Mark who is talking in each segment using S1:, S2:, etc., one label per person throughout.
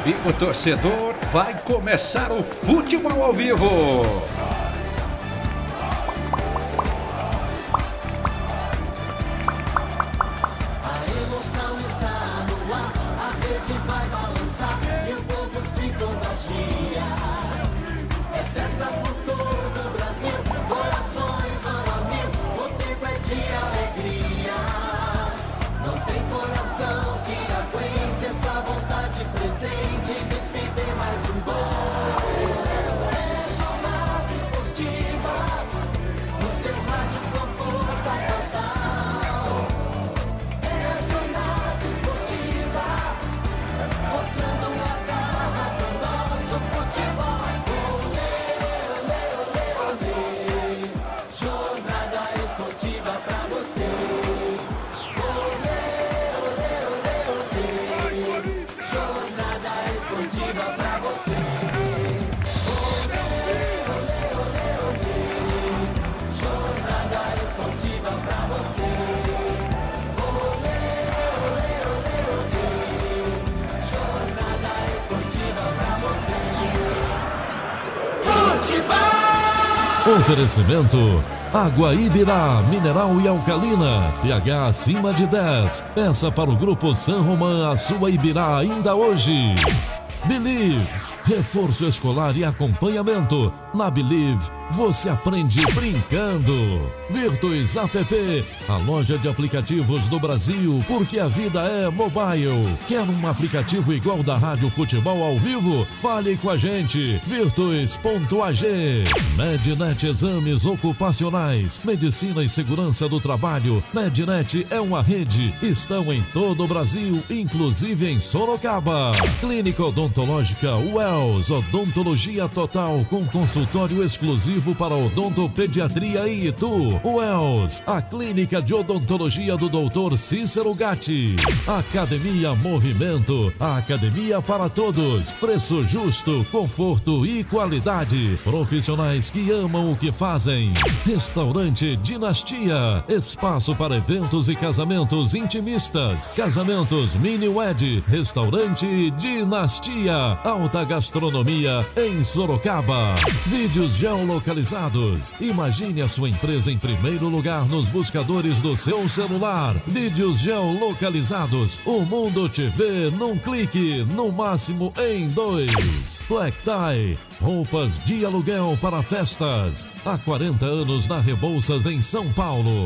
S1: Amigo torcedor, vai começar o futebol ao vivo.
S2: A emoção está no ar, a rede vai balançar e o povo se contagia. É festa por todo o Brasil, corações vão a mil, o tempo é de alegria. Não tem coração que aguente essa vontade presente de se ter mais um gol. É jornada esportiva, no seu rádio com força total. É jornada esportiva, mostrando a garra do nosso futebol. Olê, olê, olê, olê, jornada esportiva pra você. Olê, olê, olê, olê, jornada esportiva pra você. Olê, olê, olê, olê, jornada esportiva pra você. Olê, olê, olê, olê, jornada esportiva pra você. Futebol!
S3: Oferecimento: Água Ibirá, mineral e alcalina, pH acima de 10. Peça para o Grupo San Román a sua Ibirá ainda hoje. Believe, reforço escolar e acompanhamento. Na Believe, você aprende brincando. Virtus App, a loja de aplicativos do Brasil, porque a vida é mobile. Quer um aplicativo igual da Rádio Futebol ao vivo? Fale com a gente. Virtus.ag. Mednet Exames Ocupacionais, Medicina e Segurança do Trabalho. Mednet é uma rede. Estão em todo o Brasil, inclusive em Sorocaba. Clínica Odontológica Wells, odontologia total com consultório exclusivo para odontopediatria em Itu. Wells, a clínica de odontologia do Dr. Cícero Gatti. Academia Movimento, a academia para todos. Preço justo, conforto e qualidade. Profissionais que amam o que fazem. Restaurante Dinastia, espaço para eventos e casamentos intimistas. Casamentos mini-wed. Restaurante Dinastia, alta gastronomia em Sorocaba. Vídeos geolocalizados. Imagine a sua empresa em primeiro lugar nos buscadores do seu celular. Vídeos geolocalizados. O mundo te vê num clique, no máximo em 2. Black Tie, roupas de aluguel para festas. Há 40 anos na Rebouças, em São Paulo.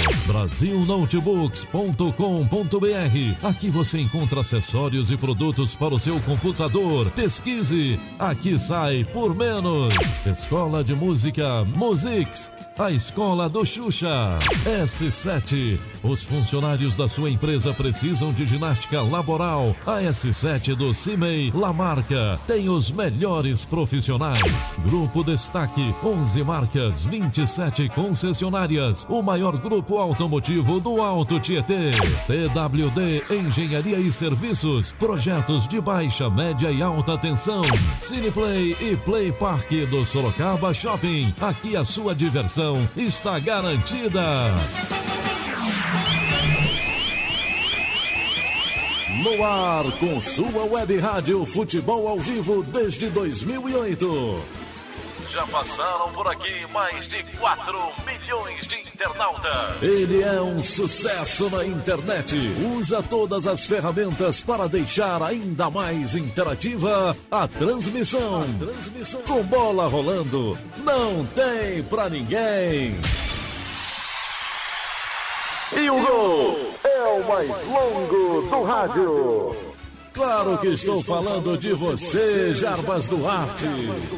S3: Brasilnotebooks.com.br. Aqui você encontra acessórios e produtos para o seu computador. Pesquise, aqui sai por menos. Escola de Música Musix, a escola do Xuxa. S7, os funcionários da sua empresa precisam de ginástica laboral. A S7 do CIMEI Lamarca tem os melhores profissionais. Grupo Destaque, 11 marcas, 27 concessionárias. O maior grupo automotivo do Alto Tietê. TWD Engenharia e Serviços, projetos de baixa, média e alta tensão. Cineplay e Play Park do Sorocaba Shopping. Aqui a sua diversão está garantida. No ar com sua web rádio Futebol ao Vivo desde 2008. Já passaram por aqui mais de 4 milhões de internautas. Ele é um sucesso na internet. Usa todas as ferramentas para deixar ainda mais interativa a transmissão. Com bola rolando, não tem pra ninguém. E o gol é o mais longo do rádio. Claro que estou falando de você, Jarbas Duarte.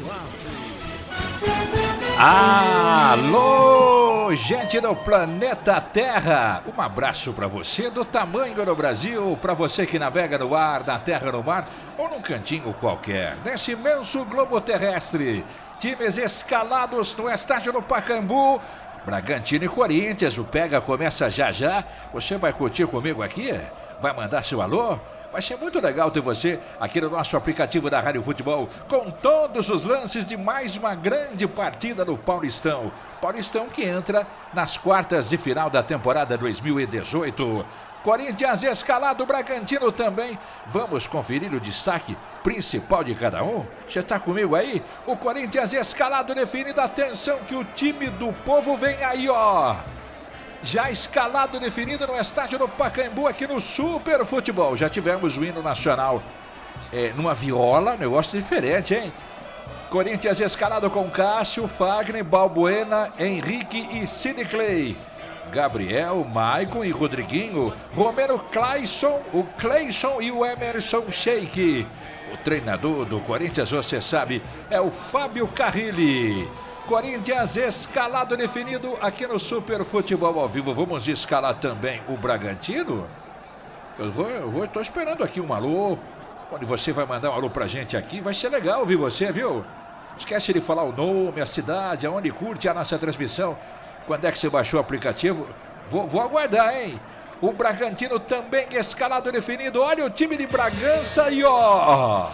S1: Alô, gente do planeta Terra, um abraço para você do tamanho do Brasil, para você que navega no ar, na terra, no mar ou num cantinho qualquer, nesse imenso globo terrestre. Times escalados no estádio do Pacaembu, Bragantino e Corinthians, o Pega começa já já, você vai curtir comigo aqui vai mandar seu alô? Vai ser muito legal ter você aqui no nosso aplicativo da Rádio Futebol, com todos os lances de mais uma grande partida do Paulistão. Paulistão que entra nas quartas de final da temporada 2018. Corinthians escalado, Bragantino também. Vamos conferir o destaque principal de cada um? Você está comigo aí? O Corinthians escalado, definido. Atenção que o time do povo vem aí, ó. Já escalado, definido no estádio do Pacaembu, aqui no Super Futebol. Já tivemos o hino nacional numa viola, negócio diferente, hein? Corinthians escalado com Cássio, Fagner, Balbuena, Henrique e Sidney Clay. Gabriel, Maicon e Rodriguinho, Romero, Clayson, o Clayson e o Emerson Sheik. O treinador do Corinthians, você sabe, é o Fábio Carrilli. Corinthians escalado, definido aqui no Super Futebol ao vivo. Vamos escalar também o Bragantino? Estou esperando aqui um alô, onde você vai mandar um alô pra gente aqui. Vai ser legal ouvir você, viu? Esquece de falar o nome, a cidade, aonde curte a nossa transmissão. Quando é que você baixou o aplicativo? Vou aguardar, hein? O Bragantino também escalado, definido. Olha o time de Bragança e ó...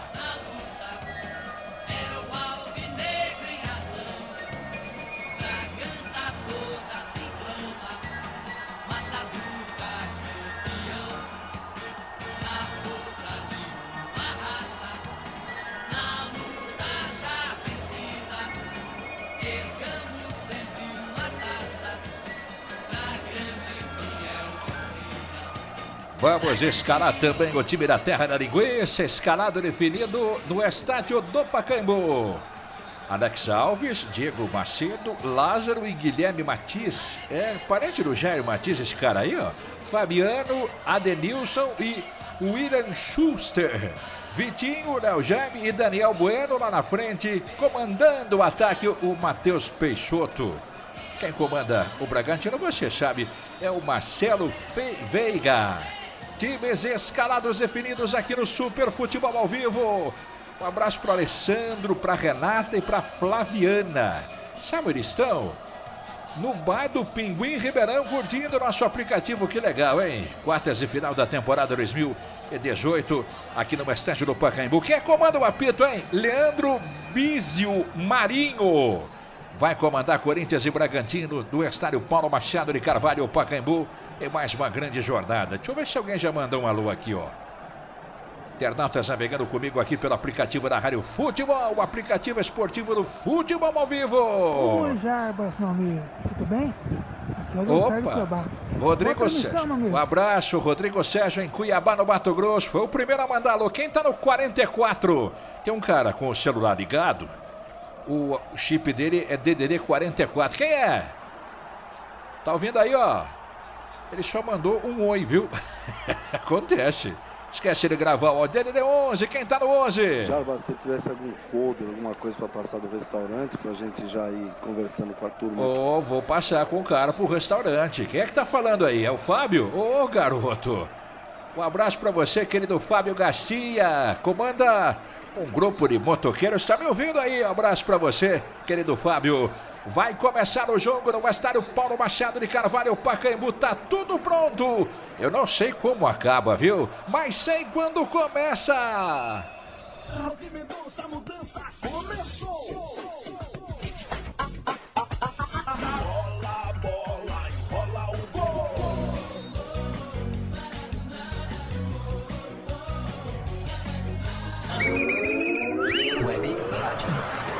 S1: Vamos escalar também o time da Terra da Linguiça, escalado definido no estádio do Pacaembu. Alex Alves, Diego Macedo, Lázaro e Guilherme Matiz. É parente do Jair Matiz, esse cara aí, ó. Fabiano, Adenilson e William Schuster. Vitinho, Léo Jaime e Daniel Bueno lá na frente, comandando o ataque, o Matheus Peixoto. Quem comanda o Bragantino, você sabe, é o Marcelo Veiga. Times escalados, definidos aqui no Super Futebol ao vivo. Um abraço para o Alessandro, para a Renata e para a Flaviana. Sabe onde estão? No bar do Pinguim Ribeirão, curtindo nosso aplicativo. Que legal, hein? Quartas de final da temporada 2018, aqui no estádio do Pacaembu. Quem comanda o apito, hein? Leandro Bísio Marinho. Vai comandar Corinthians e Bragantino do estádio Paulo Machado de Carvalho, Pacaembu, em mais uma grande jornada. Deixa eu ver se alguém já mandou um alô aqui, ó. Internautas navegando comigo aqui pelo aplicativo da Rádio Futebol, o aplicativo esportivo do Futebol ao vivo.
S4: Oi, Jarbas, meu amigo. Tudo bem?
S1: Opa, Rodrigo Sérgio. Um abraço, Rodrigo Sérgio em Cuiabá, no Mato Grosso. Foi o primeiro a mandar alô. Quem tá no 44? Tem um cara com o celular ligado. O chip dele é DDD 44. Quem é? Tá ouvindo aí, ó? Ele só mandou um oi, viu? Acontece. Esquece de gravar, ó. DDD 11, quem tá no 11?
S5: Jarbas, se tivesse algum folder, alguma coisa pra passar do restaurante, pra gente já ir conversando com a turma.
S1: Ô, vou passar com o cara pro restaurante. Quem é que tá falando aí? É o Fábio? Ô, garoto. Um abraço pra você, querido Fábio Garcia. Comanda um grupo de motoqueiros. Está me ouvindo aí? Um abraço pra você, querido Fábio. Vai começar o jogo no estádio Paulo Machado de Carvalho, Pacaembu. Tá tudo pronto. Eu não sei como acaba, viu? Mas sei quando começa.
S2: Rose Mendonça, a mudança começou. Bola, bola, enrola o gol.
S6: Web Rádio.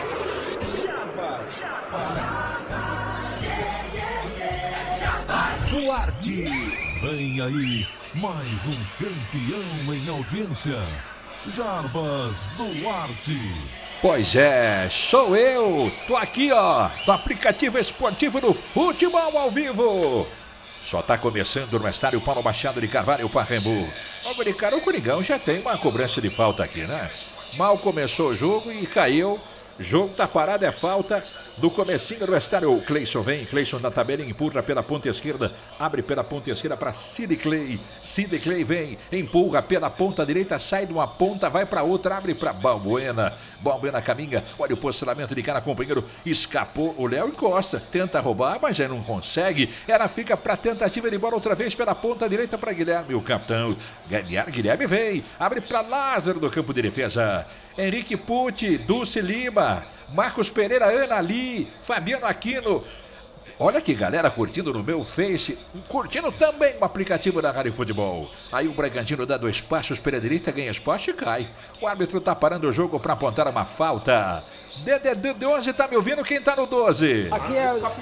S3: Duarte. Vem aí mais um campeão em audiência. Jarbas Duarte.
S1: Pois é, sou eu. Tô aqui, ó, do aplicativo esportivo do Futebol ao vivo. Só tá começando no estádio Paulo Machado de Carvalho, Pacaembu. Logo de cara, o Coringão já tem uma cobrança de falta aqui, né? Mal começou o jogo e caiu Jogo tá parado, é falta do comecinho do estádio. O Cleison vem, Cleison na tabela, empurra pela ponta esquerda, abre pela ponta esquerda para Sid Clay. Sid Clay vem, empurra pela ponta direita, sai de uma ponta, vai para outra, abre para Balbuena. Balbuena caminha, olha o posicionamento de cara, companheiro, escapou, o Léo encosta, tenta roubar, mas ele não consegue. Ela fica para tentativa de bola outra vez pela ponta direita para Guilherme, o capitão. Guilherme vem, abre para Lázaro do campo de defesa. Henrique Pucci, Dulce Lima, Marcos Pereira, Ana Ali, Fabiano Aquino. Olha que galera curtindo no meu Face, curtindo também o aplicativo da Rádio Futebol. Aí o Bragantino dá 2 passos pela direita, ganha espaço e cai. O árbitro tá parando o jogo para apontar uma falta. DDD 11, tá me ouvindo? Quem tá no 12?
S4: Aqui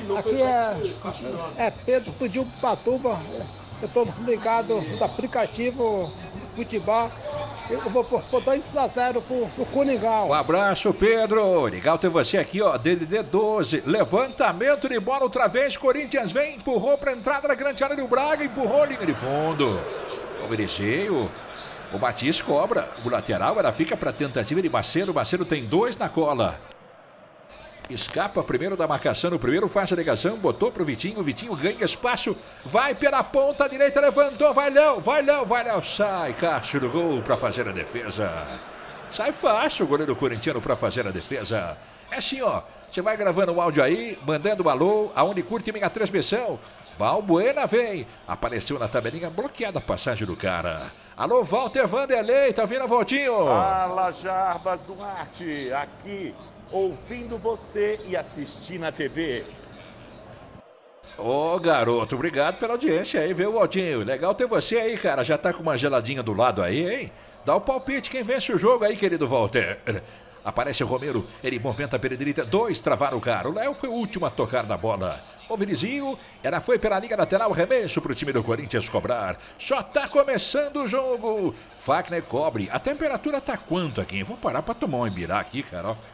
S4: é Pedro, pediu Patuba. Eu tô ligado no aplicativo Futebol. Eu vou por 2-0 pro Coringão.
S1: Um abraço, Pedro. Legal ter você aqui, ó. DDD 12. Levantamento de bola outra vez. Corinthians vem, empurrou pra entrada da grande área do Braga, empurrou linha de fundo. Obedeceu. O Batista cobra. O lateral, ela fica pra tentativa de Macedo. Macedo tem 2 na cola. Escapa primeiro da marcação, no primeiro faz a ligação, botou pro Vitinho, o Vitinho ganha espaço, vai pela ponta direita, levantou, vai Léo, sai Cássio do gol para fazer a defesa. Sai fácil o goleiro corintiano para fazer a defesa. É assim, ó, você vai gravando o áudio aí, mandando um alô, aonde curte minha transmissão. Balbuena vem, apareceu na tabelinha, bloqueada a passagem do cara. Alô, Walter Vanderlei, tá vindo a Valtinho?
S7: Fala, Jarbas Duarte, aqui, ouvindo você e assistindo a TV.
S1: Ô, garoto, obrigado pela audiência aí, viu, Valtinho? Legal ter você aí, cara. Já tá com uma geladinha do lado aí, hein? Dá o palpite, quem vence o jogo aí, querido Walter. Aparece o Romero, ele movimenta pela direita, 2 travaram o cara. O Léo foi o último a tocar na bola. O Vinizinho, ela foi pela linha lateral, remesso pro time do Corinthians cobrar. Só tá começando o jogo. Fagner cobre. A temperatura tá quanto aqui? Eu vou parar pra tomar um embirá aqui, cara, ó.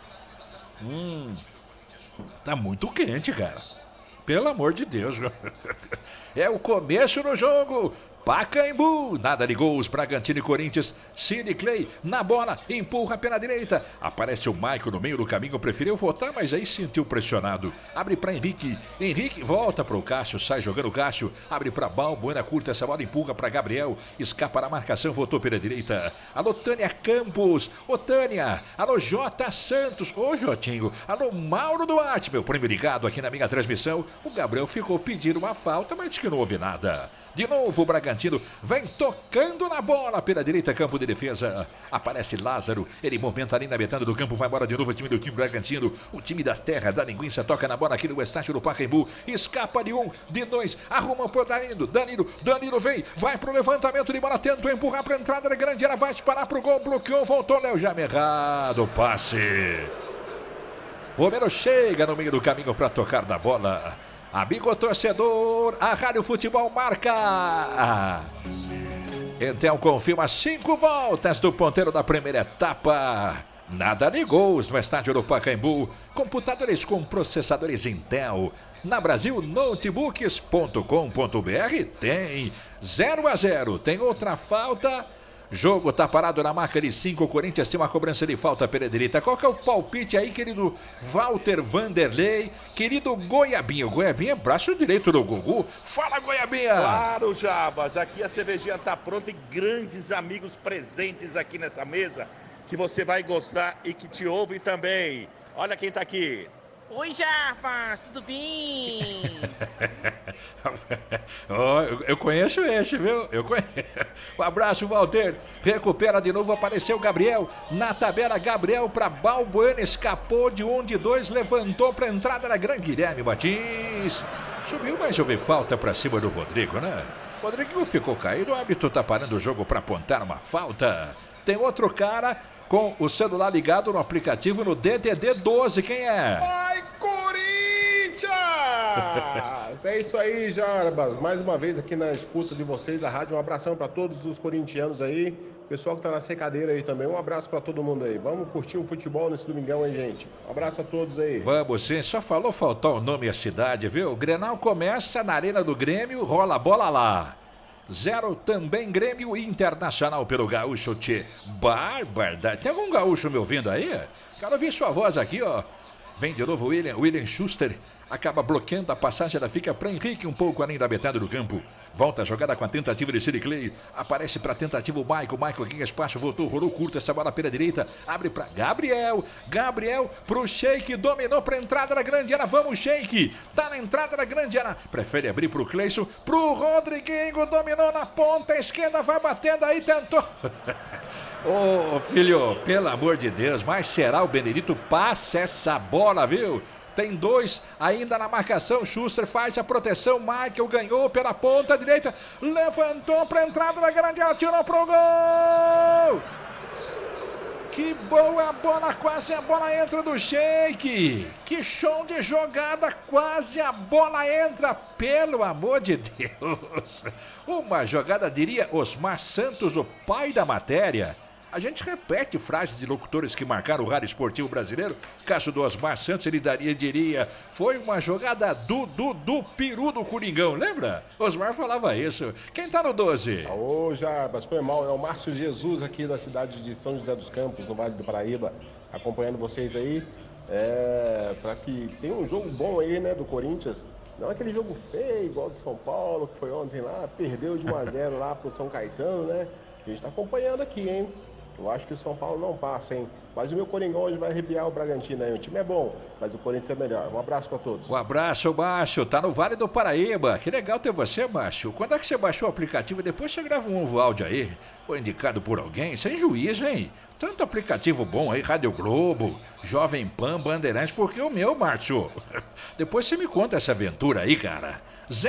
S1: Tá muito quente, cara. Pelo amor de Deus. É o começo do jogo. Pacaembu, nada de gols, Bragantino e Corinthians. Sid Clay na bola, empurra pela direita. Aparece o Maicon no meio do caminho, preferiu voltar, mas aí sentiu pressionado. Abre para Henrique. Henrique volta para o Cássio, sai jogando o Cássio. Abre para Balbuena, curta essa bola, empurra para Gabriel. Escapa na marcação, voltou pela direita. Alô, Tânia Campos. Ô, Tânia. Alô, J. Santos. Ô, Jotinho. Alô, Mauro Duarte, meu primo ligado aqui na minha transmissão. O Gabriel ficou pedindo uma falta, mas disse que não houve nada. De novo o Bragantino vem tocando na bola pela direita, campo de defesa. Aparece Lázaro, ele movimenta ali na metade do campo, vai embora de novo o time do time Bragantino. O time da terra, da linguiça, toca na bola aqui no estádio do Pacaembu. Escapa de 1, de 2, arruma por Danilo vem, vai pro levantamento de bola, tenta empurrar pra entrada da grande área, vai disparar pro gol, bloqueou, voltou, Léo Jaime errado, passe. Romero chega no meio do caminho para tocar da bola. Amigo torcedor, a Rádio Futebol marca. Então confirma 5 voltas do ponteiro da primeira etapa. Nada de gols no estádio do Pacaembu. Computadores com processadores Intel. Na Brasil Notebooks.com.br tem 0-0. Tem outra falta. Jogo tá parado na marca de 5. O Corinthians tem uma cobrança de falta pela direita. Qual que é o palpite aí, querido Walter Vanderlei? Querido Goiabinha. O Goiabinha é braço direito do Gugu. Fala, Goiabinha!
S7: Claro, Jabas. Aqui a cervejinha tá pronta e grandes amigos presentes aqui nessa mesa que você vai gostar e que te ouvem também. Olha quem tá aqui.
S8: Oi, Jarbas, tudo bem?
S1: Oh, eu conheço esse, viu? Eu conheço. Um abraço, Walter. Recupera de novo, apareceu o Gabriel. Na tabela, Gabriel para Balbuena, escapou de 1, de 2, levantou para entrada da grande Guilherme Martins. Subiu, mas houve falta para cima do Rodrigo, né? Rodrigo ficou caído, o árbitro tá parando o jogo para apontar uma falta. Tem outro cara com o celular ligado no aplicativo no DDD 12, quem é?
S9: Vai, Corinthians! É isso aí, Jarbas. Mais uma vez aqui na escuta de vocês da rádio. Um abração para todos os corintianos aí. Pessoal que tá na secadeira aí também. Um abraço para todo mundo aí. Vamos curtir um futebol nesse domingão aí, gente. Um abraço a todos aí.
S1: Vamos sim. Só falou faltar o nome e a cidade, viu? O Grenal começa na Arena do Grêmio, rola a bola lá. 0 também Grêmio Internacional pelo Gaúcho Tchê. Bárbara, tem algum gaúcho me ouvindo aí? Quero ouvir sua voz aqui, ó. Vem de novo William Schuster. Acaba bloqueando a passagem, ela fica para Henrique um pouco além da metade do campo. Volta a jogada com a tentativa de City Clay. Aparece para a tentativa o Michael ganha espaço, voltou, rolou curto essa bola pela direita. Abre para Gabriel pro Sheik, dominou para entrada da grande área. Vamos Sheik, tá na entrada da grande área. Prefere abrir pro Cleison, pro Rodriguinho, dominou na ponta esquerda, vai batendo aí, tentou. Ô filho, pelo amor de Deus, mas será o Benedito? Passa essa bola, viu? Tem 2 ainda na marcação. Schuster faz a proteção. Michael ganhou pela ponta direita. Levantou para a entrada da grande área. Tirou pro gol. Que boa bola. Quase a bola entra do Sheik. Que show de jogada. Quase a bola entra. Pelo amor de Deus. Uma jogada, diria Osmar Santos, o pai da matéria. A gente repete frases de locutores que marcaram o rádio esportivo brasileiro. Caso do Osmar Santos, ele diria, foi uma jogada do peru do Coringão, lembra? Osmar falava isso. Quem tá no 12?
S9: Ô, Jarbas, foi mal. É o Márcio Jesus aqui da cidade de São José dos Campos, no Vale do Paraíba, acompanhando vocês aí. Para que tem um jogo bom aí, né, do Corinthians. Não é aquele jogo feio, igual do São Paulo, que foi ontem lá, perdeu de 1-0 lá pro São Caetano, né? A gente tá acompanhando aqui, hein? Eu acho que o São Paulo não passa, hein? Mas o meu Coringão hoje vai arrepiar o Bragantino aí. O time é bom, mas o Corinthians é melhor. Um abraço pra todos.
S1: Um abraço, Márcio. Tá no Vale do Paraíba. Que legal ter você, Márcio. Quando é que você baixou o aplicativo? Depois você grava um novo áudio aí. Foi indicado por alguém. Sem juízo, hein? Tanto aplicativo bom aí, Rádio Globo, Jovem Pan, Bandeirantes. Por que o meu, Márcio? Depois você me conta essa aventura aí, cara.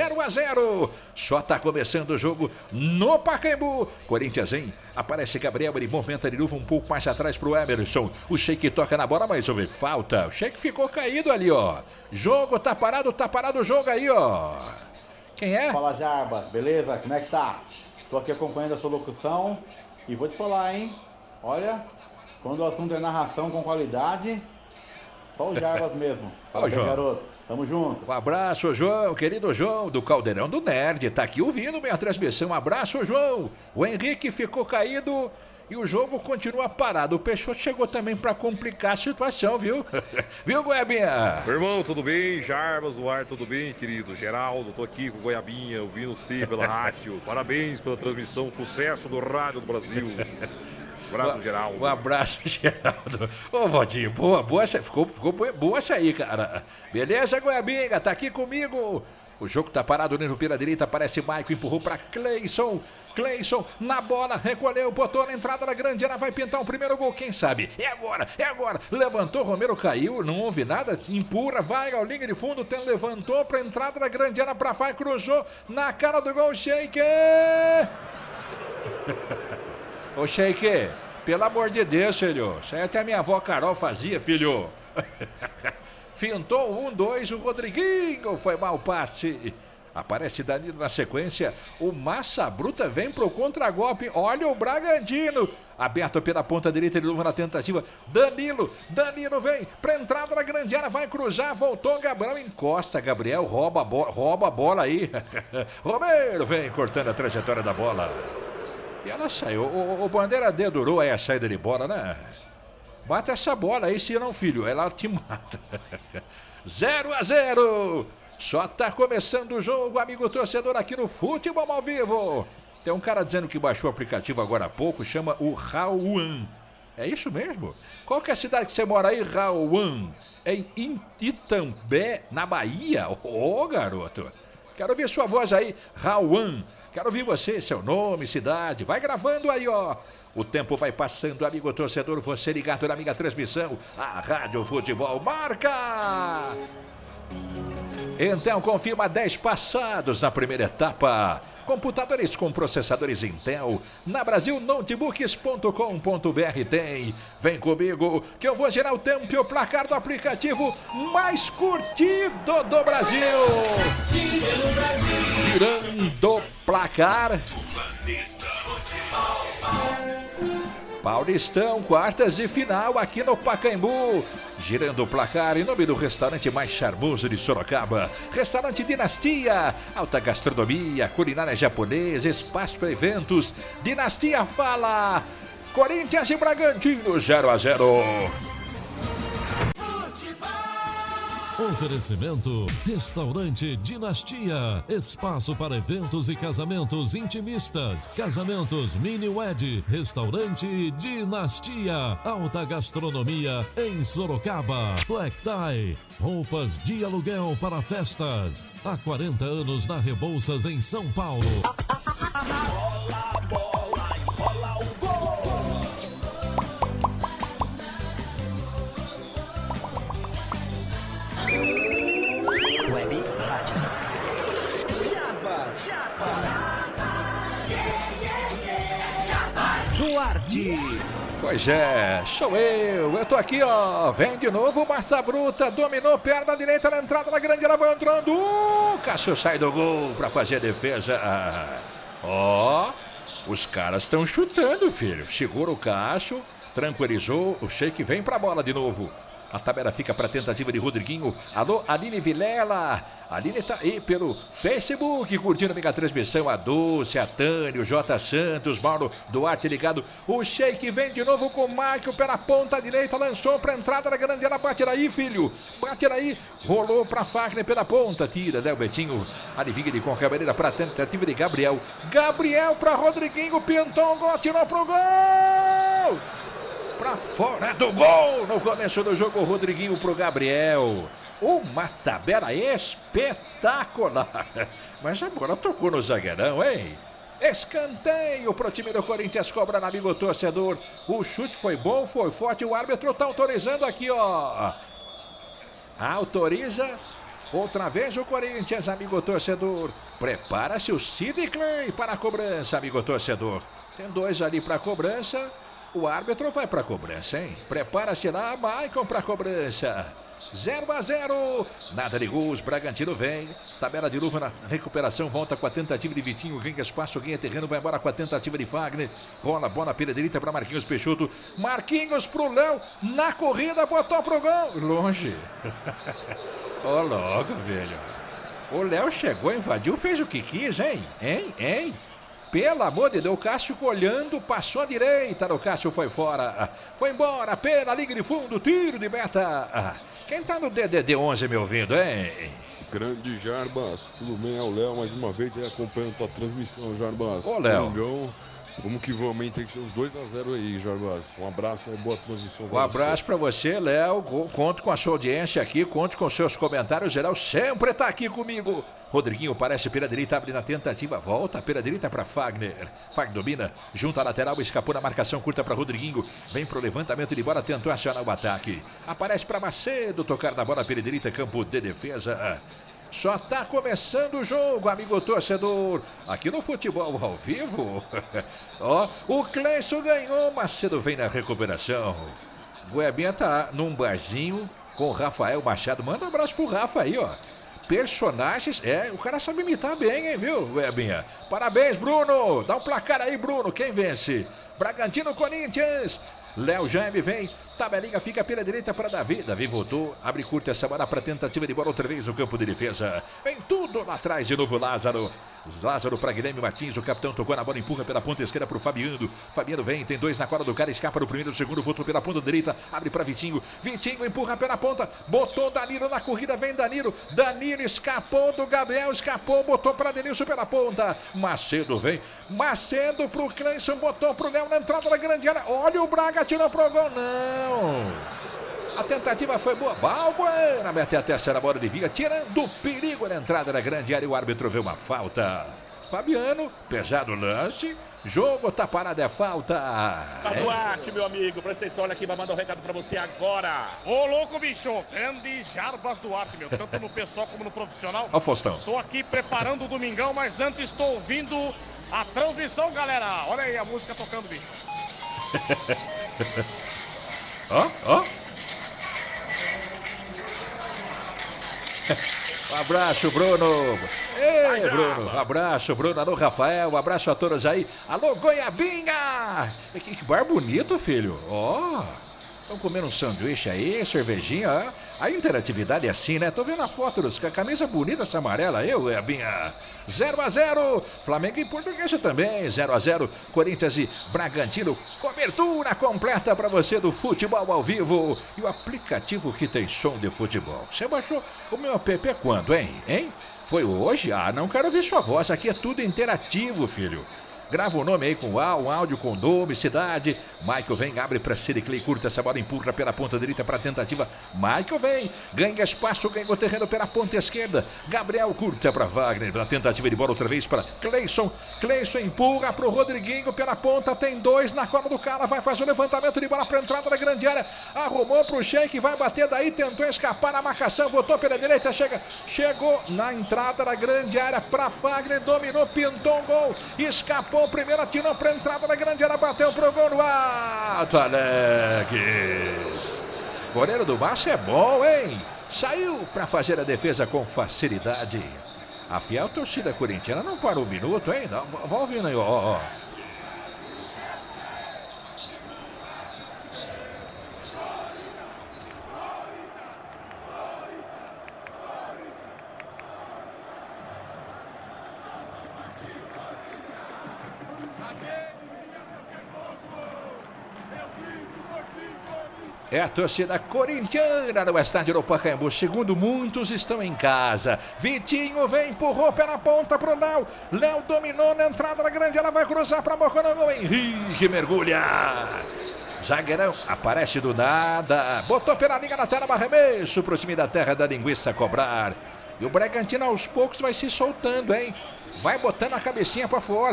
S1: 0-0. Só tá começando o jogo no Pacaembu. Corinthians, hein? Aparece Gabriel, ele movimenta de novo um pouco mais atrás pro Emerson. O Sheik toca na bola, mas houve falta. O Sheik ficou caído ali, ó. Jogo tá parado o jogo aí, ó. Quem é?
S10: Fala, Jarbas, beleza? Como é que tá? Tô aqui acompanhando a sua locução e vou te falar, hein? Olha, quando o assunto é narração com qualidade, só o Jarbas mesmo.
S1: Ó, João.
S10: Garoto. Tamo junto.
S1: Um abraço, João, querido João, do Caldeirão do Nerd. Tá aqui ouvindo minha transmissão. Um abraço, João. O Henrique ficou caído e o jogo continua parado. O Peixoto chegou também pra complicar a situação, viu? Viu, Goiabinha?
S11: Meu irmão, tudo bem? Jarbas, do ar, tudo bem, querido? Geraldo, tô aqui com o Goiabinha, ouvindo você pela rádio. Parabéns pela transmissão, sucesso do Rádio do Brasil. Um abraço, Geraldo.
S1: Um abraço, Geraldo. Ô, Valdinho, boa, ficou boa essa aí, cara. Beleza, Goiabinha, tá aqui comigo. O jogo tá parado no pela direita, aparece Maicon, empurrou pra Cleison. Cleison na bola, recolheu, botou na entrada da grande área, vai pintar o primeiro gol, quem sabe? É agora. Levantou, Romero caiu, não houve nada, empurra, vai ao linha de fundo, levantou pra entrada da grande área, pra Fai, cruzou na cara do gol, Sheik. Ô, Sheik, pelo amor de Deus, filho. Isso aí até a minha avó Carol fazia, filho. Fintou 1-2, o Rodriguinho foi mal passe. Aparece Danilo na sequência. O Massa Bruta vem pro contragolpe. Olha o Bragantino. Aberto pela ponta direita de novo na tentativa. Danilo vem pra entrada da grande área. Vai cruzar, voltou Gabriel. Encosta, Gabriel, rouba a bola aí. Romero vem cortando a trajetória da bola. E ela saiu. O Bandeira dedurou aí a saída de bola, né? Bate essa bola aí, senão, filho, ela te mata. 0-0. Só tá começando o jogo, amigo torcedor, aqui no Futebol ao Vivo. Tem um cara dizendo que baixou o aplicativo agora há pouco, chama o Rauan. É isso mesmo? Qual que é a cidade que você mora aí, Rauan? É em Itambé, na Bahia? Ô, garoto. Quero ouvir sua voz aí, Rauan. Quero ouvir você, seu nome, cidade. Vai gravando aí, ó. O tempo vai passando, amigo torcedor. Você ligado na minha transmissão. A Rádio Futebol marca. Então confirma 10 passados na primeira etapa. Computadores com processadores Intel. Na brasilnotebooks.com.br tem. Vem comigo que eu vou girar o tempo e o placar do aplicativo mais curtido do Brasil. Girando o placar. Paulistão, quartas de final aqui no Pacaembu. Girando o placar em nome do restaurante mais charmoso de Sorocaba. Restaurante Dinastia. Alta gastronomia, culinária japonesa, espaço para eventos. Dinastia fala. Corinthians e Bragantino 0-0.
S3: Oferecimento Restaurante Dinastia, espaço para eventos e casamentos intimistas, casamentos mini-wed, Restaurante Dinastia, alta gastronomia em Sorocaba. Black Tie, roupas de aluguel para festas, há 40 anos na Rebouças em São Paulo.
S6: Web Rádio.
S1: Duarte. Pois é, sou eu tô aqui, ó. Vem de novo, Massa Bruta, dominou, perna direita na entrada da grande área, vai entrando. Cássio sai do gol pra fazer a defesa. Ó, os caras estão chutando, filho. Segura o Cássio, tranquilizou, o Sheik vem pra bola de novo. A tabela fica para a tentativa de Rodriguinho. Alô, Aline Vilela. Aline tá aí pelo Facebook, curtindo a mega transmissão. A Dulce, a Tânia, o J. Santos, Mauro Duarte ligado. O Sheik vem de novo com o Michael pela ponta direita. Lançou para a entrada da grande área. Bate aí, filho. Bate aí. Rolou para Fagner pela ponta. Tira, né, o Betinho. Alivia ele com a cabeleira para a tentativa de Gabriel. Gabriel para Rodriguinho. Pintou o gol, tirou pro gol. Pra fora do gol no começo do jogo, Rodriguinho pro Gabriel. Uma tabela espetacular. Mas a bola tocou no zagueirão, hein? Escanteio pro time do Corinthians, cobra na amigo torcedor. O chute foi bom, foi forte. O árbitro tá autorizando aqui, ó. Autoriza outra vez o Corinthians, amigo torcedor. Prepara-se o Sid Clay para a cobrança, amigo torcedor. Tem dois ali para cobrança. O árbitro vai para a cobrança, hein? Prepara-se lá, Maicon para a cobrança. 0-0. Nada de gols, Bragantino vem. Tabela de luva na recuperação, volta com a tentativa de Vitinho. Ganha espaço, ganha terreno, vai embora com a tentativa de Fagner. Rola a bola pela direita para Marquinhos Peixoto. Marquinhos pro Léo, na corrida, botou pro gol. Longe. Ó, logo, velho. O Léo chegou, invadiu, fez o que quis, hein? Hein? Pelo amor de Deus, o Cássio olhando, passou à direita, o Cássio foi fora, foi embora, pela linha de fundo, tiro de meta. Quem tá no DDD 11 me ouvindo, hein?
S12: Grande Jarbas, tudo bem? É o Léo, mais uma vez aí acompanhando tua transmissão, Jarbas.
S1: Ô, Léo.
S12: Domingão, vamos que vamos, hein? Tem que ser uns 2-0 aí, Jarbas. Um abraço, uma boa transmissão.
S1: Um abraço pra você, Léo. Conto com a sua audiência aqui, conto com seus comentários. Geral sempre tá aqui comigo. Rodriguinho parece pela direita, abre na tentativa, volta pela direita para Fagner. Fagner domina, junta a lateral, escapou na marcação curta para Rodriguinho. Vem pro levantamento de bola, tentou acionar o ataque. Aparece para Macedo, tocar na bola pela direita, campo de defesa. Só tá começando o jogo, amigo torcedor. Aqui no futebol ao vivo. Ó, o Cleison ganhou, Macedo vem na recuperação. Goiabinha tá num barzinho com o Rafael Machado. Manda um abraço pro Rafa aí, ó. Personagens, o cara sabe imitar bem, hein, viu, Webinha? Parabéns, Bruno. Dá um placar aí, Bruno. Quem vence? Bragantino, Corinthians. Léo Jaime vem, tabelinha fica pela direita para Davi. Davi voltou, abre curta essa bola para tentativa de bola outra vez no campo de defesa. Vem tudo lá atrás de novo, Lázaro. Lázaro para Guilherme Martins, o capitão tocou na bola, empurra pela ponta esquerda para o Fabiano. Fabiano vem, tem dois na cola do cara, escapa no primeiro, do segundo, voltou pela ponta direita, abre para Vitinho. Vitinho empurra pela ponta, botou Danilo na corrida, vem Danilo. Danilo escapou do Gabriel, escapou, botou para Denilson pela ponta. Macedo vem, Macedo pro Cleison, botou pro Léo na entrada da grande área. Olha o Braga, tirou pro gol, não. A tentativa foi boa. Balbuena mete a terceira bola de via, tirando o perigo na entrada da grande área. O árbitro vê uma falta. Fabiano, pesado lance. Jogo tá parado, é falta.
S7: Duarte, meu amigo, presta atenção, olha aqui, vai mandar um recado pra você agora.
S13: Ô, louco, bicho, grande Jarbas Duarte, meu, tanto no pessoal como no profissional.
S1: Ó, Faustão.
S13: Tô aqui preparando o domingão, mas antes estou ouvindo a transmissão, galera. Olha aí a música tocando, bicho.
S1: Ó. Um abraço, Bruno. Ei, Bruno, abraço, Bruno, alô, Rafael, abraço a todos aí. Alô, Goiabinha! Que bar bonito, filho. Ó, estão comendo um sanduíche aí, cervejinha, ó. A interatividade é assim, né? Tô vendo a foto dos camisa bonita essa amarela aí, Goiabinha. 0-0, Flamengo e Portuguesa também, 0-0, Corinthians e Bragantino. Cobertura completa pra você do futebol ao vivo e o aplicativo que tem som de futebol. Você baixou o meu app quando, hein? Foi hoje? Ah, não quero ver sua voz, aqui é tudo interativo, filho. Grava o nome aí com um áudio com nome, cidade. Michael vem, abre para City Clay, curta essa bola, empurra pela ponta direita para tentativa. Michael vem, ganha espaço, ganha o terreno pela ponta esquerda. Gabriel curta para Wagner, na tentativa de bola outra vez para Cleison. Cleison empurra para o Rodriguinho pela ponta, tem 2 na cola do cara, vai fazer o levantamento de bola para entrada da grande área. Arrumou para o Sheik, vai bater daí, tentou escapar na marcação, voltou pela direita, chegou na entrada da grande área para Wagner, dominou, pintou um gol, escapou. O primeiro atirou para a entrada da grande área, bateu pro gol no alto, Alex. Goleiro do Márcio é bom, hein? Saiu para fazer a defesa com facilidade. A fiel torcida corintiana não para um minuto, hein? Vão ouvindo aí, ó. É a torcida corintiana no estádio do Pacaembu. Segundo muitos estão em casa. Vitinho vem, empurrou pela ponta pro Léo. Léo dominou na entrada da grande área, vai cruzar para Mocorongo. Henrique mergulha. Zagueirão aparece do nada. Botou pela linha na tela, arremesso pro time da Terra da Linguiça cobrar. E o Bragantino aos poucos vai se soltando, hein? Vai botando a cabecinha para fora.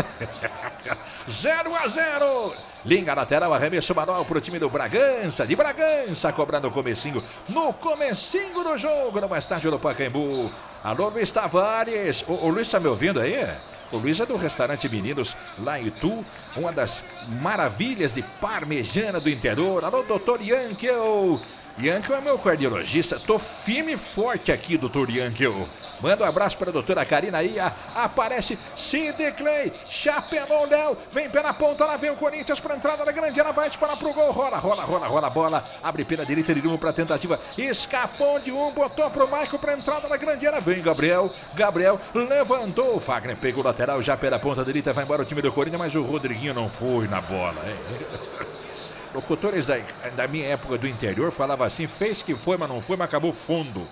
S1: 0-0. Linha lateral, arremesso manual pro time do Bragança. De Bragança, cobrando no comecinho do jogo, no estádio do Pacaembu. Alô, Luiz Tavares. O Luiz tá me ouvindo aí? O Luiz é do restaurante Meninos, lá em Itu. Uma das maravilhas de parmegiana do interior. Alô, doutor Yankel. Yankel é meu cardiologista. Tô firme e forte aqui, doutor Yankel. Manda um abraço para a doutora Karina aí. Aparece Sid Clay. Chapelou o Léo. Vem pela ponta. Lá vem o Corinthians para a entrada da grande área. Vai disparar pro gol. Rola a bola. Abre pela direita de Limo para tentativa. Escapou de um. Botou pro Michael para a entrada da grande área. Vem Gabriel. Gabriel levantou. O Fagner pegou o lateral já pela ponta direita. Vai embora o time do Corinthians. Mas o Rodriguinho não foi na bola. Locutores da minha época do interior falavam assim: fez que foi, mas não foi, mas acabou fundo.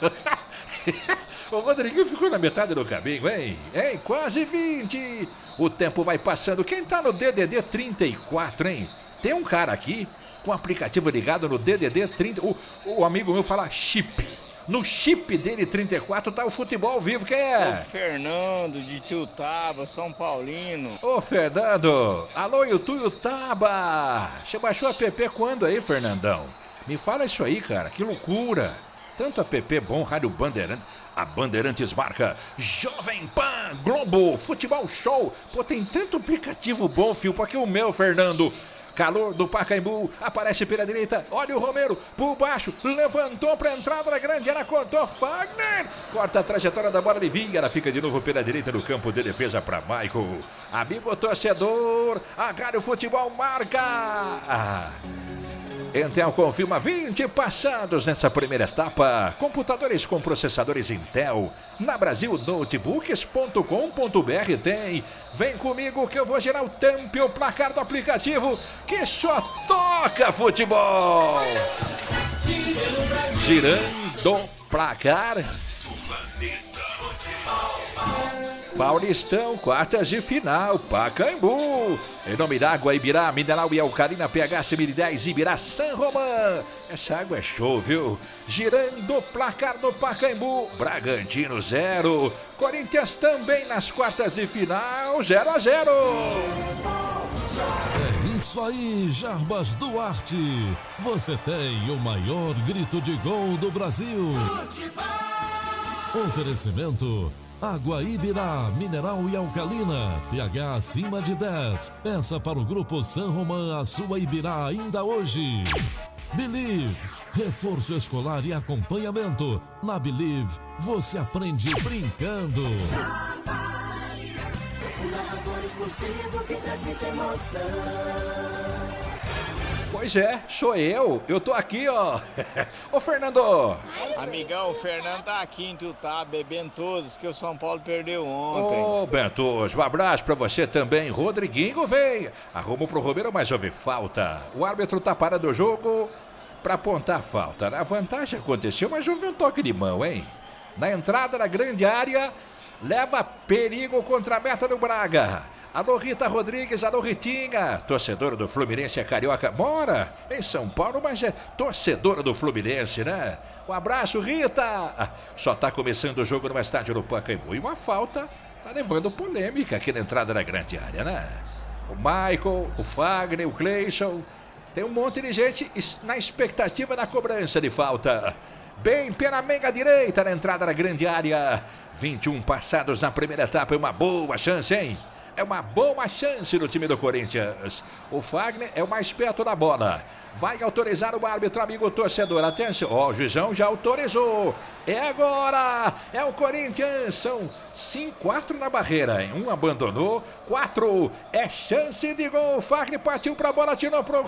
S1: O Rodriguinho ficou na metade do caminho, hein? Quase 20. O tempo vai passando. Quem tá no DDD 34, hein? Tem um cara aqui com o aplicativo ligado no DDD 30. O amigo meu fala chip. No chip dele 34 tá o futebol ao vivo. Quem é?
S14: O Fernando de Tuiutaba, São Paulino.
S1: Ô Fernando, alô Tuiutaba. Você baixou o app quando aí, Fernandão? Me fala isso aí, cara, que loucura. Tanto app bom, Rádio Bandeirantes. A Bandeirantes marca Jovem Pan, Globo, Futebol Show. Pô, tem tanto aplicativo bom, filho, porque o meu, Fernando... Calor do Pacaembu, aparece pela direita, olha o Romero, por baixo, levantou para a entrada da grande área, cortou, Fagner, corta a trajetória da bola, alivia, ela fica de novo pela direita no campo de defesa para Michael. Amigo torcedor, a Rádio Futebol marca. Intel confirma 20 passados nessa primeira etapa. Computadores com processadores Intel. Na BrasilNotebooks.com.br tem. Vem comigo que eu vou gerar o tempo e o placar do aplicativo que só toca futebol. Girando o placar. Paulistão, quartas de final, Pacaembu. Em nome da Água Ibirá, mineral e alcalina, pH 1010, Ibirá, San Román. Essa água é show, viu? Girando o placar do Pacaembu, Bragantino 0. Corinthians também nas quartas de final, 0-0.
S3: É isso aí, Jarbas Duarte. Você tem o maior grito de gol do Brasil. Oferecimento Água Ibirá, mineral e alcalina, pH acima de 10. Peça para o Grupo San Román a sua Ibirá ainda hoje. Believe, reforço escolar e acompanhamento. Na Believe, você aprende brincando.
S2: O narrador esportivo que transmite emoção.
S1: Pois é, sou eu. Eu tô aqui, ó. Ô, Fernando.
S14: Amigão, o Fernando tá aqui em Tutá, bebendo todos, que o São Paulo perdeu ontem.
S1: Ô, Bentos, um abraço pra você também. Rodriguinho veio. Arrumou pro Romero, mas houve falta. O árbitro tá parando o jogo pra apontar a falta. A vantagem aconteceu, mas houve um toque de mão, hein? Na entrada da grande área, leva perigo contra a meta do Braga. Alô, Rita Rodrigues, alô, Ritinha, torcedora do Fluminense, é carioca, mora em São Paulo, mas é torcedora do Fluminense, né? Um abraço, Rita! Só tá começando o jogo no estádio do Pacaembu e uma falta tá levando polêmica aqui na entrada da grande área, né? O Michael, o Fagner, o Cleison, tem um monte de gente na expectativa da cobrança de falta. Bem pela meiga direita na entrada da grande área. 21 passados na primeira etapa, é uma boa chance, hein? É uma boa chance do time do Corinthians. O Fagner é o mais perto da bola. Vai autorizar o árbitro, amigo torcedor. Atenção, ó, o juizão já autorizou. É agora. É o Corinthians. São 4 na barreira, hein? Um abandonou. 4. É chance de gol. O Fagner partiu pra bola, tirou pro...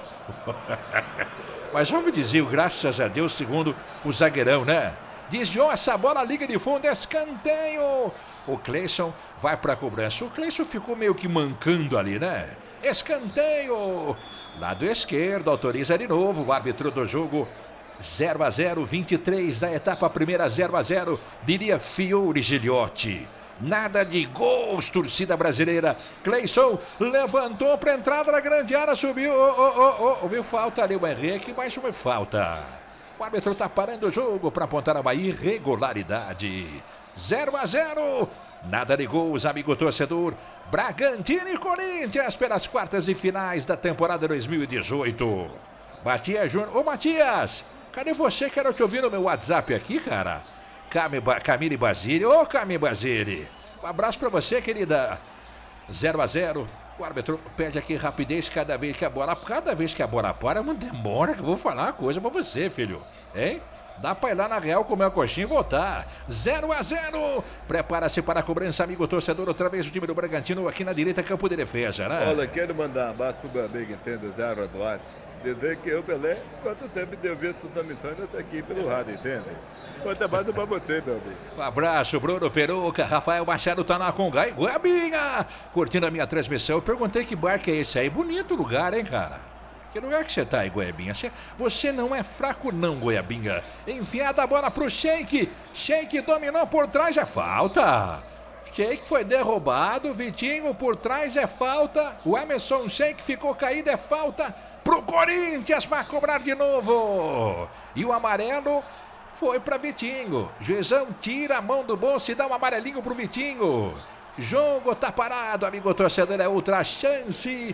S1: Mas vamos dizer, graças a Deus, segundo o zagueirão, né? Desviou essa bola, liga de fundo, escanteio. O Cleison vai para a cobrança. O Cleison ficou meio que mancando ali, né? Escanteio. Lado esquerdo, autoriza de novo. O árbitro do jogo, 0-0, 23 da etapa primeira, 0-0. Diria Fiore Giliotti. Nada de gols, torcida brasileira. Cleison levantou para a entrada da grande área, subiu. Ouviu falta ali o Henrique, mais uma falta. O árbitro está parando o jogo para apontar uma irregularidade. 0-0. Nada de gols, amigo torcedor. Bragantino e Corinthians pelas quartas de finais da temporada 2018. Matias Júnior. Ô, Matias, cadê você? Quero te ouvir no meu WhatsApp aqui, cara. Camille Basile. Ô, Camille Basile. Um abraço para você, querida. 0-0. O árbitro pede aqui rapidez cada vez que a bola para, não demora que eu vou falar uma coisa pra você, filho. Hein? Dá pra ir lá na Real comer uma coxinha e voltar. 0-0. Prepara-se para a cobrança, amigo torcedor. Outra vez o time do Bragantino aqui na direita, campo de defesa, né?
S15: Olha, quero mandar um abraço pro meu amigo, entende, Zé Eduardo. Dizer que eu, Pelé, quanto tempo de ouvir essa transmissão, eu tô aqui pelo rádio, entende? Quanto abraço pra você, meu amigo.
S1: Um abraço, Bruno Peruca. Rafael Machado tá na Congai, Goiabinha, curtindo a minha transmissão. Eu perguntei que bar que é esse aí. Bonito lugar, hein, cara? Que lugar que você tá aí, Goiabinha? Você não é fraco não, Goiabinha. Enfiada a bola pro Sheik. Sheik dominou por trás, é falta. Sheik foi derrubado, Vitinho por trás, é falta. O Emerson Sheik ficou caído, é falta pro Corinthians para cobrar de novo. E o amarelo foi para Vitinho. Juizão tira a mão do bolso e dá um amarelinho pro Vitinho. Jogo tá parado, amigo torcedor, é outra chance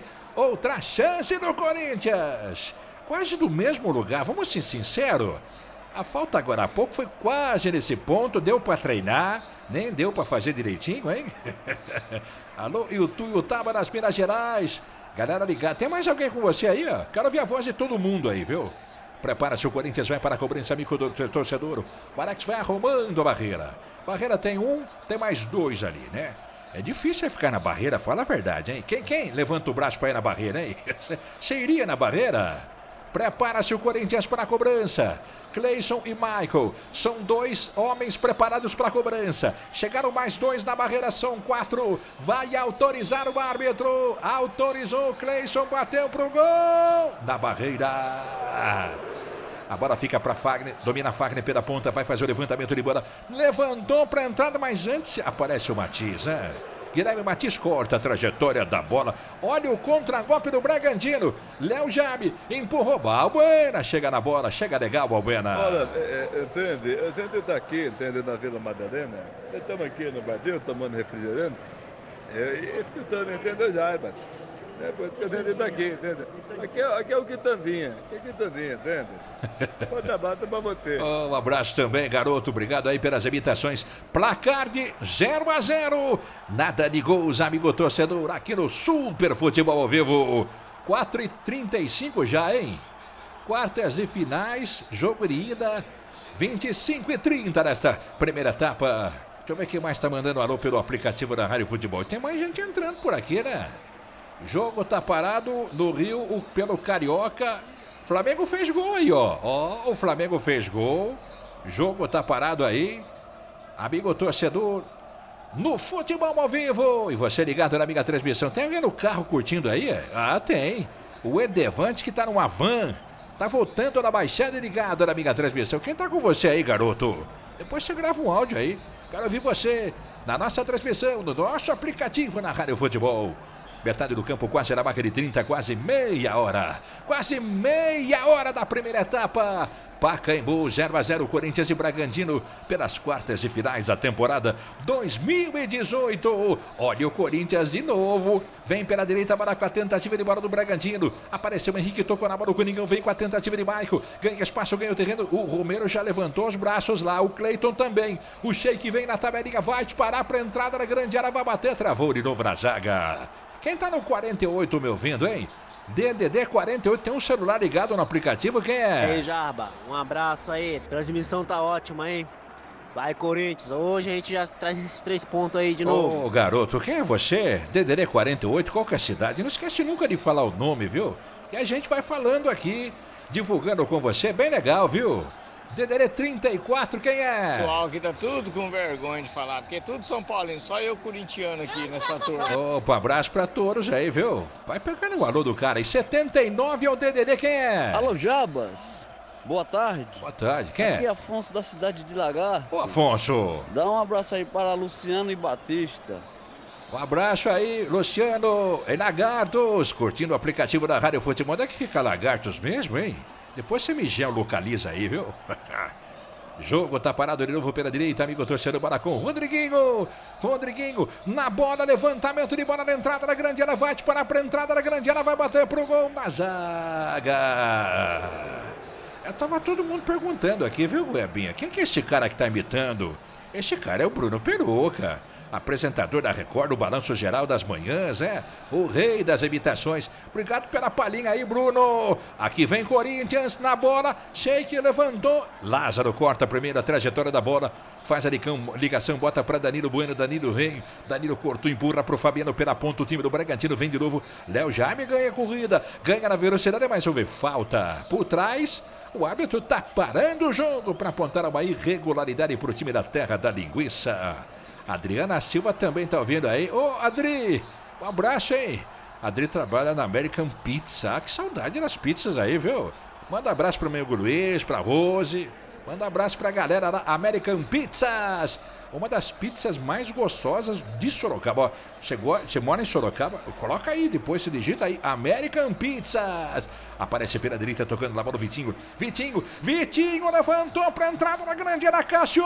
S1: do Corinthians. Quase do mesmo lugar, vamos ser sinceros. A falta agora há pouco foi quase nesse ponto, deu para treinar, nem deu para fazer direitinho, hein? Alô, Ituiutaba das Minas Gerais. Galera ligada, tem mais alguém com você aí, ó? Quero ouvir a voz de todo mundo aí, viu? Prepara-se, o Corinthians vai para a cobrança, amigo do torcedor. O Alex vai arrumando a barreira. Barreira tem tem mais 2 ali, né? É difícil ficar na barreira, fala a verdade, hein? Quem levanta o braço para ir na barreira, hein? Você iria na barreira? Prepara-se o Corinthians para a cobrança. Cleison e Michael são 2 homens preparados para a cobrança. Chegaram mais 2 na barreira, são 4. Vai autorizar o árbitro. Autorizou, Cleison bateu pro gol. Na barreira. A bola fica para Fagner, domina Fagner pela ponta, vai fazer o levantamento de bola. Levantou para a entrada, mas antes aparece o Matias, né? Guilherme Matias corta a trajetória da bola. Olha o contragolpe do Bragantino. Léo Jaime empurrou. Balbuena chega na bola, chega legal, Balbuena.
S15: Olha, entende tá aqui, entende, na Vila Madalena. Estamos aqui no Brasil tomando refrigerante. Escutando, entende, Jaime. Porque ele tá aqui, entende? Aqui é o Quitandinha. Aqui é Quitandinha, entende? Pode abater pra você.
S1: Um abraço também, garoto. Obrigado aí pelas imitações. Placar de 0-0. Nada de gols, amigo torcedor. Aqui no Super Futebol ao Vivo. 4h35 já, hein? quartas e finais, jogo de ida, 25h30 nesta primeira etapa. Deixa eu ver quem mais tá mandando alô pelo aplicativo da Rádio Futebol. Tem mais gente entrando por aqui, né? Jogo tá parado no Rio pelo Carioca. Flamengo fez gol aí, ó. Ó, o Flamengo fez gol. Jogo tá parado aí. Amigo torcedor, no Futebol ao Vivo. E você ligado na amiga transmissão. Tem alguém no carro curtindo aí? Ah, tem. O Edevante que tá numa van. Tá voltando na baixada e ligado na amiga transmissão. Quem tá com você aí, garoto? Depois você grava um áudio aí. Quero ouvir você na nossa transmissão, no nosso aplicativo na Rádio Futebol. Metade do campo quase na marca de 30, quase meia hora. Quase meia hora da primeira etapa. Pacaembu 0-0, Corinthians e Bragantino pelas quartas e finais da temporada 2018. Olha o Corinthians de novo. Vem pela direita, bola com a tentativa de bola do Bragantino. Apareceu o Henrique, tocou na bola, o Coringão vem com a tentativa de Maico. Ganha espaço, ganha o terreno. O Romero já levantou os braços lá. O Cleiton também. O Sheik vem na tabelinha, vai disparar para a entrada da grande área, vai bater, travou de novo na zaga. Quem tá no 48 me ouvindo, hein? DDD 48, tem um celular ligado no aplicativo, quem é?
S16: E aí, Jarba, um abraço aí, transmissão tá ótima, hein? Vai, Corinthians, hoje a gente já traz esses 3 pontos aí de novo.
S1: Ô, garoto, quem é você? DDD 48, qual que é a cidade? Não esquece nunca de falar o nome, viu? E a gente vai falando aqui, divulgando com você, bem legal, viu? DDD 34, quem é?
S14: O pessoal aqui tá tudo com vergonha de falar, porque é tudo São Paulino, só eu corintiano aqui nessa turma.
S1: Opa, abraço pra todos aí, viu? Vai pegando o alô do cara. E 79 é o DDD, quem é?
S17: Alô, Jabas. Boa tarde.
S1: Boa tarde, quem é?
S17: Aqui é Afonso da cidade de Lagar.
S1: Ô, Afonso.
S17: Dá um abraço aí para Luciano e Batista.
S1: Um abraço aí, Luciano e Lagartos, curtindo o aplicativo da Rádio Futebol. Onde é que fica Lagartos mesmo, hein? Depois você me geolocaliza aí, viu? Jogo tá parado de novo pela direita, amigo torcedor, bola com Rodriguinho. Rodriguinho, na bola, levantamento de bola na entrada da grande área, vai disparar pra entrada da grande área, vai bater pro gol na zaga. Eu tava todo mundo perguntando aqui, viu, Guebinha? Quem que é esse cara que tá imitando? Esse cara é o Bruno Peruca, apresentador da Record, do Balanço Geral das Manhãs, o rei das imitações. Obrigado pela palhinha aí, Bruno. Aqui vem Corinthians na bola, Sheik levantou. Lázaro corta a primeira trajetória da bola, faz a ligação, bota para Danilo Bueno, Danilo vem, Danilo cortou, empurra para o Fabiano pela ponta, o time do Bragantino vem de novo. Léo Jaime ganha a corrida, ganha na velocidade, mas houve falta por trás. O árbitro tá parando o jogo para apontar uma irregularidade para o time da Terra da Linguiça. Adriana Silva também tá ouvindo aí. Ô, Adri, um abraço, hein? Adri trabalha na American Pizza. Ah, que saudade das pizzas aí, viu? Manda um abraço pro meu Luiz, pra Rose. Manda um abraço pra galera da American Pizzas. Uma das pizzas mais gostosas de Sorocaba. Ó, você mora em Sorocaba? Coloca aí, depois se digita aí. American Pizzas. Aparece pela direita, tocando lá, bola do Vitinho. Vitinho levantou pra entrada na grande área, Cássio.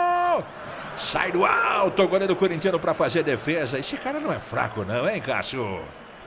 S1: Sai do alto, o goleiro corintiano pra fazer defesa. Esse cara não é fraco não, hein, Cássio?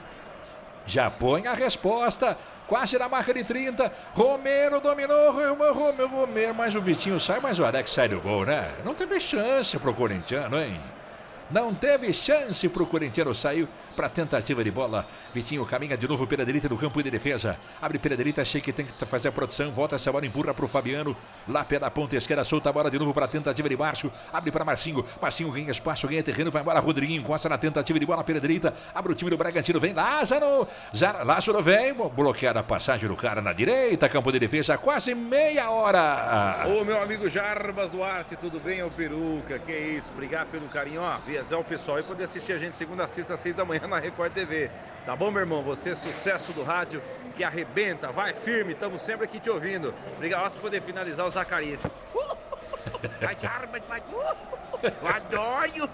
S1: Já põe a resposta. Quase na marca de 30. Romero dominou. Romero, mas o Vitinho sai, mas o Alex sai do gol, né? Não teve chance pro corintiano, hein? Não teve chance pro corintiano, saiu para tentativa de bola. Vitinho caminha de novo pela direita do campo de defesa. Abre pela direita, achei que tem que fazer a produção. Volta essa bola, empurra pro Fabiano. Lá pela ponta esquerda, solta a bola de novo para tentativa de Márcio. Abre para Marcinho. Marcinho ganha espaço, ganha terreno, vai embora. Rodriguinho encosta na tentativa de bola pela direita. Abre o time do Bragantino, vem Lázaro. Lázaro vem, bloqueada a passagem do cara na direita. Campo de defesa, quase meia hora.
S11: Ô, meu amigo Jarbas Duarte, tudo bem? É o Peruca, que é isso? Obrigado pelo carinho, ó. O pessoal e poder assistir a gente segunda a sexta às 6 da manhã na Record TV. Tá bom, meu irmão? Você é sucesso do rádio que arrebenta, vai firme, estamos sempre aqui te ouvindo. Obrigado, ó, se poder finalizar o Zacarias. Vai, Jarbas, vai. Eu adoro.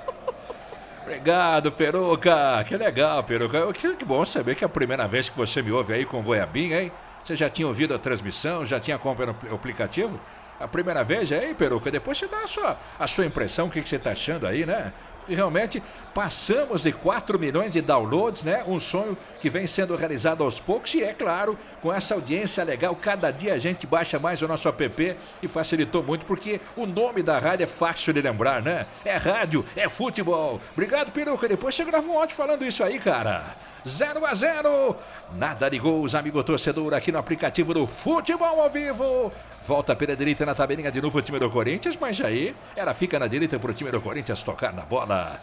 S1: Obrigado, Peruca. Que legal, Peruca. Que bom saber que é a primeira vez que você me ouve aí com Goiabinha, hein? Você já tinha ouvido a transmissão, já tinha acompanhado o aplicativo? A primeira vez aí, Peruca, depois você dá a sua impressão, o que você está achando aí, né? E realmente passamos de 4 milhões de downloads, né? Um sonho que vem sendo realizado aos poucos e, é claro, com essa audiência legal, cada dia a gente baixa mais o nosso app e facilitou muito, porque o nome da rádio é fácil de lembrar, né? É rádio, é futebol. Obrigado, Peruca. Depois você grava um áudio falando isso aí, cara. 0-0. Nada de gols, amigo torcedor, aqui no aplicativo do Futebol ao Vivo. Volta pela direita na tabelinha de novo o time do Corinthians, mas aí ela fica na direita pro time do Corinthians tocar na bola.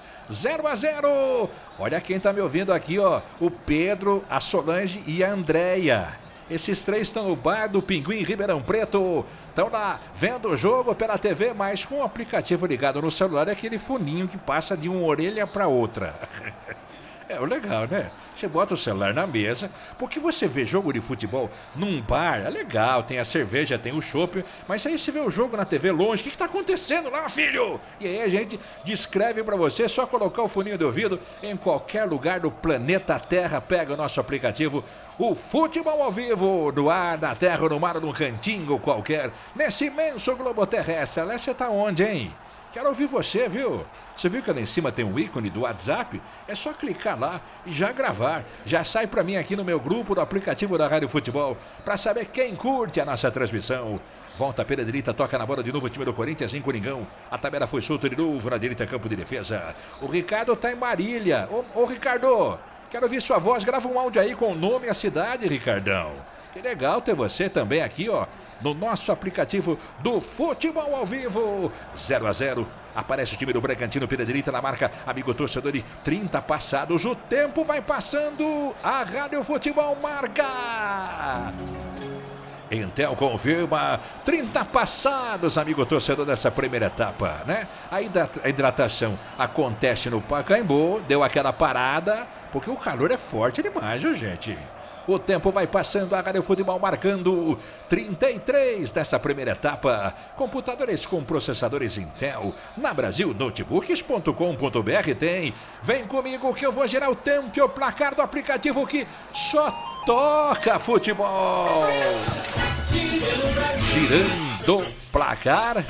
S1: 0-0. Olha quem tá me ouvindo aqui, ó. O Pedro, a Solange e a Andréia. Esses três estão no bar do Pinguim Ribeirão Preto. Estão lá vendo o jogo pela TV, mas com o aplicativo ligado no celular é aquele funinho que passa de uma orelha para outra. É legal, né? Você bota o celular na mesa, porque você vê jogo de futebol num bar, é legal, tem a cerveja, tem o chopp, mas aí você vê o jogo na TV longe, o que está acontecendo lá, filho? E aí a gente descreve para você, só colocar o funinho de ouvido em qualquer lugar do planeta Terra, pega o nosso aplicativo, o Futebol ao Vivo, no ar, na terra, no mar, num cantinho qualquer, nesse imenso globo terrestre. Aliás, você tá onde, hein? Quero ouvir você, viu? Você viu que lá em cima tem um ícone do WhatsApp? É só clicar lá e já gravar. Já sai pra mim aqui no meu grupo do aplicativo da Rádio Futebol para saber quem curte a nossa transmissão. Volta pela direita, toca na bola de novo o time do Corinthians em Coringão. A tabela foi solta de novo na direita, campo de defesa. O Ricardo tá em Marília. Ô Ricardo, quero ouvir sua voz. Grava um áudio aí com o nome e a cidade, Ricardão. Que legal ter você também aqui, ó, no nosso aplicativo do Futebol ao Vivo. 0-0. Aparece o time do Bragantino pela direita na marca, amigo torcedor, de 30 passados. O tempo vai passando. A Rádio Futebol marca. Intel confirma 30 passados, amigo torcedor, dessa primeira etapa, né? A hidratação acontece no Pacaembu, deu aquela parada, porque o calor é forte demais, viu, gente? O tempo vai passando, a Rádio Futebol marcando 33 dessa primeira etapa. Computadores com processadores Intel. Na brasilnotebooks.com.br tem. Vem comigo que eu vou gerar o tempo e o placar do aplicativo que só toca futebol. Girando placar.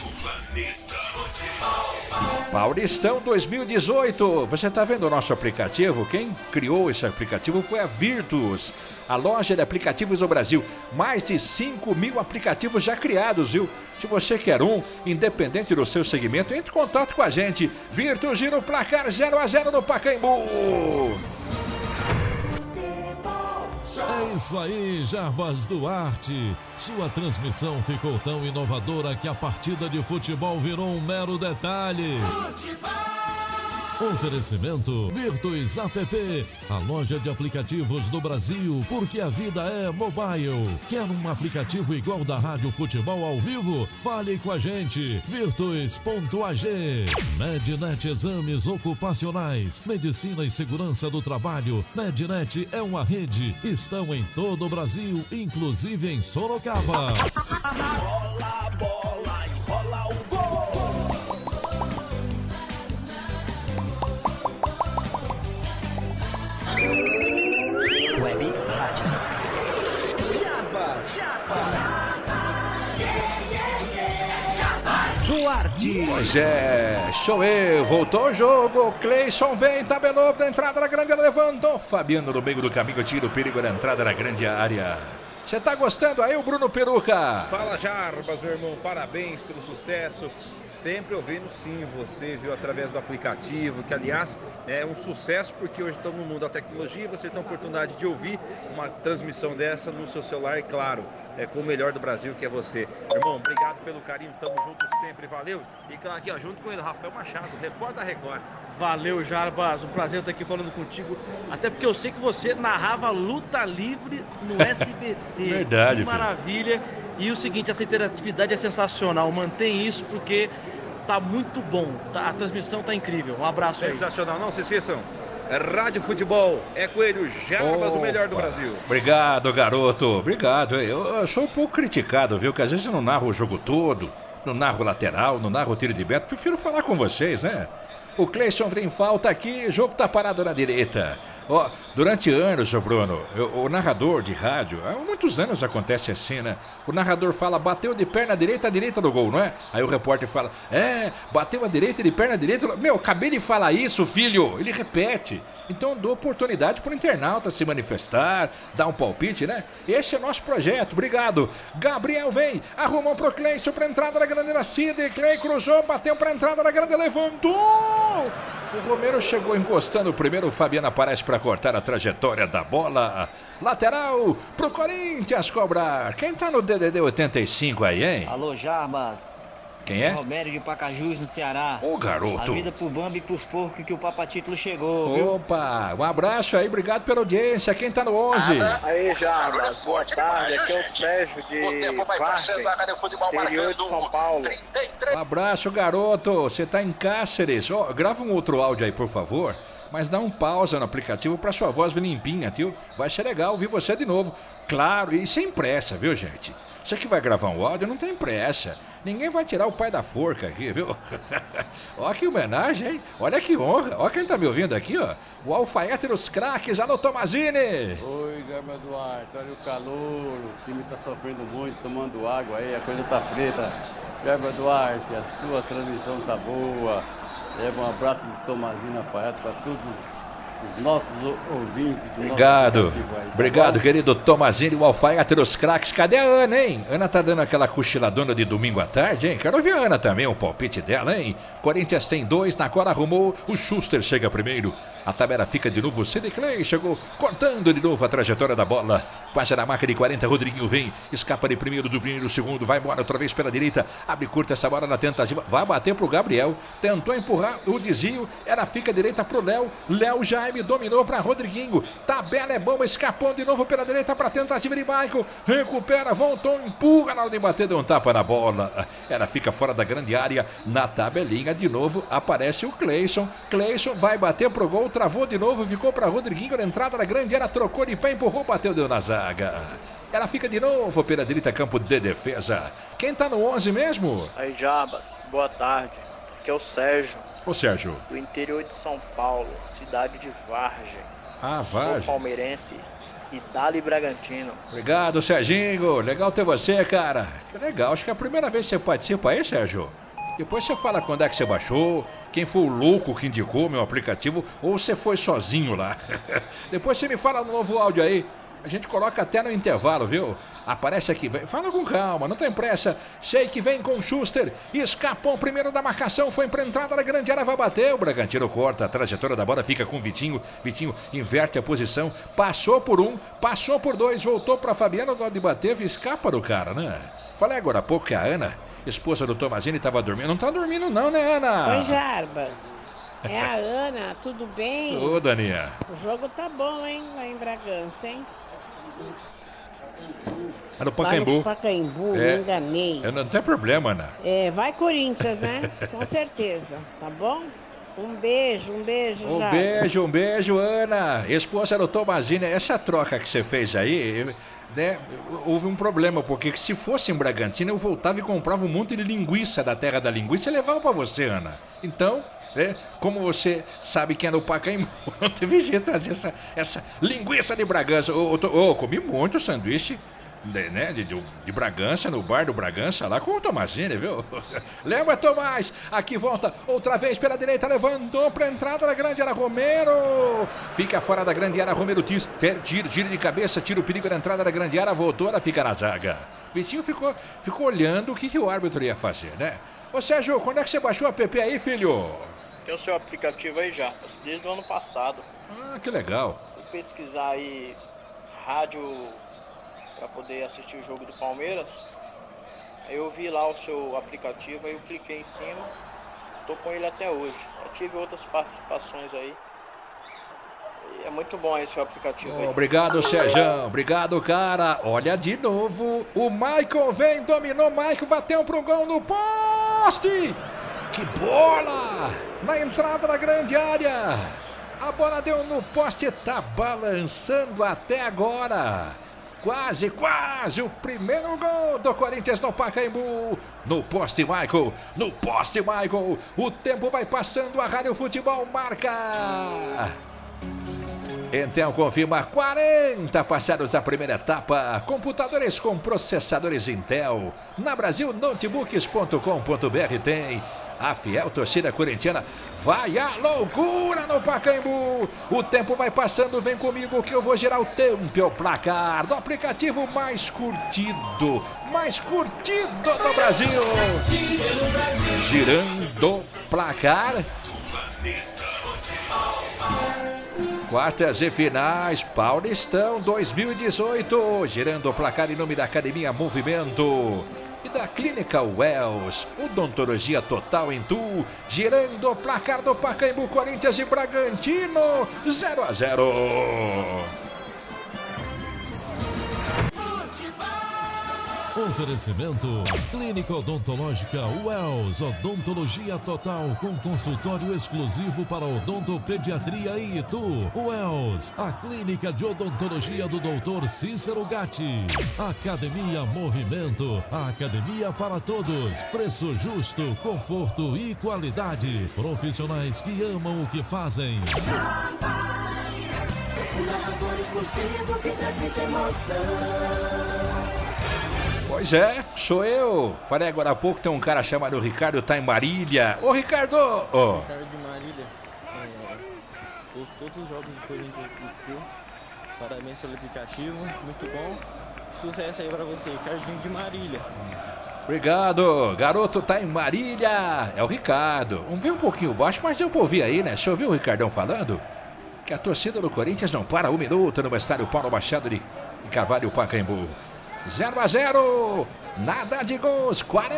S1: Paulistão 2018. Você está vendo o nosso aplicativo? Quem criou esse aplicativo foi a Virtus, a loja de aplicativos do Brasil. Mais de 5.000 aplicativos já criados, viu? Se você quer um, independente do seu segmento, entre em contato com a gente. Virtus gira o placar 0-0 no Pacaembu.
S3: É isso aí, Jarbas Duarte. Sua transmissão ficou tão inovadora que a partida de futebol virou um mero detalhe. Oferecimento Virtus App, a loja de aplicativos do Brasil, porque a vida é mobile. Quer um aplicativo igual da Rádio Futebol ao Vivo? Fale com a gente. Virtus.ag. Mednet Exames Ocupacionais, Medicina e Segurança do Trabalho. Mednet é uma rede. Estão em todo o Brasil, inclusive em Sorocaba.
S2: Rola a bola e rola o gol.
S6: Web Rádio.
S2: Jarbas.
S1: Duarte. Pois é, sou eu. Voltou o jogo. Cleison vem, tabelou pra entrada da grande, levantou. Fabiano no meio do caminho, tira o perigo da entrada da grande área. Você tá gostando aí, o Bruno Peruca?
S11: Fala, Jarbas, meu irmão, parabéns pelo sucesso. Sempre ouvindo sim você, viu, através do aplicativo, que aliás é um sucesso porque hoje estamos no mundo da tecnologia, você tem a oportunidade de ouvir uma transmissão dessa no seu celular, e claro, com o melhor do Brasil, que é você. Irmão, obrigado pelo carinho, tamo junto sempre, valeu. E aqui, ó, junto com ele, Rafael Machado, repórter da Record.
S13: Valeu, Jarbas, um prazer estar aqui falando contigo, até porque eu sei que você narrava luta livre no SBT.
S1: Verdade,
S13: que maravilha. E o seguinte, essa interatividade é sensacional, mantém isso porque tá muito bom, a transmissão tá incrível. Um abraço aí.
S11: Sensacional, não se esqueçam. Rádio Futebol, é Coelho, Jarbas, o melhor do Brasil.
S1: Obrigado, garoto, obrigado. Eu sou um pouco criticado, viu, que às vezes eu não narro o jogo todo, não narro o lateral, não narro o tiro de meta, prefiro falar com vocês, né? O Cleison vem em falta aqui, o jogo tá parado na direita. Ó, durante anos, seu Bruno, o narrador de rádio, há muitos anos acontece assim, né? O narrador fala, bateu de perna direita, a direita do gol, não é? Aí o repórter fala, bateu a direita de perna direita. Meu, acabei de falar isso, filho. Ele repete. Então dou oportunidade para o internauta se manifestar, dar um palpite, né? Esse é nosso projeto, obrigado. Gabriel vem, arrumou pro Cleison pra entrada da grande nascida. Clay cruzou, bateu pra entrada da grande, levantou. O Romero chegou encostando o primeiro, o Fabiano aparece para cortar a trajetória da bola. Lateral pro Corinthians cobrar. Quem tá no DDD 85 aí, hein?
S6: Alô, Jarbas.
S1: Quem é?
S6: Romério de Pacajus, no Ceará.
S1: Ô, garoto.
S6: Avisa pro Bambi e pros porcos que o Papatítulo chegou, viu?
S1: Opa, um abraço aí, obrigado pela audiência. Quem tá no 11?
S18: Aí, Jarbas, boa tarde. Aqui é o Sérgio de Vargem, interior de São Paulo.
S1: Um abraço, garoto. Você tá em Cáceres. Ó, grava um outro áudio aí, por favor. Mas dá um pausa no aplicativo pra sua voz vir limpinha, viu? Vai ser legal ouvir você de novo. Claro, e sem pressa, viu, gente? Você que vai gravar um áudio, não tem pressa. Ninguém vai tirar o pai da forca aqui, viu? Ó que homenagem, hein? Olha que honra. Ó quem tá me ouvindo aqui, ó. O alfaiate dos craques, alô Tomazini.
S19: Oi, Garba Duarte. Olha o calor, o time tá sofrendo muito, tomando água aí, a coisa tá preta. Garba Duarte, a sua transmissão tá boa. Leva um abraço do Tomazini alfaiate para todos os nossos ouvintes.
S1: Obrigado.
S19: Tá
S1: Obrigado, querido Tomazini, o alfaiate dos craques. Cadê a Ana, hein? Ana tá dando aquela cochiladona de domingo à tarde, hein? Quero ouvir a Ana também, o palpite dela, hein? Corinthians tem 2, na Cora arrumou, o Schuster chega primeiro. A tabela fica de novo, o Sidney Clay chegou cortando de novo a trajetória da bola. Quase na marca de 40, Rodriguinho vem, escapa de primeiro, do primeiro, segundo, vai embora outra vez pela direita, abre curta essa bola na tentativa, vai bater pro Gabriel, tentou empurrar o desvio, era fica direita pro Léo, Léo Jaime dominou para Rodriguinho, tabela é boa, escapou de novo pela direita para tentativa de Michael, recupera, voltou, empurra na hora de bater, deu um tapa na bola, ela fica fora da grande área, na tabelinha de novo aparece o Cleison vai bater pro gol, travou de novo, ficou para Rodriguinho na entrada da grande área, trocou de pé, empurrou, bateu, deu na zaga. Ela fica de novo pela direita, campo de defesa. Quem tá no 11 mesmo?
S18: Aí, Jabas, boa tarde. Aqui é o Sérgio.
S1: Ô, Sérgio.
S18: Do interior de São Paulo, cidade de Vargem.
S1: Ah, Vargem.
S18: Sou palmeirense e Dali Bragantino.
S1: Obrigado, Serginho. Legal ter você, cara. Que legal. Acho que é a primeira vez que você participa aí, Sérgio. Depois você fala quando é que você baixou, quem foi o louco que indicou meu aplicativo, ou você foi sozinho lá. Depois você me fala no novo áudio aí. A gente coloca até no intervalo, viu? Aparece aqui, fala com calma, não tem pressa. Sheik vem com o Schuster, escapou primeiro da marcação, foi pra entrada da grande área, vai bater. O Bragantino corta a trajetória da bola, fica com o Vitinho. Vitinho inverte a posição, passou por um, passou por dois, voltou pra Fabiano, de bater, escapa do cara, né? Falei agora há pouco que a Ana, esposa do Tomazini, estava dormindo. Não tá dormindo não, né, Ana?
S20: Oi, Jarbas. É a Ana, tudo bem?
S1: Ô, Daninha.
S20: O jogo tá bom, hein, lá em Bragança, hein?
S1: É no Pacaembu.
S20: Lá no Pacaembu, me enganei.
S1: Não tem problema, Ana.
S20: É, vai Corinthians, né? Com certeza, tá bom? Um beijo,
S1: Um beijo, Ana. Esposa do Tomazini, essa troca que você fez aí, né, houve um problema, porque se fosse em Bragantino, eu voltava e comprava um monte de linguiça da terra da linguiça e levava pra você, Ana. Então, como você sabe que é no Pacaembu, não teve jeito de trazer essa linguiça de Bragança. Comi muito sanduíche de Bragança, no bar do Bragança, lá com o Tomazini, viu? Lembra, Tomás? Aqui volta outra vez pela direita, levantou pra entrada da grande área, Romero. Fica fora da grande área, Romero tira de cabeça, tira o perigo da entrada da grande área, voltou, ela fica na zaga. Vitinho ficou olhando o que o árbitro ia fazer, né? Ô, Sérgio, quando é que você baixou o app aí, filho?
S18: Tem o seu aplicativo aí já, desde o ano passado.
S1: Ah, que legal.
S18: Vou pesquisar aí rádio para poder assistir o jogo do Palmeiras. Aí eu vi lá o seu aplicativo, aí eu cliquei em cima, tô com ele até hoje. Eu tive outras participações aí. E é muito bom esse aplicativo aí.
S1: Obrigado, Sérgio. Obrigado, cara. Olha de novo. O Michael vem, dominou. Michael bateu pro gol no poste. Que bola! Na entrada da grande área. A bola deu no poste, tá balançando até agora. Quase o primeiro gol do Corinthians no Pacaembu. No poste, Michael. O tempo vai passando, a Rádio Futebol marca. Então confirma, 40 passados a primeira etapa. Computadores com processadores Intel. Na brasilnotebooks.com.br tem. A fiel torcida corintiana vai à loucura no Pacaembu. O tempo vai passando, vem comigo que eu vou gerar o tempo e o placar do aplicativo mais curtido do Brasil. Girando o placar. quartas e finais, Paulistão 2018. Girando o placar em nome da Academia Movimento e da Clínica Wells, odontologia total em Tu. Girando o placar do Pacaembu, Corinthians e Bragantino, 0-0.
S3: Oferecimento Clínica Odontológica Wells, odontologia total com consultório exclusivo para odontopediatria em Itu. Wells, a clínica de odontologia do Dr. Cícero Gatti. Academia Movimento, a academia para todos. Preço justo, conforto e qualidade. Profissionais que amam o que fazem.
S1: Pois é, sou eu. Falei agora há pouco, tem um cara chamado Ricardo, tá em Marília. Ô, Ricardo! Oh.
S21: Ricardo de Marília. Todos os jogos do Corinthians aqui. Parabéns pelo aplicativo, muito bom. Sucesso aí pra você, Ricardinho de Marília.
S1: Obrigado, garoto tá em Marília. É o Ricardo. Vem um pouquinho baixo, mas deu pra ouvir aí, né? Você ouviu o Ricardão falando? Que a torcida do Corinthians não para um minuto no estádio Paulo Machado de Carvalho, Pacaembu. 0-0, nada de gols,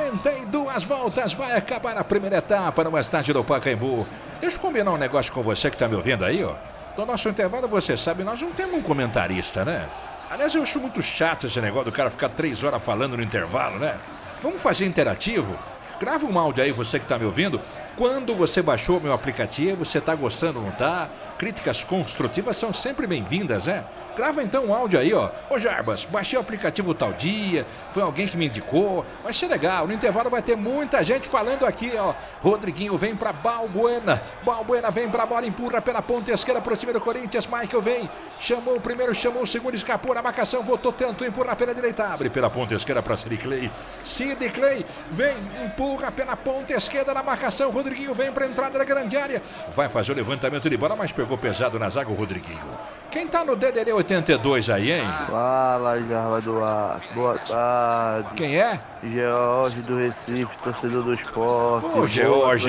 S1: 42 voltas, vai acabar a primeira etapa no estádio do Pacaembu. Deixa eu combinar um negócio com você que tá me ouvindo aí, ó. No nosso intervalo, você sabe, nós não temos um comentarista, né? Aliás, eu acho muito chato esse negócio do cara ficar 3 horas falando no intervalo, né? Vamos fazer interativo? Grava um áudio aí, você que tá me ouvindo. Quando você baixou meu aplicativo, você tá gostando ou não tá? Críticas construtivas são sempre bem-vindas, né? Grava então um áudio aí, ó. Ô Jarbas, baixei o aplicativo tal dia, foi alguém que me indicou. Vai ser legal, no intervalo vai ter muita gente falando aqui, ó. Rodriguinho vem pra Balbuena. Balbuena vem pra bola, empurra pela ponta esquerda pro time do Corinthians. Michael vem, chamou o primeiro, chamou o segundo, escapou na marcação, voltou, tentou empurrar pela direita, abre pela ponta esquerda pra Sid Clay. Sid Clay vem, empurra pela ponta esquerda na marcação. Rodriguinho vem pra entrada da grande área. Vai fazer o levantamento de bola, mas pegou pesado na zaga o Rodriguinho. Quem tá no DDD 82 aí, hein?
S22: Fala, Jarva Duarte. Boa tarde.
S1: Quem é?
S22: George do Recife, torcedor do esporte.
S1: Ô, George.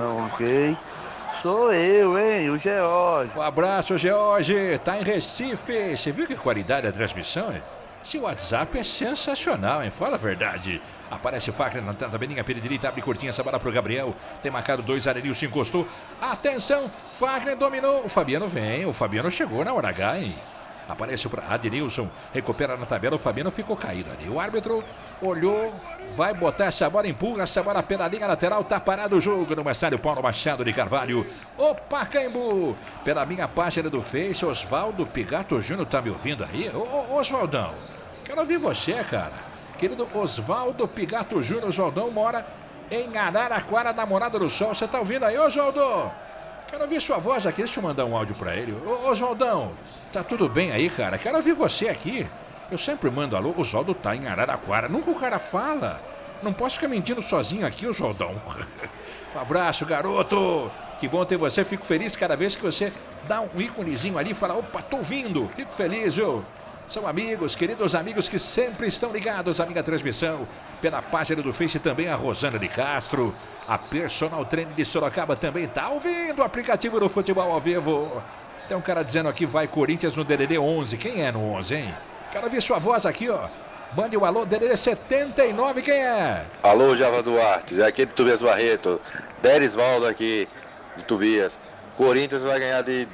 S22: Ok? Sou eu, hein? O George.
S1: Um abraço, George. Tá em Recife. Você viu que qualidade da transmissão, hein? Seu WhatsApp é sensacional, hein? Fala a verdade. Aparece o Fagner na tabelinha pela direita, abre curtinha essa bola pro Gabriel. Tem marcado 2, Arenil se encostou. Atenção, Fagner dominou. O Fabiano vem, o Fabiano chegou na hora H, hein? Aparece para Adnilson, recupera na tabela, o Fabiano ficou caído ali. O árbitro olhou, vai botar essa bola, empurra essa bola pela linha lateral, tá parado o jogo no estádio Paulo Machado de Carvalho. O Pacaembu, pela minha página do Face, Oswaldo Pigato Júnior tá me ouvindo aí? Ô Oswaldão, quero ouvir você, cara. Querido Oswaldo Pigato Júnior, Oswaldão mora em Araraquara, da Morada do Sol. Você tá ouvindo aí, Oswaldo? Quero ouvir sua voz aqui, deixa eu mandar um áudio pra ele. Ô, Oswaldão, tá tudo bem aí, cara? Quero ouvir você aqui. Eu sempre mando alô, o Oswaldo tá em Araraquara. Nunca o cara fala. Não posso ficar mentindo sozinho aqui, Oswaldão. Um abraço, garoto. Que bom ter você. Fico feliz cada vez que você dá um íconezinho ali e fala, opa, tô vindo. Fico feliz, viu? São amigos, queridos amigos que sempre estão ligados à minha transmissão. Pela página do Face também a Rosana de Castro. A Personal Trainer de Sorocaba também está ouvindo o aplicativo do Futebol ao Vivo. Tem um cara dizendo aqui, vai Corinthians no DDD 11. Quem é no 11, hein? Quero ouvir sua voz aqui, ó. Mande o alô, DDD 79, quem é?
S23: Alô, Java Duarte, aqui de Tobias Barreto. Derisvaldo aqui de Tobias. Corinthians vai ganhar de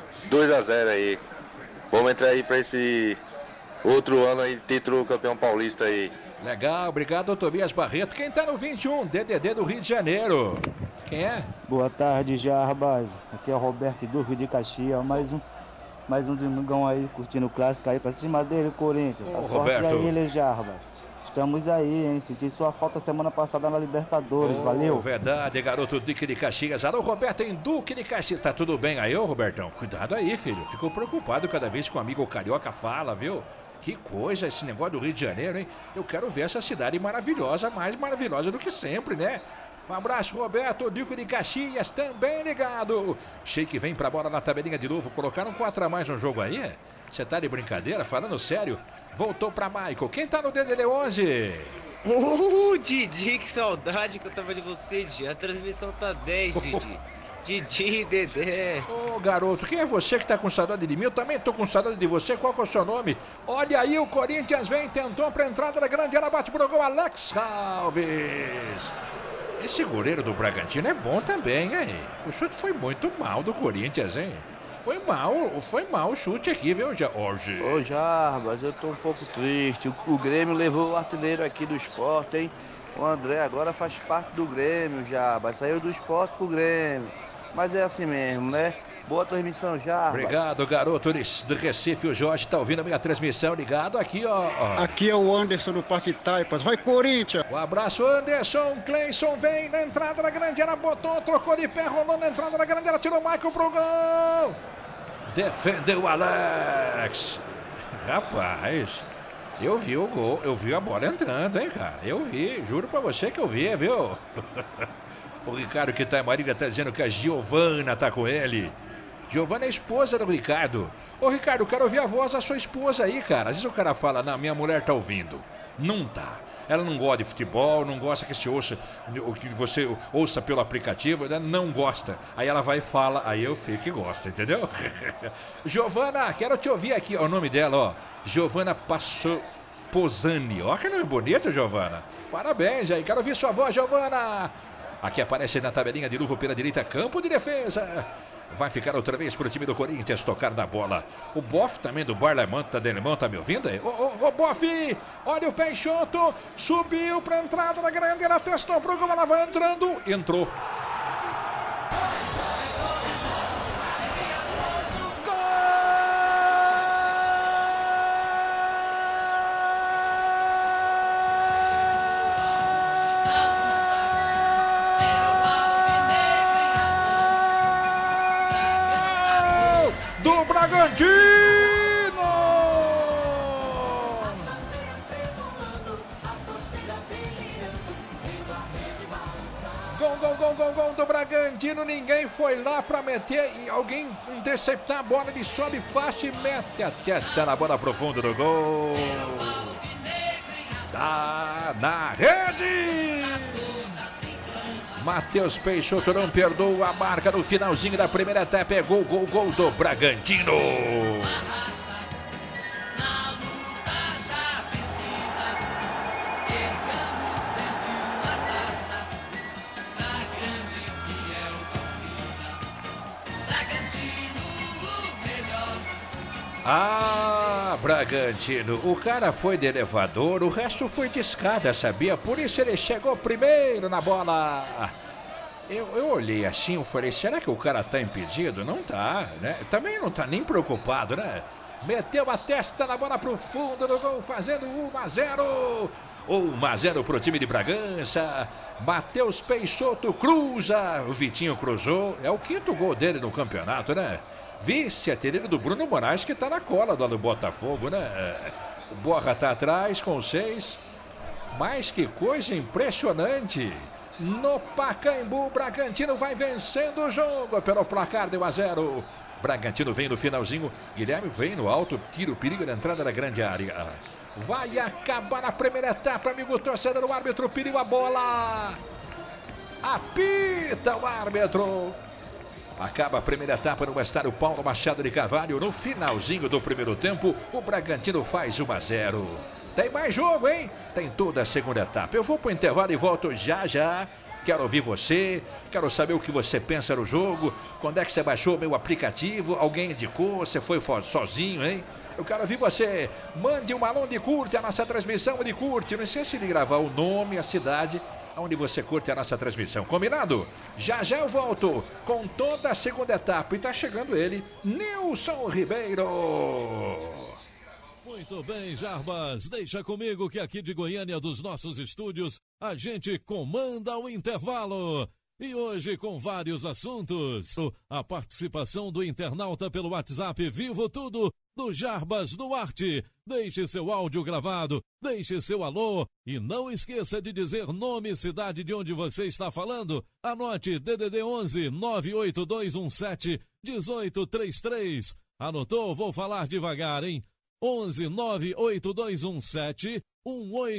S23: 2-0 aí. Vamos entrar aí para esse outro ano aí, título campeão paulista aí.
S1: Legal, obrigado, Tobias Barreto. Quem tá no 21, DDD do Rio de Janeiro? Quem é?
S24: Boa tarde, Jarbas. Aqui é o Roberto do Rio de Caxias. Mais um domingão aí, curtindo o clássico aí pra cima dele, Corinthians.
S1: Ô, Roberto.
S24: Aí, ele, Jarbas. Estamos aí, hein? Senti sua falta semana passada na Libertadores, valeu?
S1: Verdade, garoto Duque de Caxias. Alô, Roberto em Duque de Caxias. Tá tudo bem aí, ô, Robertão? Cuidado aí, filho. Ficou preocupado cada vez que o amigo carioca fala, viu? Que coisa esse negócio do Rio de Janeiro, hein? Eu quero ver essa cidade maravilhosa, mais maravilhosa do que sempre, né? Um abraço, Roberto, Duque de Caxias, também ligado. Sheik vem pra bola na tabelinha de novo. Colocaram 4 a mais no jogo aí? Você tá de brincadeira? Falando sério? Voltou pra Michael. Quem tá no DDD 11?
S25: Didi, que saudade que eu tava de você, Didi. A transmissão tá 10, Didi.
S6: Didi, Dedé.
S1: Ô, garoto, quem é você que tá com saudade de mim? Eu também tô com saudade de você. Qual que é o seu nome? Olha aí, o Corinthians vem, tentou pra entrada da grande área, bate pro gol, Alex Alves. Esse goleiro do Bragantino é bom também, hein? O chute foi muito mal do Corinthians, hein? Foi mal o chute aqui, viu, Jorge?
S22: Ô, Jarbas, eu tô um pouco triste. O Grêmio levou o artilheiro aqui do Sport, hein? O André agora faz parte do Grêmio, Jarbas. Saiu do Sport pro Grêmio. Mas é assim mesmo, né? Boa transmissão, Jarbas.
S1: Obrigado, garoto do Recife. O Jorge tá ouvindo a minha transmissão. Ligado aqui, ó.
S4: Aqui é o Anderson no Parque Taipas. Vai, Corinthians!
S1: Um abraço, Anderson. Cleison vem na entrada da grande área, botou, trocou de pé, rolou na entrada da grande área, tirou o Michael pro gol. Defendeu o Alex. Rapaz, eu vi o gol, eu vi a bola entrando, hein, cara? Eu vi, juro pra você que eu vi, viu? O Ricardo que tá em Marília tá dizendo que a Giovana tá com ele. Giovana é esposa do Ricardo. Ô, Ricardo, eu quero ouvir a voz da sua esposa aí, cara. Às vezes o cara fala, não, minha mulher tá ouvindo. Não tá. Ela não gosta de futebol, não gosta que você ouça pelo aplicativo, ela não gosta. Aí ela vai e fala, aí eu fico que gosta, entendeu? Giovana, quero te ouvir aqui, ó, o nome dela, ó. Giovana Posani. Ó, que nome bonito, Giovana. Parabéns aí, quero ouvir sua voz, Giovana. Aqui aparece na tabelinha de novo pela direita, campo de defesa. Vai ficar outra vez pro time do Corinthians tocar na bola. O Boff também do Barlemão tá me ouvindo aí? Ô, Boff, olha o Peixoto, subiu pra entrada da grande, ela testou pro gol, ela vai entrando, entrou. Bragantino! Gol do Bragantino, ninguém foi lá pra meter e alguém interceptar a bola, ele sobe fácil e mete a testa na bola profunda do gol. Tá na rede! Matheus Peixoto não perdoa a marca no finalzinho da primeira etapa. É gol do Bragantino. Ah, Bragantino, o cara foi de elevador, o resto foi de escada, sabia? Por isso ele chegou primeiro na bola. Eu olhei assim, eu falei, será que o cara tá impedido? Não tá, né? Também não tá nem preocupado, né? Meteu a testa na bola pro fundo do gol, fazendo 1-0. 1-0 pro time de Bragança. Matheus Peixoto cruza, o Vitinho cruzou. É o quinto gol dele no campeonato, né? Vice-artilheiro do Bruno Moraes, que tá na cola do Botafogo, né? O Borra tá atrás com 6. Mas que coisa impressionante. No Pacaembu, o Bragantino vai vencendo o jogo pelo placar de 1-0. Bragantino vem no finalzinho. Guilherme vem no alto, tira o perigo da entrada da grande área. Vai acabar a primeira etapa, amigo torcedor. O árbitro pediu a bola. Apita o árbitro. Acaba a primeira etapa no estádio Paulo Machado de Carvalho. No finalzinho do primeiro tempo, o Bragantino faz 1-0. Tem mais jogo, hein? Tem toda a segunda etapa. Eu vou pro intervalo e volto já. Quero ouvir você, quero saber o que você pensa no jogo. Quando é que você baixou o meu aplicativo? Alguém indicou? Você foi sozinho, hein? Eu quero ouvir você. Mande um alô de curte a nossa transmissão de curte. Não esqueça de gravar o nome, a cidade onde você curte a nossa transmissão. Combinado? Já eu volto com toda a segunda etapa. E tá chegando ele, Nilson Ribeiro.
S3: Muito bem, Jarbas. Deixa comigo que aqui de Goiânia, dos nossos estúdios, a gente comanda o intervalo. E hoje com vários assuntos. A participação do internauta pelo WhatsApp Vivo Tudo, do Jarbas Duarte. Deixe seu áudio gravado, deixe seu alô e não esqueça de dizer nome e cidade de onde você está falando. Anote DDD 11 98217 1833. Anotou? Vou falar devagar, hein? 11 98217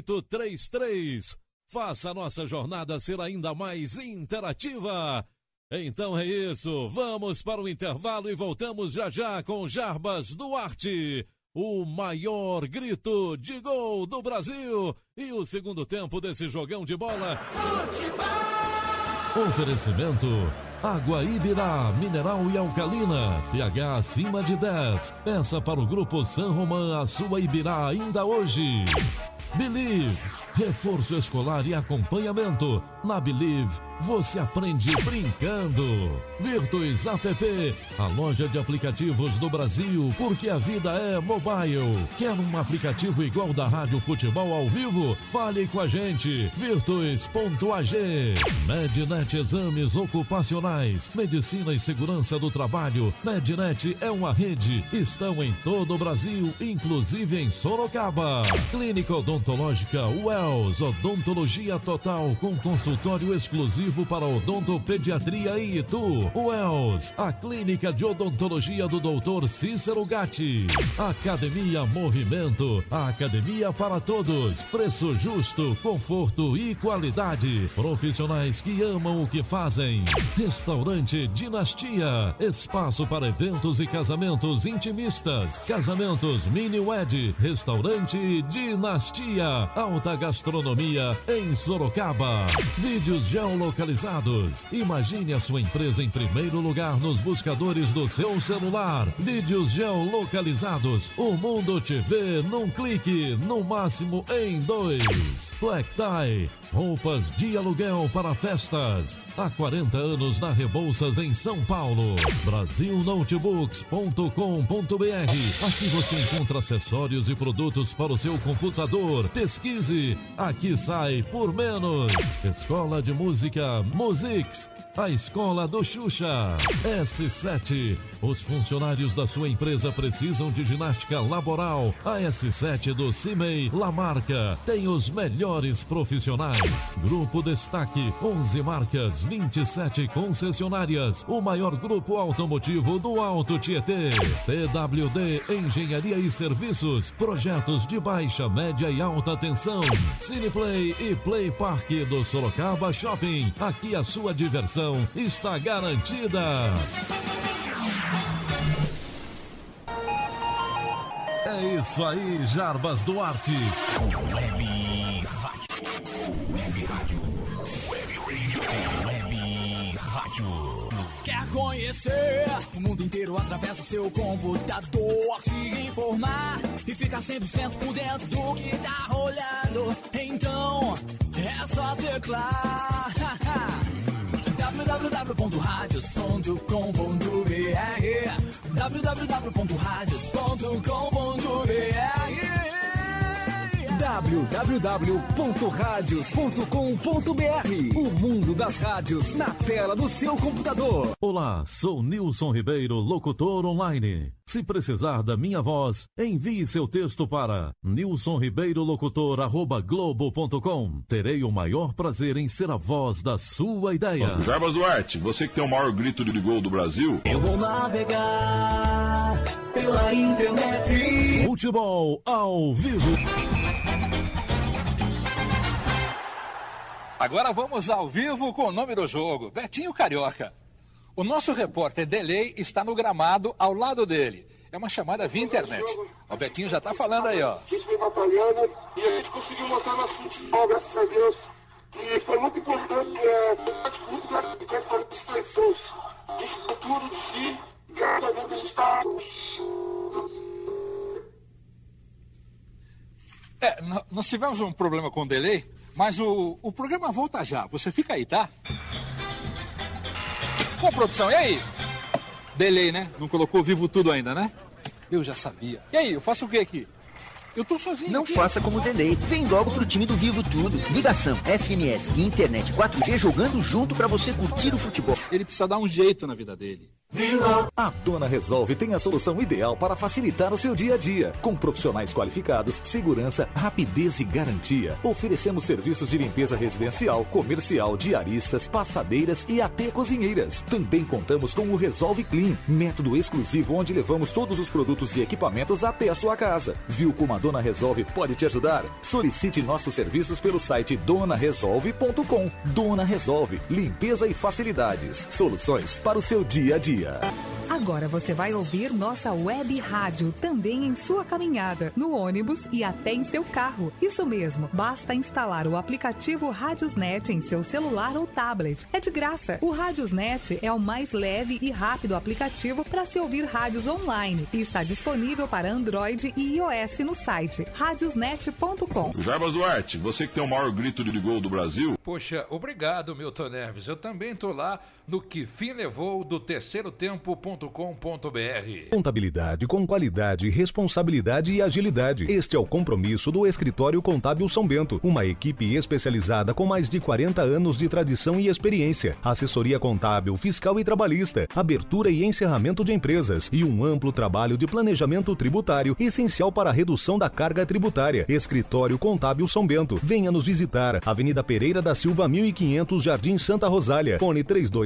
S3: 1833. Faça a nossa jornada ser ainda mais interativa. Então é isso, vamos para o intervalo e voltamos já já com Jarbas Duarte. O maior grito de gol do Brasil e o segundo tempo desse jogão de bola. Futebol! Oferecimento Água Ibirá, mineral e alcalina, pH acima de 10. Peça para o Grupo San Román a sua Ibirá ainda hoje. Believe, reforço escolar e acompanhamento. Na Believe, você aprende brincando. Virtus App, a loja de aplicativos do Brasil, porque a vida é mobile. Quer um aplicativo igual da Rádio Futebol ao vivo? Fale com a gente. Virtus.ag. Mednet Exames Ocupacionais, Medicina e Segurança do Trabalho. Mednet é uma rede. Estão em todo o Brasil, inclusive em Sorocaba. Clínica Odontológica Wells, odontologia total com consultório exclusivo para odontopediatria em Itu. Wells, a clínica de odontologia do Dr. Cícero Gatti. Academia Movimento, a academia para todos. Preço justo, conforto e qualidade. Profissionais que amam o que fazem. Restaurante Dinastia, espaço para eventos e casamentos intimistas. Casamentos mini-wed. Restaurante Dinastia, alta gastronomia em Sorocaba. Vídeos geolocalizados. Imagine a sua empresa em primeiro lugar nos buscadores do seu celular. Vídeos geolocalizados. O mundo te vê num clique, no máximo em 2. Black Tie, roupas de aluguel para festas. Há 40 anos na Rebouças, em São Paulo. Brasilnotebooks.com.br. Aqui você encontra acessórios e produtos para o seu computador. Pesquise, aqui sai por menos. Escola de Música Musics, a escola do Xuxa. S7, os funcionários da sua empresa precisam de ginástica laboral. A S7 do CIMEI Lamarca tem os melhores profissionais. Grupo Destaque, 11 marcas, 27 concessionárias. O maior grupo automotivo do Alto Tietê. TWD Engenharia e Serviços, projetos de baixa, média e alta tensão. Cineplay e Play Park do Sorocaba Shopping. Aqui a sua diversão está garantida. É isso aí, Jarbas Duarte.
S2: Web Rádio. Quer conhecer o mundo inteiro através do seu computador, se informar e ficar 100% por dentro do que tá rolando? Então é só teclar www.radios.com.br www.radios.com.br
S5: www.radios.com.br. O mundo das rádios na tela do seu computador.
S3: Olá, sou Nilson Ribeiro, locutor online. Se precisar da minha voz, envie seu texto para nilsonribeirolocutor@globo.com. Terei o maior prazer em ser a voz da sua ideia.
S8: Jarbas Duarte, você que tem o maior grito de gol do Brasil.
S2: Eu vou navegar pela internet.
S3: Futebol ao vivo.
S1: Agora vamos ao vivo com o nome do jogo, Betinho Carioca. O nosso repórter Delay está no gramado ao lado dele. É uma chamada via internet. O Betinho já está falando aí, ó.
S9: A gente vem batalhando e a gente conseguiu montar nosso futebol, graças a Deus. E foi muito importante, muito gratificante fazer as pessoas. A gente deu tudo de si, graças a Deus a gente está...
S1: Nós tivemos um problema com o Delay, mas o programa volta já. Você fica aí, tá? Bom, produção, e aí? Delay, né? Não colocou vivo tudo ainda, né? Eu já sabia. E aí, eu faço o que aqui? Eu tô sozinho.
S10: Não
S1: aqui.
S10: Faça como o Delay. Vem logo pro time do Vivo Tudo. Ligação, SMS e internet 4G jogando junto pra você curtir o futebol.
S1: Ele precisa dar um jeito na vida dele.
S7: A Dona Resolve tem a solução ideal para facilitar o seu dia a dia. Com profissionais qualificados, segurança, rapidez e garantia. Oferecemos serviços de limpeza residencial, comercial, diaristas, passadeiras e até cozinheiras. Também contamos com o Resolve Clean, método exclusivo onde levamos todos os produtos e equipamentos até a sua casa. Viu como a Dona Resolve pode te ajudar? Solicite nossos serviços pelo site donaresolve.com. Dona Resolve, limpeza e facilidades. Soluções para o seu dia a dia.
S12: Agora você vai ouvir nossa web rádio também em sua caminhada, no ônibus e até em seu carro. Isso mesmo, basta instalar o aplicativo Radiosnet em seu celular ou tablet. É de graça. O Radiosnet é o mais leve e rápido aplicativo para se ouvir rádios online e está disponível para Android e iOS no site radiosnet.com.
S8: Jarbas Duarte, você que tem o maior grito de gol do Brasil.
S1: Poxa, obrigado, Milton Neves. Eu também tô lá no Que Fim Levou do terceirotempo.com.br.
S15: Contabilidade com qualidade, responsabilidade e agilidade. Este é o compromisso do Escritório Contábil São Bento, uma equipe especializada com mais de 40 anos de tradição e experiência, assessoria contábil, fiscal e trabalhista, abertura e encerramento de empresas e um amplo trabalho de planejamento tributário essencial para a redução da carga tributária. Escritório Contábil São Bento. Venha nos visitar. Avenida Pereira da Silva, 1500, Jardim Santa Rosália. Fone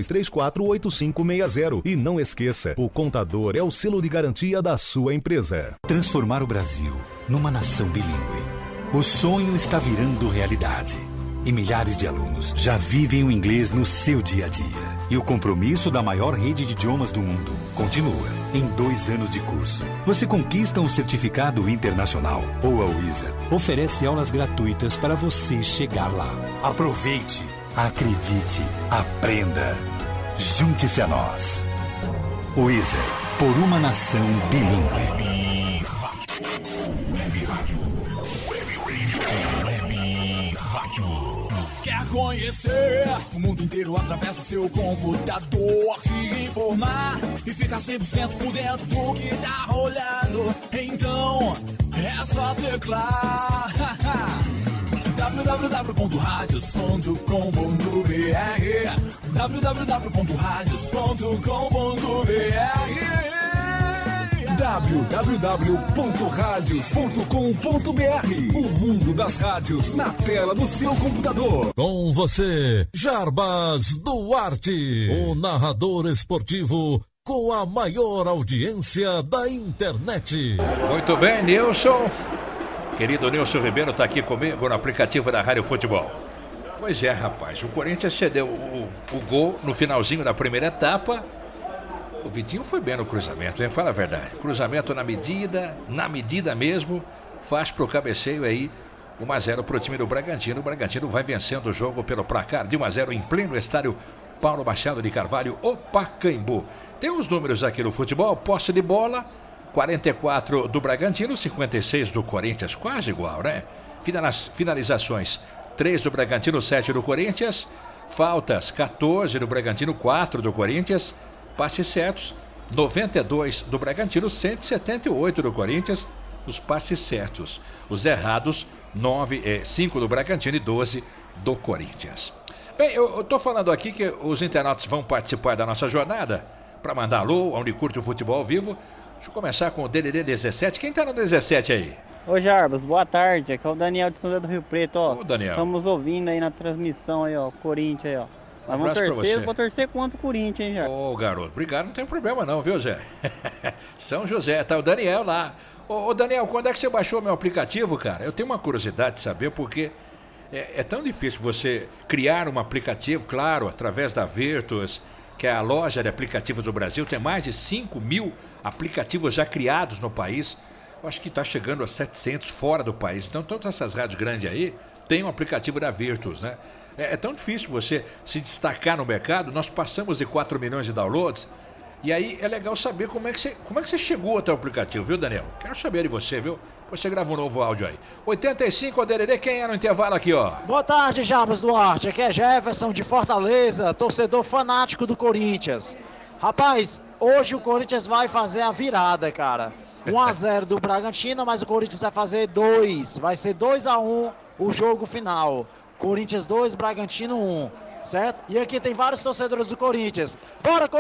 S15: 3234-8560. E não esqueça, o contador é o selo de garantia da sua empresa.
S16: Transformar o Brasil numa nação bilíngue. O sonho está virando realidade. E milhares de alunos já vivem o inglês no seu dia a dia. E o compromisso da maior rede de idiomas do mundo continua. Em 2 anos de curso, você conquista um certificado internacional. Ou a Wizard oferece aulas gratuitas para você chegar lá. Aproveite, acredite, aprenda. Junte-se a nós. Wizard, por uma nação bilíngue.
S2: Quer conhecer o mundo inteiro através do seu computador, se informar e ficar 100% por dentro do que tá rolando? Então é só teclar www.radios.com.br www.radios.com.br
S5: www.radios.com.br. O mundo das rádios na tela do seu computador.
S3: Com você, Jarbas Duarte, o narrador esportivo com a maior audiência da internet.
S1: Muito bem, Nilson. Querido Nilson Ribeiro está aqui comigo no aplicativo da Rádio Futebol. Pois é, rapaz, o Corinthians cedeu o gol no finalzinho da primeira etapa. O Vitinho foi bem no cruzamento, hein? Fala a verdade. Cruzamento na medida mesmo, faz pro cabeceio aí, 1-0 pro time do Bragantino. O Bragantino vai vencendo o jogo pelo placar de 1-0 em pleno estádio Paulo Machado de Carvalho, o Pacaembu. Tem os números aqui no futebol, posse de bola, 44 do Bragantino, 56 do Corinthians, quase igual, né? Finalizações, 3 do Bragantino, 7 do Corinthians. Faltas, 14 do Bragantino, 4 do Corinthians. Passes certos, 92 do Bragantino, 178 do Corinthians, os passes certos. Os errados, 5 do Bragantino e 12 do Corinthians. Bem, eu estou falando aqui que os internautas vão participar da nossa jornada para mandar alô, onde curte o futebol ao vivo. Deixa eu começar com o DDD 17. Quem está no 17 aí?
S25: Ô Jarbas, boa tarde. Aqui é o Daniel de São José do Rio Preto, ó.
S1: Ô, Daniel.
S25: Estamos ouvindo aí na transmissão aí, ó. Corinthians aí, ó.
S1: Um abraço pra você.
S25: Vou torcer contra o Corinthians, hein, Jarbas?
S1: Ô, garoto, obrigado, não tem problema não, viu, Zé? São José, tá o Daniel lá. Ô, Daniel, quando é que você baixou meu aplicativo, cara? Eu tenho uma curiosidade de saber porque é tão difícil você criar um aplicativo, claro, através da Virtus, que é a loja de aplicativos do Brasil. Tem mais de 5.000 aplicativos já criados no país. Eu acho que está chegando a 700 fora do país. Então, todas essas rádios grandes aí têm um aplicativo da Virtus, né? É tão difícil você se destacar no mercado. Nós passamos de 4 milhões de downloads. E aí é legal saber como é que você chegou até o aplicativo, viu, Daniel? Quero saber de você, viu? Você grava um novo áudio aí. 85, DDD, quem é no intervalo aqui, ó?
S26: Boa tarde, Jarbas Duarte. Aqui é Jefferson de Fortaleza, torcedor fanático do Corinthians. Rapaz, hoje o Corinthians vai fazer a virada, cara. 1-0 do Bragantino, mas o Corinthians vai fazer 2. Vai ser 2-1 o jogo final. Corinthians 2, Bragantino 1, certo? E aqui tem vários torcedores do Corinthians. Bora, Corinthians!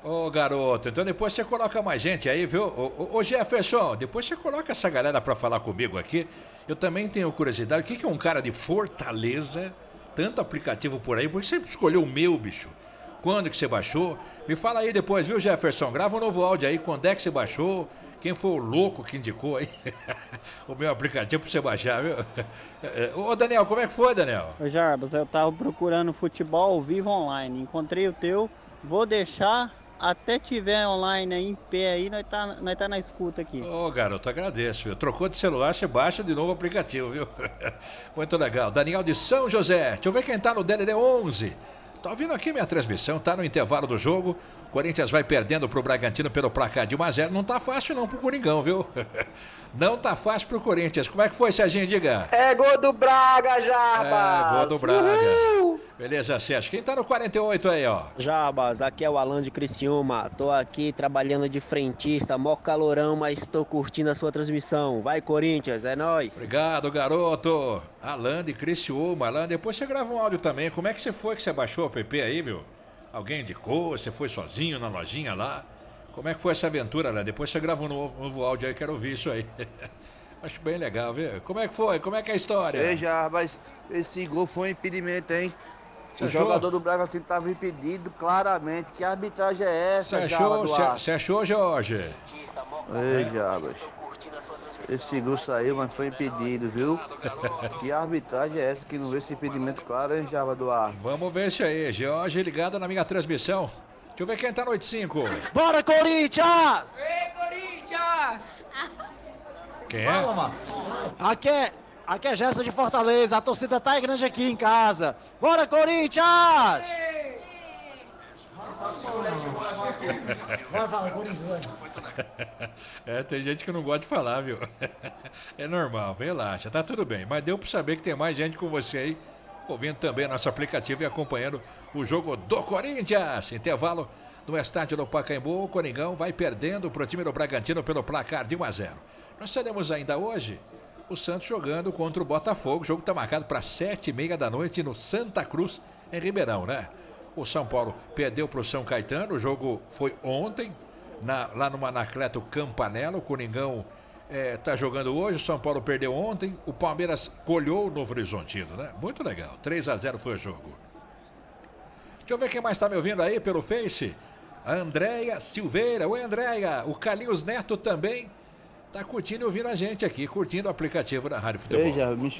S1: Ô, garoto, então depois você coloca mais gente aí, viu? Ô, Jefferson, depois você coloca essa galera pra falar comigo aqui. Eu também tenho curiosidade. O que é um cara de Fortaleza, tanto aplicativo por aí, por que você escolheu o meu, bicho? Quando que você baixou? Me fala aí depois, viu, Jefferson? Grava um novo áudio aí, quando é que você baixou? Quem foi o louco que indicou aí o meu aplicativo pra você baixar, viu? Ô, Daniel, como é que foi, Daniel?
S25: Ô, Jarbas, eu tava procurando futebol ao vivo online. Encontrei o teu, vou deixar até tiver online aí, em pé aí, nós tá na escuta aqui.
S1: Ô, garoto, agradeço, viu? Trocou de celular, você baixa de novo o aplicativo, viu? Muito legal. Daniel de São José. Deixa eu ver quem tá no DDD 11. Tá ouvindo aqui minha transmissão, tá no intervalo do jogo. Corinthians vai perdendo pro Bragantino pelo placar de 1-0. Não tá fácil não pro Coringão, viu? Não tá fácil pro Corinthians. Como é que foi, Serginho? Diga.
S11: É gol do Braga, Jarbas.
S1: É, gol do Braga. Uhul. Beleza, Sérgio. Quem tá no 48 aí, ó?
S13: Jarbas, aqui é o Alan de Criciúma. Tô aqui trabalhando de frentista, mó calorão, mas tô curtindo a sua transmissão. Vai, Corinthians, é nóis.
S1: Obrigado, garoto. Alan de Criciúma. Alan, depois você grava um áudio também. Como é que você foi que você baixou o app aí, viu? Alguém indicou? Você foi sozinho na lojinha lá? Como é que foi essa aventura, Alan? Depois você grava um novo áudio aí, quero ouvir isso aí. Acho bem legal, viu? Como é que foi? Como é que é a história?
S22: Ei, Jarbas, esse gol foi um impedimento, hein?
S1: Você
S22: o
S1: achou?
S22: Jogador do Bragantino estava impedido claramente. Que arbitragem é essa,
S1: Você achou, Jorge?
S22: Ei, Jarbas. Esse gol saiu, mas foi impedido, viu? Que arbitragem é essa que não vê esse impedimento claro, hein, Jarbas Duarte?
S1: Vamos ver isso aí. Jorge ligado na minha transmissão. Deixa eu ver quem tá no 85.
S26: Bora, Corinthians!
S14: Ei, Corinthians!
S1: Quem é?
S26: Fala, mano. Aqui é Gerson de Fortaleza, a torcida tá grande aqui em casa. Bora, Corinthians! Vai falar, Corinthians.
S1: É, tem gente que não gosta de falar, viu? É normal, relaxa, tá tudo bem. Mas deu pra saber que tem mais gente com você aí, ouvindo também nosso aplicativo e acompanhando o jogo do Corinthians. Intervalo no estádio do Pacaembu, o Coringão vai perdendo pro time do Bragantino pelo placar de 1-0. Nós teremos ainda hoje o Santos jogando contra o Botafogo. O jogo está marcado para 7h30 da noite no Santa Cruz, em Ribeirão, né? O São Paulo perdeu para o São Caetano. O jogo foi ontem, lá no Anacleto Campanella. O Coringão está jogando hoje. O São Paulo perdeu ontem. O Palmeiras colhou o Novo Horizontino, né? Muito legal. 3-0 foi o jogo. Deixa eu ver quem mais está me ouvindo aí pelo Face. A Andréia Silveira. Oi, Andréia. O Carlinhos Neto também tá curtindo e ouvindo a gente aqui, curtindo o aplicativo da Rádio Futebol.
S22: Ei, já, me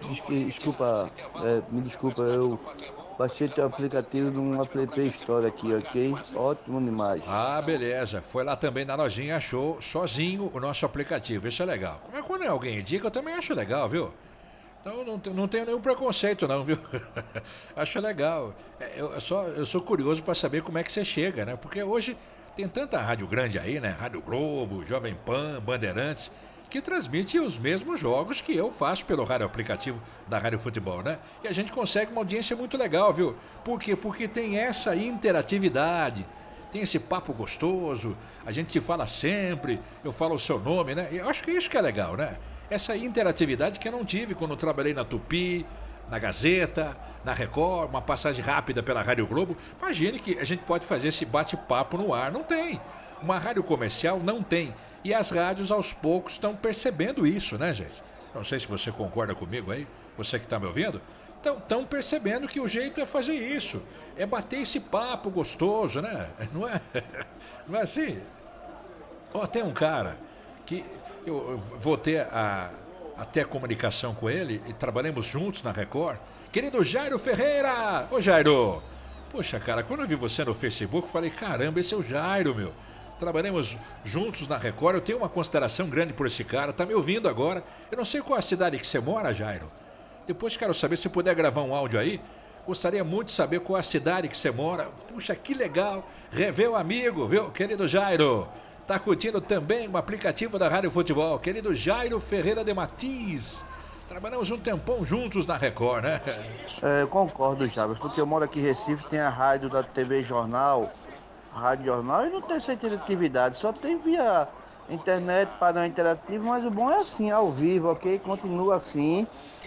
S22: desculpa, eu baixei teu aplicativo num app Store aqui, ok? Ótimo demais.
S1: Ah, beleza. Foi lá também na lojinha, achou sozinho o nosso aplicativo. Isso é legal. Como é que quando alguém indica, eu também acho legal, viu? Então não tenho nenhum preconceito não, viu? Acho legal. Eu sou curioso para saber como é que você chega, né? Porque hoje tem tanta rádio grande aí, né? Rádio Globo, Jovem Pan, Bandeirantes, que transmite os mesmos jogos que eu faço pelo rádio aplicativo da Rádio Futebol, né? E a gente consegue uma audiência muito legal, viu? Por quê? Porque tem essa interatividade, tem esse papo gostoso, a gente se fala sempre, eu falo o seu nome, né? E eu acho que isso que é legal, né? Essa interatividade que eu não tive quando eu trabalhei na Tupi, na Gazeta, na Record, uma passagem rápida pela Rádio Globo. Imagine que a gente pode fazer esse bate-papo no ar. Não tem. Uma rádio comercial não tem. E as rádios, aos poucos, estão percebendo isso, né, gente? Não sei se você concorda comigo aí, você que está me ouvindo. Estão percebendo que o jeito é fazer isso. É bater esse papo gostoso, né? Não é assim? Ó, tem um cara que eu vou ter até comunicação com ele e trabalhamos juntos na Record. Querido Jairo Ferreira! Ô, Jairo! Poxa, cara, quando eu vi você no Facebook, eu falei, caramba, esse é o Jairo, meu. Trabalhamos juntos na Record, eu tenho uma consideração grande por esse cara, tá me ouvindo agora. Eu não sei qual a cidade que você mora, Jairo. Depois quero saber se puder gravar um áudio aí. Gostaria muito de saber qual a cidade que você mora. Puxa, que legal. Rever o amigo, viu, querido Jairo? Tá curtindo também o aplicativo da Rádio Futebol. Querido Jairo Ferreira de Matiz. Trabalhamos um tempão juntos na Record, né?
S22: Eu concordo, Chaves, porque eu moro aqui em Recife, tem a rádio da TV Jornal, Rádio Jornal, e não tem essa interatividade, só tem via internet, padrão interativo, mas o bom é assim, ao vivo, ok? Continua assim,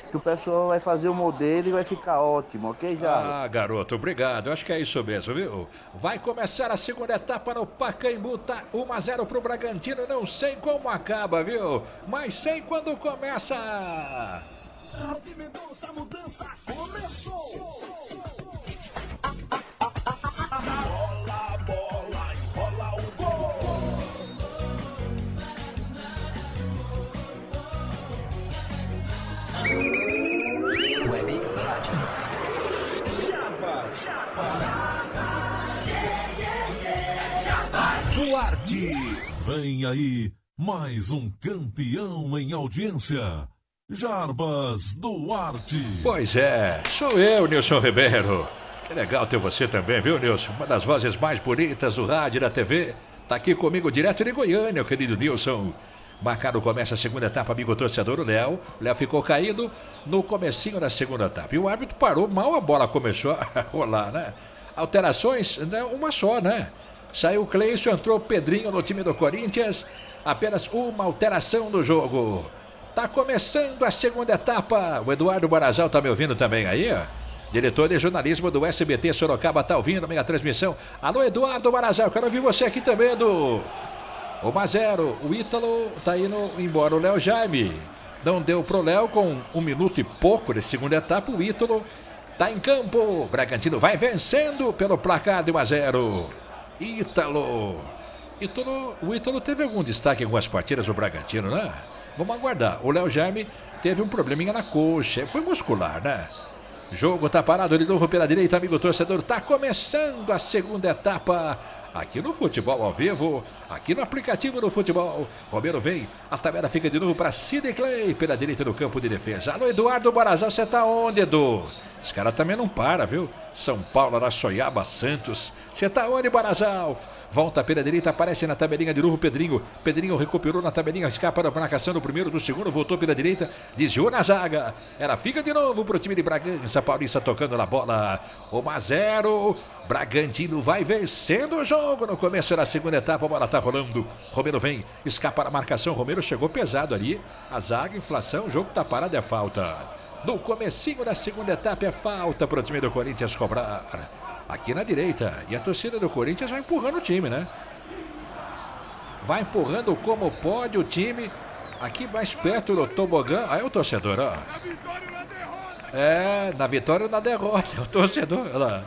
S22: que o pessoal vai fazer o modelo e vai ficar ótimo, ok, Jairo?
S1: Ah, garoto, obrigado. Acho que é isso mesmo, viu? Vai começar a segunda etapa no Pacaembu, tá 1-0 pro Bragantino. Não sei como acaba, viu? Mas sei quando começa.
S2: A mudança começou. Bola, enrola o gol.
S10: Web Rádio.
S3: Duarte. Vem aí mais um campeão em audiência. Jarbas Duarte.
S1: Pois é, sou eu, Nilson Ribeiro. Que legal ter você também, viu, Nilson? Uma das vozes mais bonitas do rádio e da TV. Tá aqui comigo direto de Goiânia, querido Nilson. Marcado começa a segunda etapa, amigo torcedor, o Léo. O Léo ficou caído no comecinho da segunda etapa. E o árbitro parou, mal a bola começou a rolar, né? Alterações, uma só, né? Saiu o Cleison, entrou o Pedrinho no time do Corinthians. Apenas uma alteração no jogo. Tá começando a segunda etapa. O Eduardo Barazal tá me ouvindo também aí, ó. Diretor de jornalismo do SBT Sorocaba tá ouvindo a minha transmissão. Alô, Eduardo Barazal, quero ouvir você aqui também, Edu. 1-0, o Ítalo tá indo embora, o Léo Jaime. Não deu pro Léo com 1 minuto e pouco de segunda etapa. O Ítalo tá em campo. O Bragantino vai vencendo pelo placar de 1-0. Ítalo. O Ítalo teve algum destaque em algumas partidas do Bragantino, né? Vamos aguardar. O Léo Jaime teve um probleminha na coxa. Foi muscular, né? Jogo tá parado de novo pela direita, amigo torcedor. Tá começando a segunda etapa. Aqui no Futebol ao Vivo, aqui no aplicativo do futebol. Romero vem, a tabela fica de novo para Sidney Clay, pela direita do campo de defesa. Alô, Eduardo Barazal, você tá onde, Edu? Os caras também não param, viu? São Paulo, Araçoiaba, Santos. Você tá onde, Barazal? Volta pela direita, aparece na tabelinha de novo Pedrinho. Pedrinho recuperou na tabelinha, escapa da marcação do primeiro, do segundo, voltou pela direita, desviou na zaga. Ela fica de novo pro time de Bragança, Paulista tocando na bola. 1-0, Bragantino vai vencendo o jogo no começo da segunda etapa, a bola tá rolando. Romero vem, escapa da marcação, Romero chegou pesado ali. A zaga, inflação, o jogo tá parado, é falta. No comecinho da segunda etapa é falta pro time do Corinthians cobrar. Aqui na direita. E a torcida do Corinthians vai empurrando o time, né? Vai empurrando como pode o time. Aqui mais perto do tobogã. Aí o torcedor, ó. É, na vitória ou na derrota. É o torcedor, olha lá.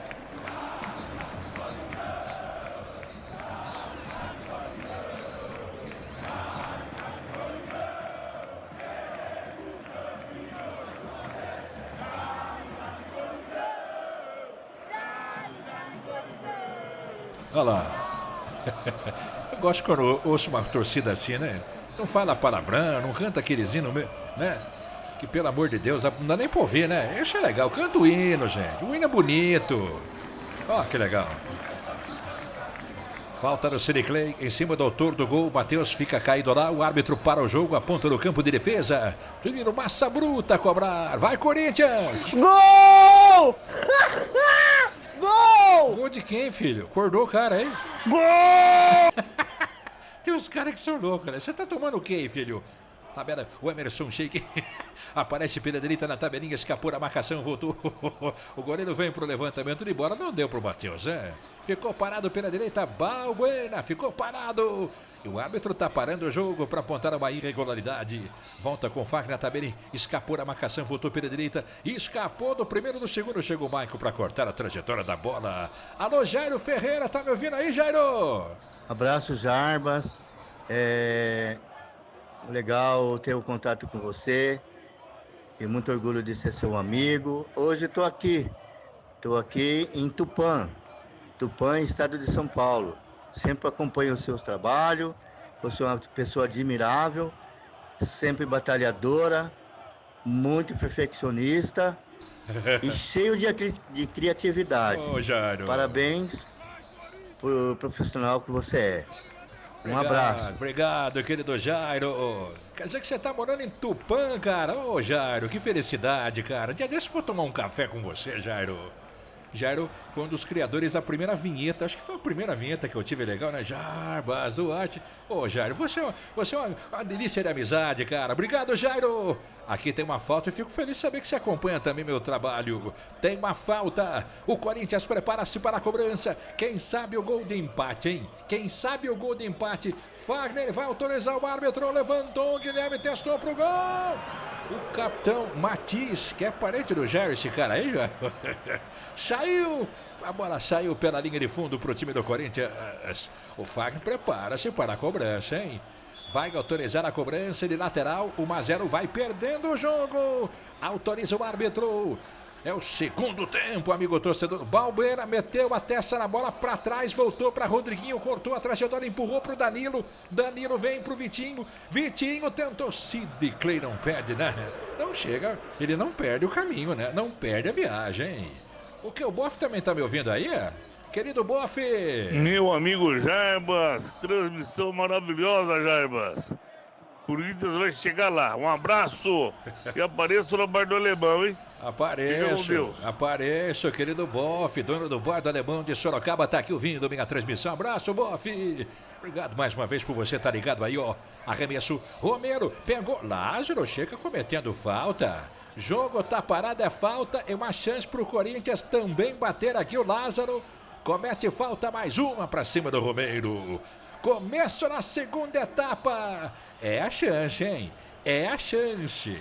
S1: Olha lá. Eu gosto quando eu ouço uma torcida assim, né? Não fala palavrão, não canta aqueles hinos, né? Que pelo amor de Deus, não dá nem pra ouvir, né? Isso é legal, canta o hino, gente. O hino é bonito. Ó, que legal. Falta no Sidney Clay, em cima do autor do gol. Matheus fica caído lá. O árbitro para o jogo, aponta no campo de defesa. Primeiro, Massa Bruta a cobrar. Vai, Corinthians!
S11: Gol! Gol!
S1: Gol de quem, filho? Acordou o cara, hein?
S11: Gol!
S1: Tem uns caras que são loucos, né? Você tá tomando o quê, filho? Tabela, o Emerson Sheik aparece pela direita na tabelinha, escapou da marcação, voltou. O goleiro vem pro levantamento de bola, não deu pro Matheus, né? Ficou parado pela direita, Balbuena, ficou parado. E o árbitro tá parando o jogo para apontar uma irregularidade. Volta com faca na tabelinha, escapou da marcação, voltou pela direita, escapou do primeiro, do segundo, chegou o Maicon para cortar a trajetória da bola. Alô, Jairo Ferreira, tá me ouvindo aí, Jairo?
S14: Abraço, Jarbas. Legal ter o contato com você. Tenho muito orgulho de ser seu amigo. Hoje estou aqui em Tupã, estado de São Paulo. Sempre acompanho os seus trabalhos. Você é uma pessoa admirável, sempre batalhadora, muito perfeccionista e cheio de criatividade.
S1: Ô, Jairo.
S14: Parabéns por profissional que você é. Um abraço.
S1: Obrigado, querido Jairo. Quer dizer que você tá morando em Tupã, cara? Ô, Jairo, que felicidade, cara. Dia desse eu vou tomar um café com você, Jairo. Jairo foi um dos criadores da primeira vinheta. Acho que foi a primeira vinheta que eu tive legal, né? Jarbas Duarte. Ô, Jairo, você é uma delícia de amizade, cara. Obrigado, Jairo. Aqui tem uma falta e fico feliz de saber que você acompanha também meu trabalho. Tem uma falta. O Corinthians prepara-se para a cobrança. Quem sabe o gol de empate, hein? Quem sabe o gol de empate. Fagner vai autorizar o árbitro. Levantou, Guilherme testou pro gol. O capitão Matiz, que é parente do Jair, esse cara aí, já. Saiu. A bola saiu pela linha de fundo pro time do Corinthians. O Fagner prepara-se para a cobrança, hein? Vai autorizar a cobrança de lateral. 1-0, vai perdendo o jogo. Autoriza o árbitro. É o segundo tempo, amigo torcedor. Balbuena meteu a testa na bola para trás, voltou para Rodriguinho, cortou a trajetória, empurrou para o Danilo. Danilo vem para o Vitinho. Vitinho tentou. Sid Clay não perde, né? Não chega, ele não perde o caminho, né? Não perde a viagem. O que, o Boff também tá me ouvindo aí, é? Querido Boff!
S17: Meu amigo Jarbas, transmissão maravilhosa, Jarbas. Corinthians vai chegar lá. Um abraço e apareço no bar do Alemão, hein?
S1: Apareço, querido Boff, dono do bar do Alemão de Sorocaba, tá aqui ouvindo minha transmissão. Abraço, Boff. Obrigado mais uma vez por você estar ligado aí, ó. Arremesso, Romero, pegou, Lázaro chega cometendo falta. Jogo tá parado, é falta, é uma chance pro Corinthians também bater aqui o Lázaro. Comete falta, mais uma pra cima do Romero. Começo na segunda etapa. É a chance, hein? É a chance.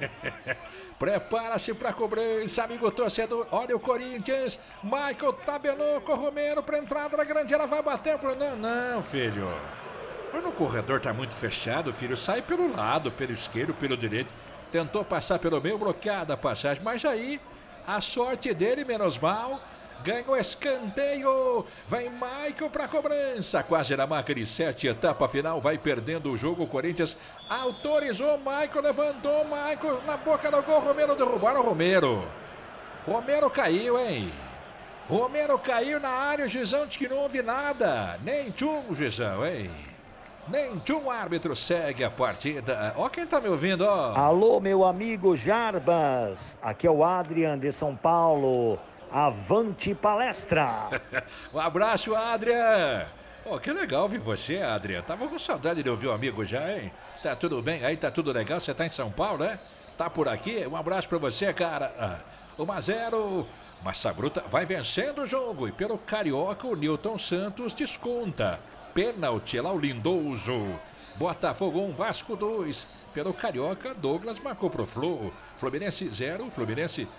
S1: Prepara-se para a cobrança, amigo torcedor. Olha o Corinthians. Michael tabelou com o Romero para entrada da grande. Ela vai bater pro... Não, filho. Quando o corredor tá muito fechado, filho, sai pelo lado, pelo esquerdo, pelo direito. Tentou passar pelo meio, bloqueada a passagem. Mas aí, a sorte dele, menos mal... Ganhou escanteio, vem Michael para a cobrança, quase na marca de 7, etapa final, vai perdendo o jogo, o Corinthians autorizou, Michael levantou, Michael na boca do gol, Romero derrubaram o Romero. Romero caiu, hein? Romero caiu na área, o Gizão disse que não houve nada, nem tchum, Gizão, hein? Nem tchum, árbitro segue a partida. Ó quem tá me ouvindo, ó.
S18: Alô, meu amigo Jarbas, aqui é o Adrian de São Paulo. Avante palestra!
S1: Um abraço, Adrian! Oh, que legal ouvir você, Adrian. Tava com saudade de ouvir o amigo já, hein? Tá tudo bem? Aí tá tudo legal? Você tá em São Paulo, né? Tá por aqui? Um abraço pra você, cara. 1-0. Massa Bruta vai vencendo o jogo. E pelo Carioca, o Newton Santos desconta. Pênalti lá o Lindoso. Botafogo 1, Vasco 2. Pelo Carioca, Douglas marcou pro Flu. Fluminense 0, Fluminense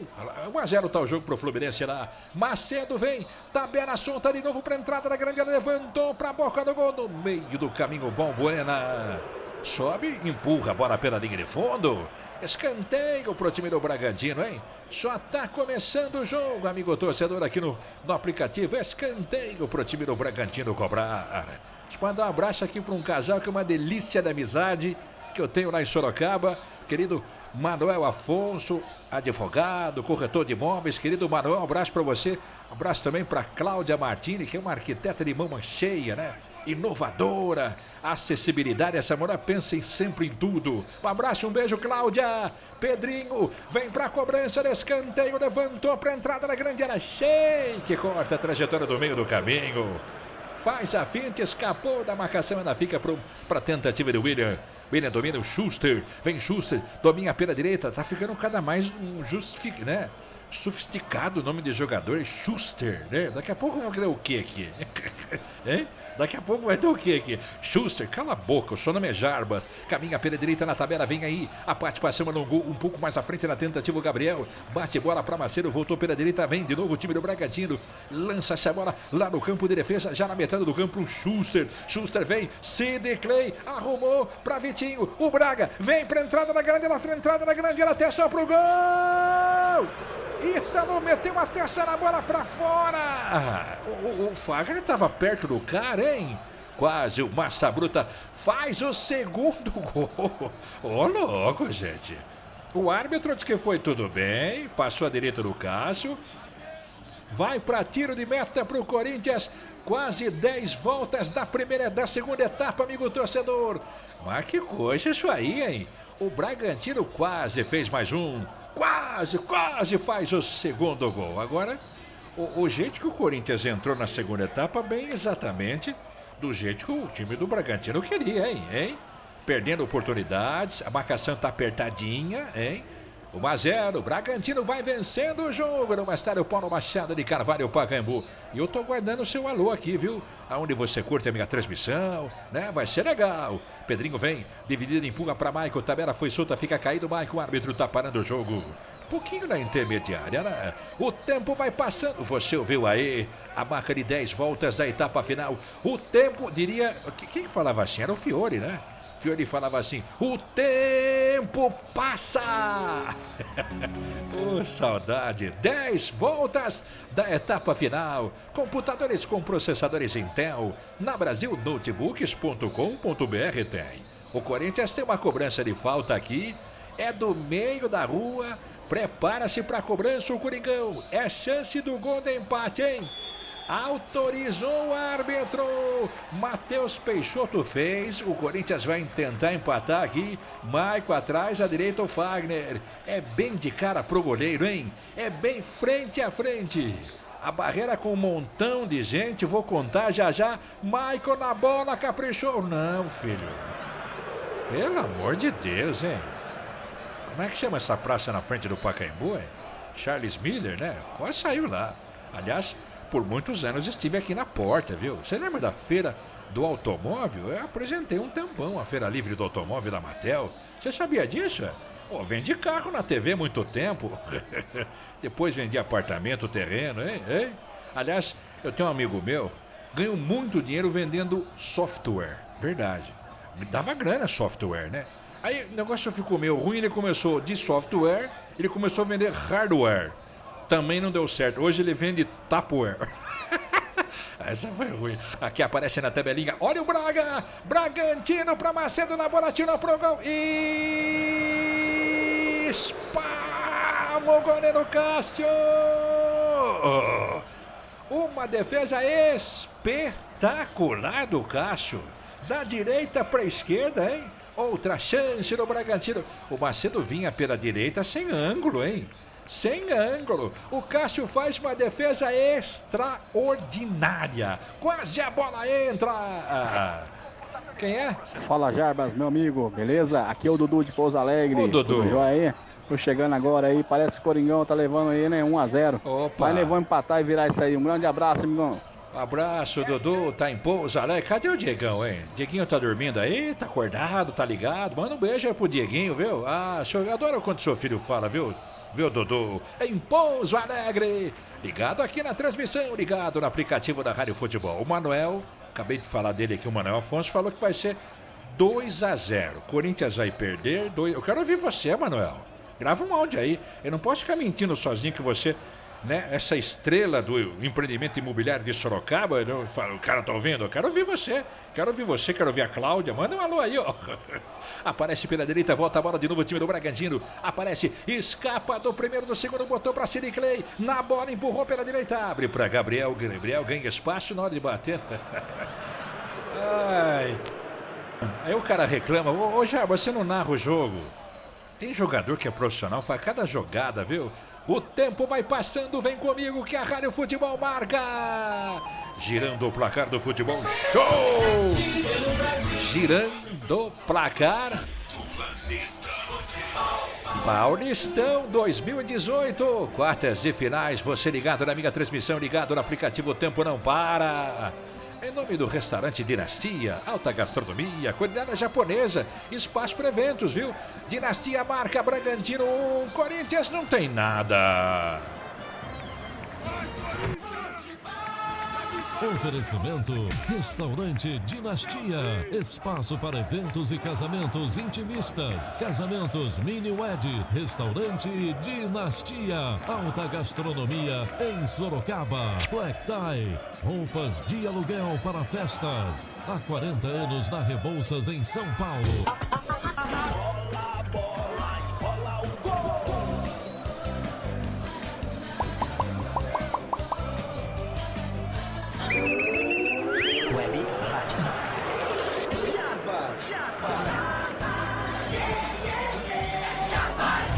S1: 1-0 tá o jogo pro Fluminense lá. Macedo vem, tabela solta de novo pra entrada da grande, levantou pra boca do gol no meio do caminho, Balbuena. Sobe, empurra a bola pela linha de fundo. Escanteio pro time do Bragantino, hein? Só tá começando o jogo, amigo torcedor, aqui no aplicativo. Escanteio pro time do Bragantino cobrar. Deixa eu mandar um abraço aqui pra um casal que é uma delícia da amizade que eu tenho lá em Sorocaba, querido Manuel Afonso, advogado, corretor de imóveis. Querido Manuel, um abraço para você, um abraço também para Cláudia Martini, que é uma arquiteta de mão cheia, né? Inovadora, acessibilidade, essa mulher pensa sempre em tudo. Um abraço, um beijo, Cláudia. Pedrinho vem para a cobrança de escanteio, levantou para a entrada da grande área, cheia, que corta a trajetória do meio do caminho. Faz a finta, escapou da marcação, ainda fica para a tentativa de William. William domina o Schuster, vem Schuster, domina pela direita, tá ficando cada mais né? Sofisticado o nome de jogador, Schuster, né? Daqui a pouco vamos ver o que aqui? Hein? Daqui a pouco vai ter o que aqui? Schuster, cala a boca, o seu nome é Jarbas. Caminha pela direita na tabela, vem aí. A parte passando um pouco mais à frente na tentativa, o Gabriel. Bate bola para Macedo, voltou pela direita, vem de novo o time do Bragantino. Lança essa bola lá no campo de defesa, já na metade do campo, um Schuster. Schuster vem, Sid Clay, arrumou para Vitinho. O Braga vem para entrada da grande, ela testou pro gol! Ítalo meteu a testa na bola pra fora. O Fagner estava perto do cara, hein? Quase o Massa Bruta faz o segundo gol. Ô, louco, gente. O árbitro disse que foi tudo bem, passou a direita do Cássio. Vai para tiro de meta pro Corinthians. Quase 10 voltas da segunda etapa, amigo torcedor. Mas que coisa isso aí, hein? O Bragantino quase fez mais um. quase faz o segundo gol. Agora, o jeito que o Corinthians entrou na segunda etapa, bem exatamente do jeito que o time do Bragantino queria, hein? Perdendo oportunidades, a marcação tá apertadinha, hein? 1-0, Bragantino vai vencendo o jogo no estádio Paulo Machado de Carvalho, Pacaembu. E eu tô guardando o seu alô aqui, viu? Aonde você curte a minha transmissão, né? Vai ser legal. Pedrinho vem, dividido, empurra pra Maicon, tabela foi solta, fica caído, Maicon, o árbitro tá parando o jogo. Pouquinho na intermediária, né? O tempo vai passando, você ouviu aí a marca de 10 voltas da etapa final. O tempo, diria, quem falava assim? Era o Fiore, né? Fiore falava assim, o tempo passa! Saudade! 10 voltas da etapa final. Computadores com processadores Intel. Na BrasilNotebooks.com.br tem. O Corinthians tem uma cobrança de falta aqui. É do meio da rua. Prepara-se para a cobrança o Coringão. É chance do gol de empate, hein? Autorizou o árbitro. Matheus Peixoto fez. O Corinthians vai tentar empatar aqui. Maicon atrás, à direita o Fagner. É bem de cara pro goleiro, hein? É bem frente a frente. A barreira com um montão de gente. Vou contar já. Maicon na bola, caprichou. Não, filho. Pelo amor de Deus, hein? Como é que chama essa praça na frente do Pacaembu, hein? Charles Miller, né? Quase saiu lá. Aliás, por muitos anos estive aqui na porta, viu? Você lembra da feira do automóvel? Eu apresentei um tempão a Feira Livre do Automóvel da Matel. Você sabia disso? Oh, vendi carro na TV há muito tempo. Depois vendi apartamento, terreno, hein? Aliás, eu tenho um amigo meu, ganhou muito dinheiro vendendo software. Verdade. Me dava grana software, né? Aí o negócio ficou meio ruim, ele começou de software, ele começou a vender hardware. Também não deu certo. Hoje ele vende Tupperware. Essa foi ruim. Aqui aparece na tabelinha. Olha o Braga. Bragantino para Macedo na bola. Tirou pro gol. E espalma o goleiro Cássio. Uma defesa espetacular do Cássio. Da direita para a esquerda, hein? Outra chance do Bragantino. O Macedo vinha pela direita sem ângulo, hein? Sem ângulo. O Cássio faz uma defesa extraordinária. Quase a bola entra. Quem é?
S6: Fala, Jarbas, meu amigo. Beleza? Aqui é o Dudu de Pouso Alegre.
S1: Ô, Dudu.
S6: Tudo jóia aí? Tô chegando agora aí. Parece que o Coringão tá levando aí, né? 1-0.
S1: Opa.
S6: Mas nós vamos empatar e virar isso aí. Um grande abraço, amigão.
S1: Abraço, Dudu, tá em Pouso Alegre. Cadê o Diegão, hein? Dieguinho tá dormindo aí? Tá acordado? Tá ligado? Manda um beijo aí pro Dieguinho, viu? Ah, eu adoro quando seu filho fala, viu? Viu, Dudu? Em Pouso Alegre. Ligado aqui na transmissão, ligado no aplicativo da Rádio Futebol. O Manuel, acabei de falar dele aqui, o Manuel Afonso, falou que vai ser 2-0. Corinthians vai perder. Eu quero ouvir você, Manuel. Grava um áudio aí. Eu não posso ficar mentindo sozinho que você... Né? Essa estrela do empreendimento imobiliário de Sorocaba, eu falo, o cara tá ouvindo? Eu quero ouvir você, quero ouvir a Cláudia, manda um alô aí, ó. Aparece pela direita, volta a bola de novo o time do Bragantino, aparece, escapa do primeiro, do segundo, botou pra Ciri Clay, na bola, empurrou pela direita, abre pra Gabriel ganha espaço na hora de bater. Ai. Aí o cara reclama, ô Jarbas, você não narra o jogo. Tem jogador que é profissional, faz cada jogada, viu? O tempo vai passando, vem comigo que a Rádio Futebol marca. Girando o placar do futebol, show! Girando o placar. Paulistão 2018, quartas e finais, você ligado na minha transmissão, ligado no aplicativo Tempo Não Para. Em nome do restaurante Dinastia, alta gastronomia, culinária japonesa, espaço para eventos, viu? Dinastia marca Bragantino 1, Corinthians não tem nada.
S3: Oferecimento Restaurante Dinastia, espaço para eventos e casamentos intimistas, casamentos mini-wed, Restaurante Dinastia, alta gastronomia em Sorocaba, Black Tie, roupas de aluguel para festas, há 40 anos na Rebouças em São Paulo.
S10: Web Rádio.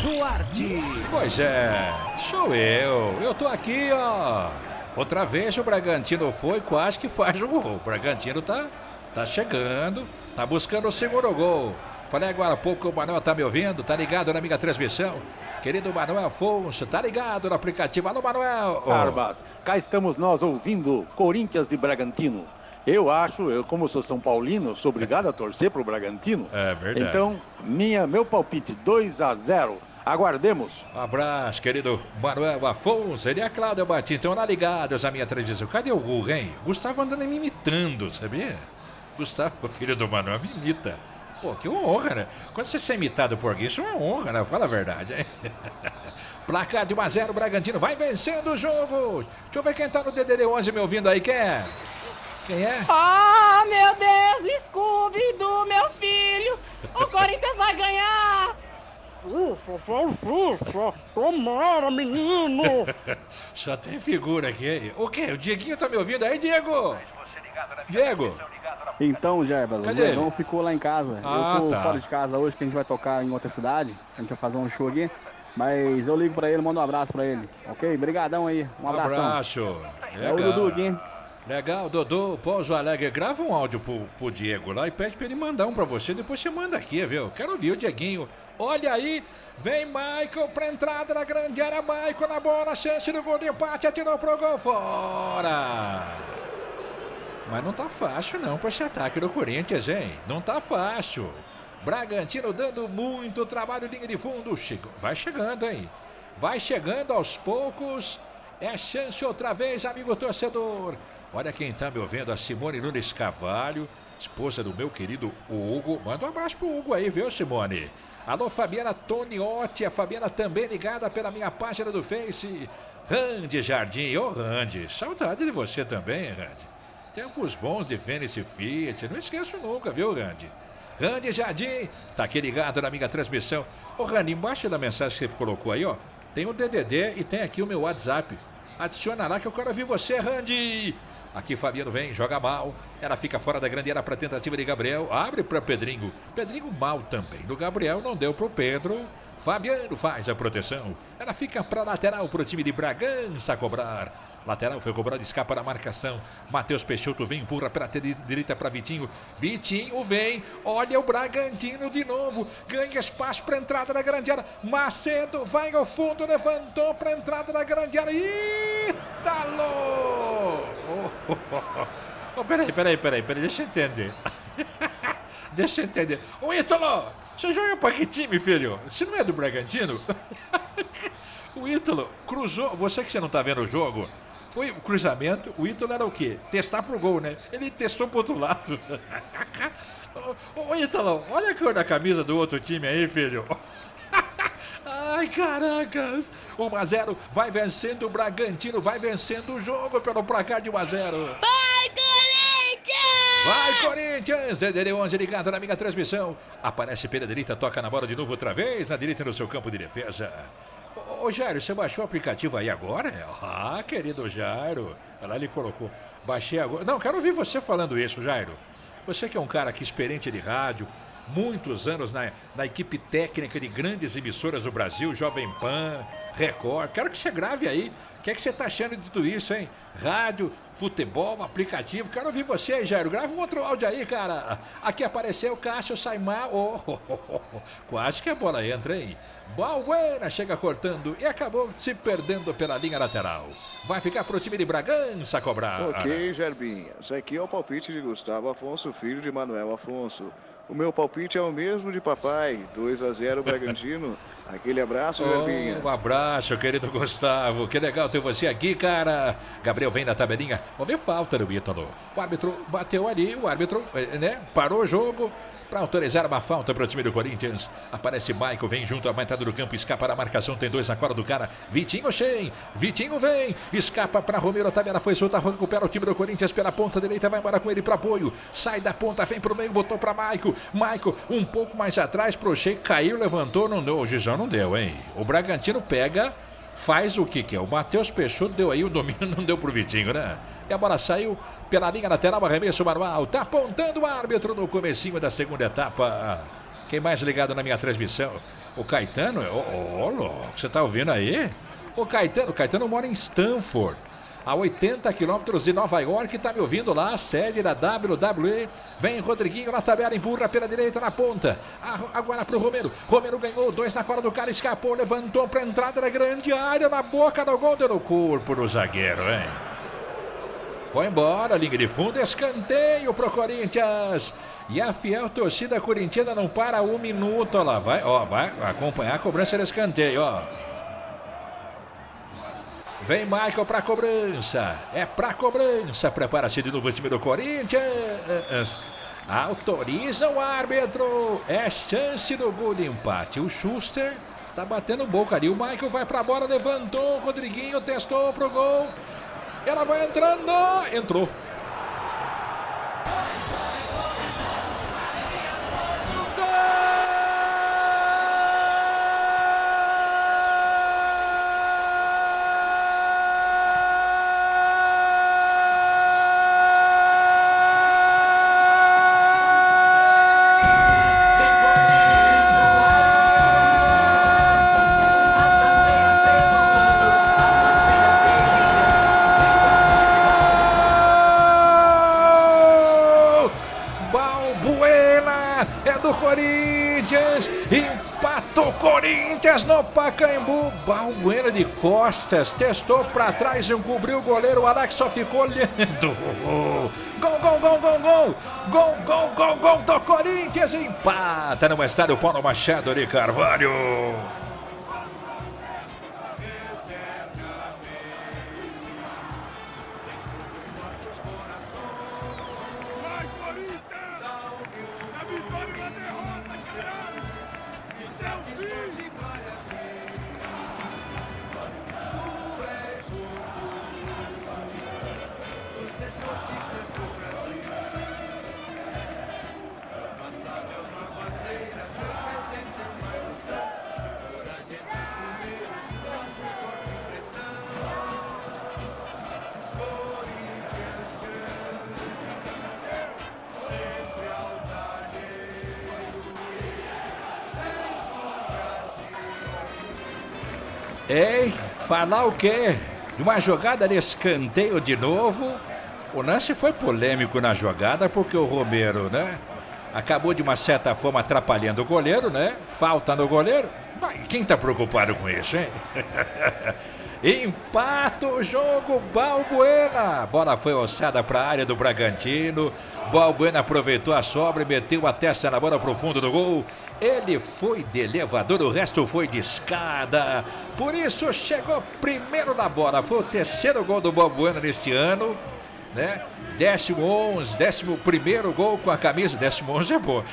S1: Duarte. Pois é, sou eu. Eu tô aqui, ó. Outra vez o Bragantino foi, quase que faz o gol. O Bragantino tá chegando, tá buscando o segundo gol. Falei agora há pouco que o Manuel tá me ouvindo, tá ligado na minha transmissão. Querido Manuel Afonso, tá ligado no aplicativo. Alô, Manuel.
S4: Jarbas, cá estamos nós ouvindo Corinthians e Bragantino. Eu como sou São Paulino, sou obrigado a torcer pro Bragantino.
S1: É verdade.
S4: Então, meu palpite 2-0. Aguardemos.
S1: Um abraço, querido Manuel Afonso. Ele é Cláudio Batista. Estão lá ligados à minha transmissão. Cadê o Guga, hein? Gustavo andando me imitando, sabia? Gustavo, filho do Manuel, me imita. Pô, que honra, né? Quando você é imitado por alguém, isso é uma honra, né? Fala a verdade, hein? Placar de 1-0, Bragantino vai vencendo o jogo. Deixa eu ver quem tá no DDD 11 me ouvindo aí. Quem é? Quem é?
S11: Ah, meu Deus, Scooby do meu filho. O Corinthians vai ganhar. Ufa, tomara, menino.
S1: Só tem figura aqui, hein? O quê? O Dieguinho tá me ouvindo aí, Diego? Diego?
S6: Então, Jarbas, o Diegão ficou lá em casa. Eu tô fora de casa hoje, que a gente vai tocar em outra cidade. A gente vai fazer um show aqui. Mas eu ligo pra ele, mando um abraço pra ele. Ok? Brigadão aí. Um abraço. É o Dudu aqui, hein?
S1: Legal, Dodô, Pouso Alegre, grava um áudio pro Diego lá e pede pra ele mandar um pra você, depois você manda aqui, viu? Quero ouvir o Dieguinho. Olha aí, vem Michael pra entrada na grande área, Michael na bola, chance do gol de empate, atirou pro gol, fora! Mas não tá fácil não pra esse ataque do Corinthians, hein? Não tá fácil. Bragantino dando muito trabalho, linha de fundo, vai chegando, hein? Vai chegando aos poucos, é chance outra vez, amigo torcedor. Olha quem tá me ouvindo, a Simone Nunes Carvalho, esposa do meu querido Hugo. Manda um abraço pro Hugo aí, viu, Simone? Alô, Fabiana Toniotti, a Fabiana também ligada pela minha página do Face. Randy Jardim, ô Randy, saudade de você também, Randy. Tempos bons de Fênix Fiat, não esqueço nunca, viu, Randy? Randy Jardim, tá aqui ligado na minha transmissão. Ô, Randy, embaixo da mensagem que você colocou aí, ó, tem o DDD e tem aqui o meu WhatsApp. Adiciona lá que eu quero ouvir você, Randy. Aqui Fabiano vem, joga mal. Ela fica fora da grande área para tentativa de Gabriel. Abre para Pedrinho. Pedrinho mal também. Do Gabriel não deu pro Pedro. Fabiano faz a proteção. Ela fica para lateral pro time de Bragança cobrar. Lateral foi cobrado, escapa da marcação. Matheus Peixoto vem, empurra pela direita para Vitinho. Vitinho vem, olha o Bragantino de novo. Ganha espaço para entrada da grande área. Macedo vai ao fundo, levantou para entrada da grande área. Ítalo! Peraí, deixa eu entender. Deixa eu entender. Ô Ítalo, você joga para que time, filho? Você não é do Bragantino? O Ítalo cruzou, você que não tá vendo o jogo, foi o cruzamento, o Ítalo era o quê? Testar pro gol, né? Ele testou pro outro lado. Ô Ítalo, olha a cor da camisa do outro time aí, filho. Ai, caracas. 1-0, vai vencendo o Bragantino, vai vencendo o jogo pelo placar de 1-0.
S11: Vai, Corinthians!
S1: Vai, Corinthians! DDD 11 ligado na minha transmissão. Aparece pela direita, toca na bola de novo outra vez, na direita no seu campo de defesa. Ô Jairo, você baixou o aplicativo aí agora? Ah, querido Jairo. Olha lá, ele colocou. Baixei agora. Não, quero ouvir você falando isso, Jairo. Você que é um cara aqui experiente de rádio, muitos anos na equipe técnica de grandes emissoras do Brasil, Jovem Pan, Record. Quero que você grave aí. O que é que você tá achando de tudo isso, hein? Rádio, futebol, aplicativo. Quero ouvir você aí, Jairo. Grava um outro áudio aí, cara. Aqui apareceu o Cássio Saimar. Quase que a bola entra, hein? Balbuena chega cortando e acabou se perdendo pela linha lateral. Vai ficar pro time de Bragança cobrar.
S19: Ok, Jarbinhas. Aqui é o palpite de Gustavo Afonso, filho de Manuel Afonso. O meu palpite é o mesmo de papai. 2-0 Bragantino. Aquele abraço, Jarbinhas.
S1: Um abraço, querido Gustavo. Que legal ter você aqui, cara. Gabriel vem na tabelinha. Houve falta do Ítalo. O árbitro bateu ali, o árbitro, né? Parou o jogo para autorizar uma falta para o time do Corinthians. Aparece Michael, vem junto à entrada do campo, escapa da marcação, tem dois na cola do cara. Vitinho cheio, Vitinho vem, escapa para Romero, a tabela foi solta, recupera o time do Corinthians pela ponta direita, vai embora com ele para apoio. Sai da ponta, vem pro meio, botou para Michael. Michael um pouco mais atrás pro Sheik, caiu, levantou, não deu. O Gijão não deu, hein? O Bragantino pega, faz o que é? O Matheus Peixoto deu aí o domínio, não deu pro Vitinho, né? E a bola saiu pela linha lateral, arremesso manual. Tá apontando o árbitro no comecinho da segunda etapa. Quem mais ligado na minha transmissão? O Caetano? Você tá ouvindo aí? O Caetano mora em Stanford, a 80 quilômetros de Nova York, tá me ouvindo lá, a sede da WWE. Vem Rodriguinho na tabela, empurra pela direita na ponta. Agora pro Romero. Romero ganhou 2 na cola do cara, escapou, levantou pra entrada da grande área, na boca do gol, deu no corpo do zagueiro, hein? Foi embora, linha de fundo, escanteio pro Corinthians. E a fiel torcida corintiana não para 1 minuto, ó lá, vai acompanhar a cobrança de escanteio, ó. Vem Michael pra cobrança, é pra cobrança, prepara-se de novo o time do Corinthians. Autoriza o árbitro, é chance do gol de empate. O Schuster tá batendo boca ali, o Michael vai pra bola, levantou, o Rodriguinho testou pro gol. Ela vai entrando, entrou. Empatou o Corinthians no Pacaembu. Balbuena de costas, testou pra trás, encobriu o goleiro. O Alex só ficou olhando. Gol do Corinthians. Empata no estádio Paulo Machado de Carvalho. Ei, falar o quê? De uma jogada de escanteio de novo. O lance foi polêmico na jogada porque o Romero, né? Acabou de uma certa forma atrapalhando o goleiro, né? Falta no goleiro. Mas quem tá preocupado com isso, hein? Empata o jogo, Balbuena. A bola foi alçada para a área do Bragantino. Balbuena aproveitou a sobra e meteu a testa na bola pro fundo do gol. Ele foi de elevador, o resto foi de escada. Por isso chegou primeiro na bola. Foi o terceiro gol do Balbuena neste ano, né? 11º gol com a camisa. 11 é bom.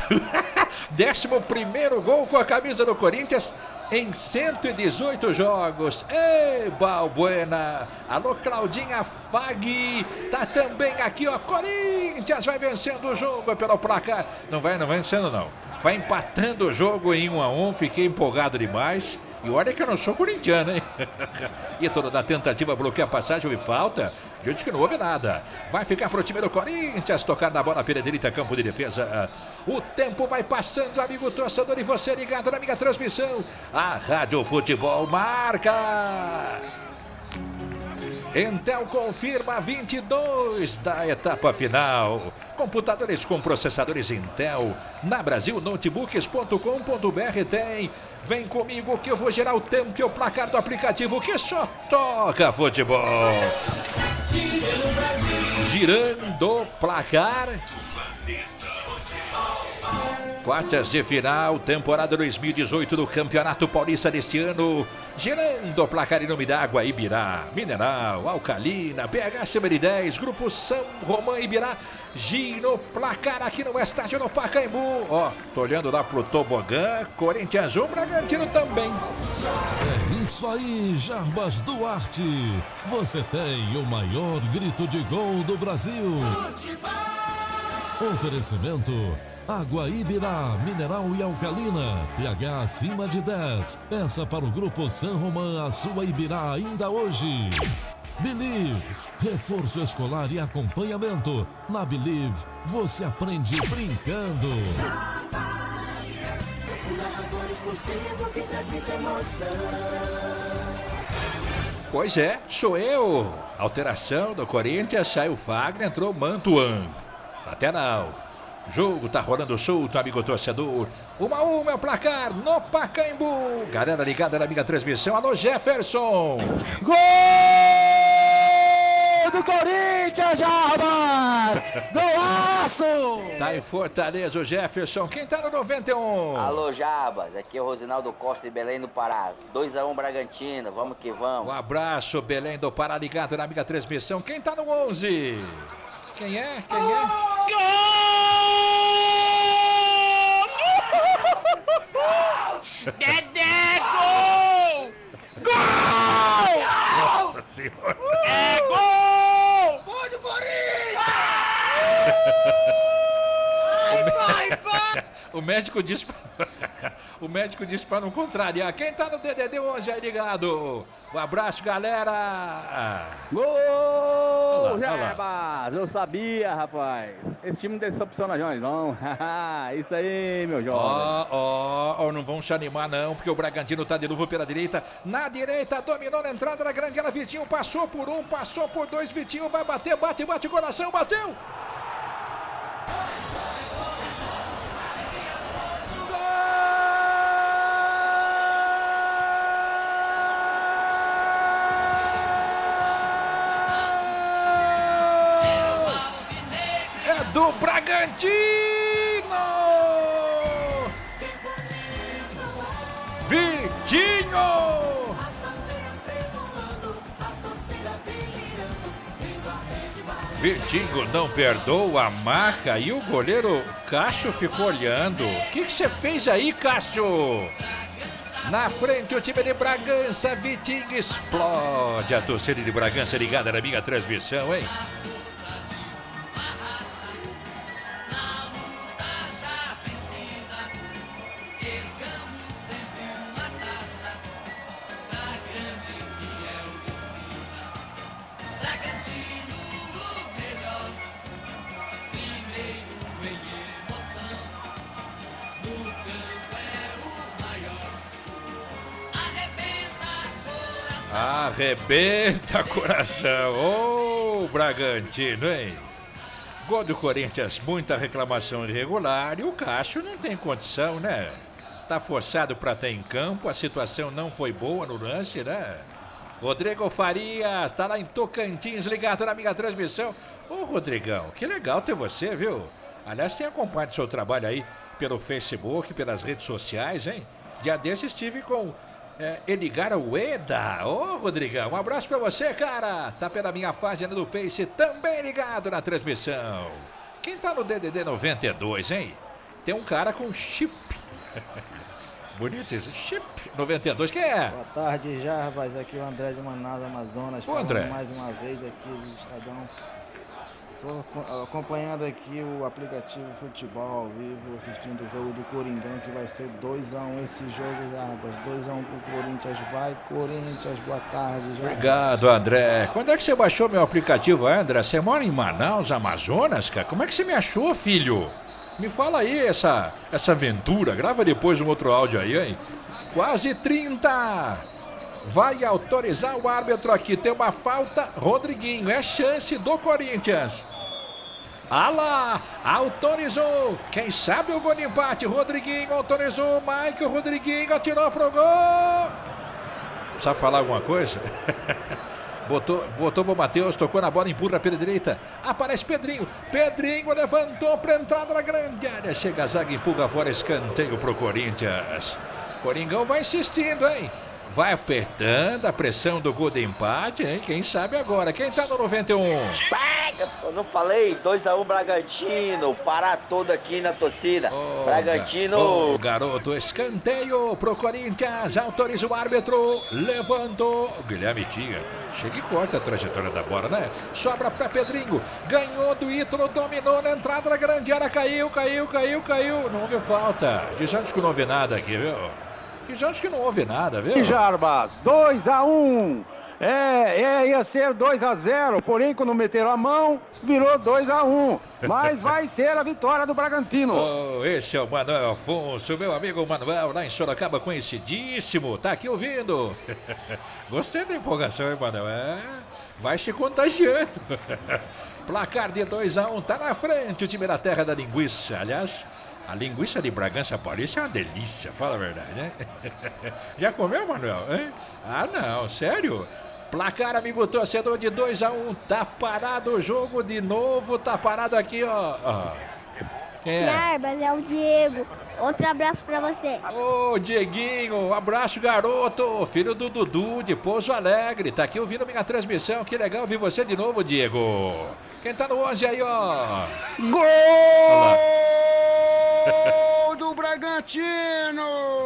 S1: 11º gol com a camisa do Corinthians em 118 jogos. Ei, Balbuena. Alô, Claudinha Fag. Tá também aqui, ó. Corinthians vai vencendo o jogo pelo placar. Não vai vencendo, não. Vai empatando o jogo em 1-1. Fiquei empolgado demais. E olha que eu não sou corintiano, hein? E toda da tentativa bloqueia a passagem e falta. Diante que não houve nada. Vai ficar pro time do Corinthians. Tocar na bola pela direita, campo de defesa. O tempo vai passando, amigo torcedor. E você ligado na minha transmissão. A Rádio Futebol marca. Intel confirma 22 da etapa final. Computadores com processadores Intel. Na brasilnotebooks.com.br tem. Vem comigo que eu vou gerar o tempo e o placar do aplicativo que só toca futebol. Girando placar. Quartas de final, temporada 2018 do Campeonato Paulista deste ano. Girando o placar em nome da Água Ibirá, Mineral, Alcalina, PH CBR10, Grupo São Romão Ibirá. Giro placar aqui no estádio do Pacaembu. Ó, tô olhando lá pro tobogã. Corinthians 1, Bragantino também.
S3: É isso aí, Jarbas Duarte. Você tem o maior grito de gol do Brasil. Oferecimento Água Ibirá, mineral e alcalina, pH acima de 10. Peça para o Grupo San Román a sua Ibirá ainda hoje. Believe, reforço escolar e acompanhamento. Na Believe, você aprende brincando.
S2: motor exclusivo que transmite emoção.
S1: Pois é, sou eu. Alteração do Corinthians, saiu o Fagner, entrou Mantuan. Lateral. Jogo tá rolando solto, amigo torcedor. 1-1 é o placar no Pacaembu. Galera ligada na minha transmissão. Alô, Jefferson.
S26: Gol do Corinthians, Jarbas! Golaço!
S1: Tá em Fortaleza o Jefferson. Quem tá no 91?
S7: Alô, Jarbas. Aqui é o Rosinaldo Costa de Belém do Pará. 2-1 Bragantino. Vamos que vamos.
S1: Um abraço, Belém do Pará, ligado na minha transmissão. Quem tá no 11? Quem é? Quem é?
S2: Dedé, gol! Gol!
S1: Nossa Senhora!
S2: É gol! Gol do Corinthians!
S1: O médico disse para não contrariar. Quem tá no DDD 11 aí ligado? Um abraço, galera.
S6: Gol, Jarbas! Eu sabia, rapaz. Esse time não decepciona nós, não. Isso aí, meu jovem.
S1: Ó, não vão se animar não, porque o Bragantino tá de novo pela direita. Na direita, dominou na entrada da grande área. Vitinho passou por um, passou por dois. Vitinho vai bater, bate, coração, bateu. Do Bragantino! Vitinho! Vitinho não perdoa a marca e o goleiro Cássio ficou olhando. O que você fez aí, Cássio? Na frente o time de Bragança, Vitinho explode. A torcida de Bragança ligada na minha transmissão, hein? Arrebenta coração, ô Bragantino, hein? Gol do Corinthians, muita reclamação irregular e o Cássio não tem condição, né? Tá forçado pra estar em campo, a situação não foi boa no lance, né? Rodrigo Farias, tá lá em Tocantins, ligado na minha transmissão. Ô Rodrigão, que legal ter você, viu? Aliás, tem acompanhado seu trabalho aí pelo Facebook, pelas redes sociais, hein? Dia desses estive com... Eligar Ueda. Ô, Rodrigão, um abraço pra você, cara. Tá pela minha página do Face, também ligado na transmissão. Quem tá no DDD 92, hein? Tem um cara com chip. Bonito isso. Chip 92, quem é?
S9: Boa tarde, Jarbas. Aqui é o André de Manaus, Amazonas.
S1: Ô, André.
S9: Mais uma vez aqui do Estadão. Estou acompanhando aqui o aplicativo Futebol ao vivo, assistindo o jogo do Coringão, que vai ser 2-1 esse jogo, Jarbas. 2-1 pro Corinthians. Vai, Corinthians. Boa tarde, Jarbas.
S1: Obrigado, André. Quando é que você baixou meu aplicativo, André? Você mora em Manaus, Amazonas, cara? Como é que você me achou, filho? Me fala aí essa aventura. Grava depois um outro áudio aí, hein? Quase 30. Vai autorizar o árbitro aqui. Tem uma falta, Rodriguinho. É chance do Corinthians. Ah lá, autorizou. Quem sabe o gol de empate. Rodriguinho autorizou. Mike, o Rodriguinho atirou pro gol. Precisa falar alguma coisa? Botou pro Matheus, tocou na bola, empurra pela direita. Aparece Pedrinho. Pedrinho levantou pra entrada na grande área. Chega a zaga, empurra fora, escanteio pro Corinthians. Coringão vai insistindo, hein? Vai apertando a pressão do gol de empate, hein? Quem sabe agora? Quem tá no 91?
S7: Eu não falei? 2-1 Bragantino. Pará todo aqui na torcida. Bragantino.
S1: Garoto, escanteio pro Corinthians. Autoriza o árbitro. Levantou. Guilherme tinha. Chega e corta a trajetória da bola, né? Sobra pra Pedrinho. Ganhou do Ítalo. Dominou na entrada da grande área. Caiu. Não houve falta. Diz antes que não houve nada aqui, viu? Que gente que não ouve nada, viu?
S4: E Jarbas, 2-1. Ia ser 2-0, porém quando meteram a mão, virou 2-1. Mas vai ser a vitória do Bragantino.
S1: Oh, esse é o Manuel Afonso, meu amigo Manuel, lá em Sorocaba, conhecidíssimo. Tá aqui ouvindo. Gostei da empolgação, hein, Manuel? Vai se contagiando. Placar de 2-1, tá na frente o time da terra da linguiça. Aliás, a linguiça de Bragança Paulista é uma delícia, fala a verdade, né? Já comeu, Manuel? Hein? Ah, não, sério? Placar, amigo torcedor, de 2-1, tá parado o jogo de novo, tá parado aqui, ó. Quem é?
S8: Jarbas, é o Diego. Outro abraço pra você.
S1: Ô, Dieguinho, um abraço, garoto, filho do Dudu, de Pouso Alegre, tá aqui ouvindo minha transmissão, que legal ver você de novo, Diego. Quem tá no 11 aí, ó?
S12: Gol do Bragantino!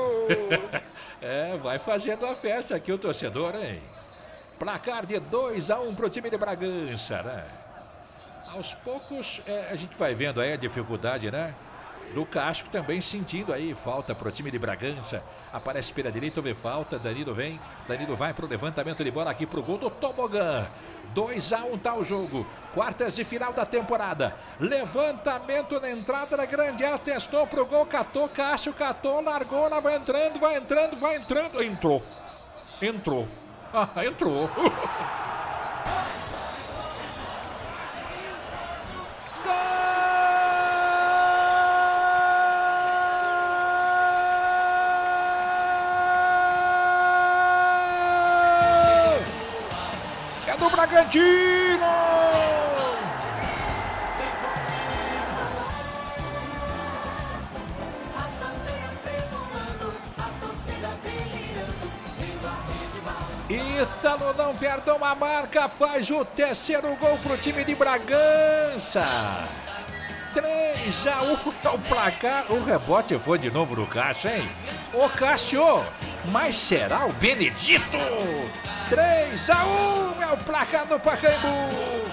S1: Vai fazendo a festa aqui o torcedor, hein? Placar de 2-1 pro time de Bragança, né? Aos poucos a gente vai vendo aí a dificuldade, né? Do Casco também sentindo aí falta pro time de Bragança. Aparece pela direita, vê falta, Danilo vem, Danilo vai pro levantamento de bola aqui pro gol do Tobogã. 2-1 tá o jogo, quartas de final da temporada. Levantamento na entrada da grande área, testou pro gol, catou, Cássio catou, largou, lá vai entrando, entrou. Entrou. É do Bragantino! Ítalo não perde uma marca, faz o terceiro gol pro time de Bragança. 3-1 é o placar. O rebote foi de novo no Cássio, hein? Ô Cássio, mas será o Benedito? 3-1 é o placar do Pacaembu.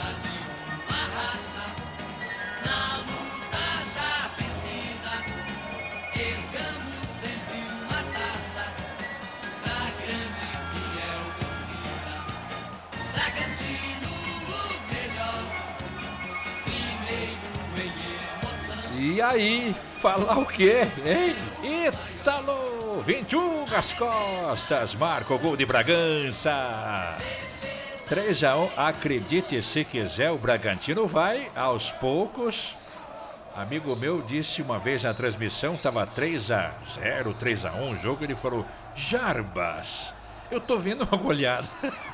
S1: E aí, falar o quê, hein? Ítalo, 21 nas costas, marca o gol de Bragança. 3-1, acredite se quiser, o Bragantino vai aos poucos. Amigo meu disse uma vez na transmissão, tava 3-0, 3-1 o jogo, ele falou, Jarbas, eu tô vendo uma goleada.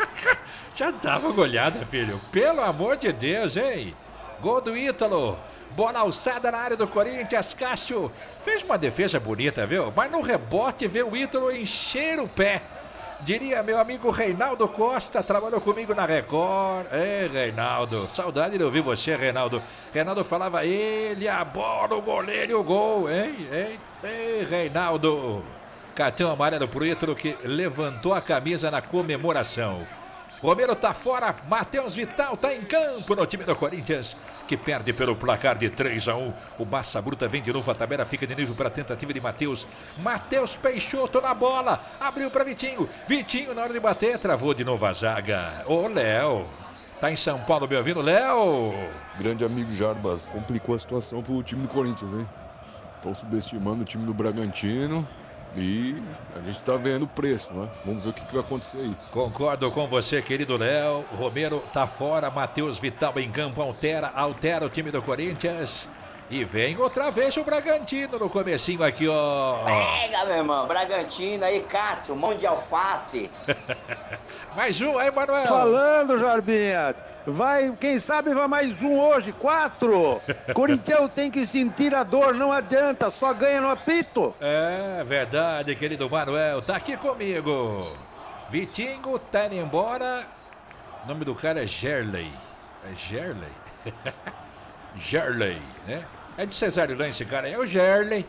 S1: Já tava goleada, filho, pelo amor de Deus, hein? Gol do Ítalo. Bola alçada na área do Corinthians, Cássio fez uma defesa bonita, viu? Mas no rebote vê o Ítalo encher o pé. Diria meu amigo Reinaldo Costa, trabalhou comigo na Record. Ei, Reinaldo, saudade de ouvir você, Reinaldo. Reinaldo falava, ele, a bola, o goleiro e o gol. Ei, Reinaldo. Cartão amarelo pro Ítalo que levantou a camisa na comemoração. Romero tá fora, Matheus Vital tá em campo no time do Corinthians, que perde pelo placar de 3-1. O Massa Bruta vem de novo, a tabela fica de nível para a tentativa de Matheus. Matheus Peixoto na bola, abriu para Vitinho. Vitinho na hora de bater, travou de novo a zaga. Ô, Léo, tá em São Paulo, meu ouvindo, Léo.
S20: Grande amigo Jarbas, complicou a situação pro time do Corinthians, hein? Estão subestimando o time do Bragantino. E a gente tá vendo o preço, né? Vamos ver o que vai acontecer aí.
S1: Concordo com você, querido Léo. Romero tá fora, Matheus Vital em campo, altera o time do Corinthians. E vem outra vez o Bragantino no comecinho aqui, ó.
S7: Pega, meu irmão, Bragantino aí, Cássio, mão de alface.
S1: Mais um aí, Manuel.
S4: Falando, Jarbinhas. Vai, quem sabe vai mais um hoje, 4. Corinthians tem que sentir a dor, não adianta, só ganha no apito.
S1: É verdade, querido Manuel, tá aqui comigo. Vitinho tá indo embora. O nome do cara é Gerley. É Gerley? Gerley, né? É de Cesarilã esse cara, é o Gerley.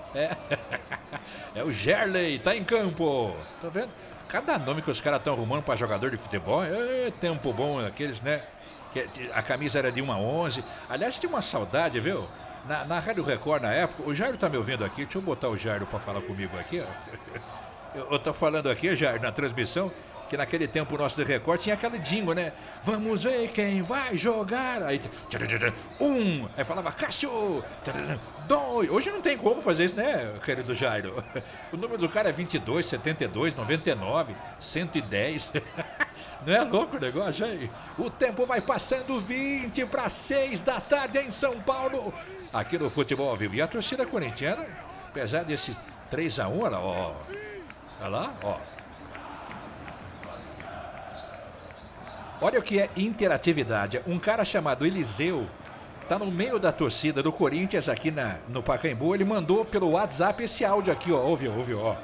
S1: É o Gerley, tá em campo. Tá vendo? Cada nome que os caras estão arrumando para jogador de futebol, é tempo bom aqueles, né? A camisa era de 1 a 11. Aliás, tinha uma saudade, viu? Na Rádio Record, na época, o Jairo tá me ouvindo aqui, deixa eu botar o Jairo para falar comigo aqui, ó. Eu tô falando aqui, já na transmissão, que naquele tempo nosso de Record tinha aquele jingle, né? Vamos ver quem vai jogar. Aí, aí falava Cássio, 2. Hoje não tem como fazer isso, né, querido Jairo? O número do cara é 22, 72, 99, 110. Não é louco o negócio, hein? O tempo vai passando, 20 para 6 da tarde em São Paulo. Aqui no Futebol ao Vivo. E a torcida corintiana, apesar desse 3-1, olha lá, ó. Olha lá, ó. Olha o que é interatividade. Um cara chamado Eliseu tá no meio da torcida do Corinthians aqui no Pacaembu. Ele mandou pelo WhatsApp esse áudio aqui, ó. Ouve, ó.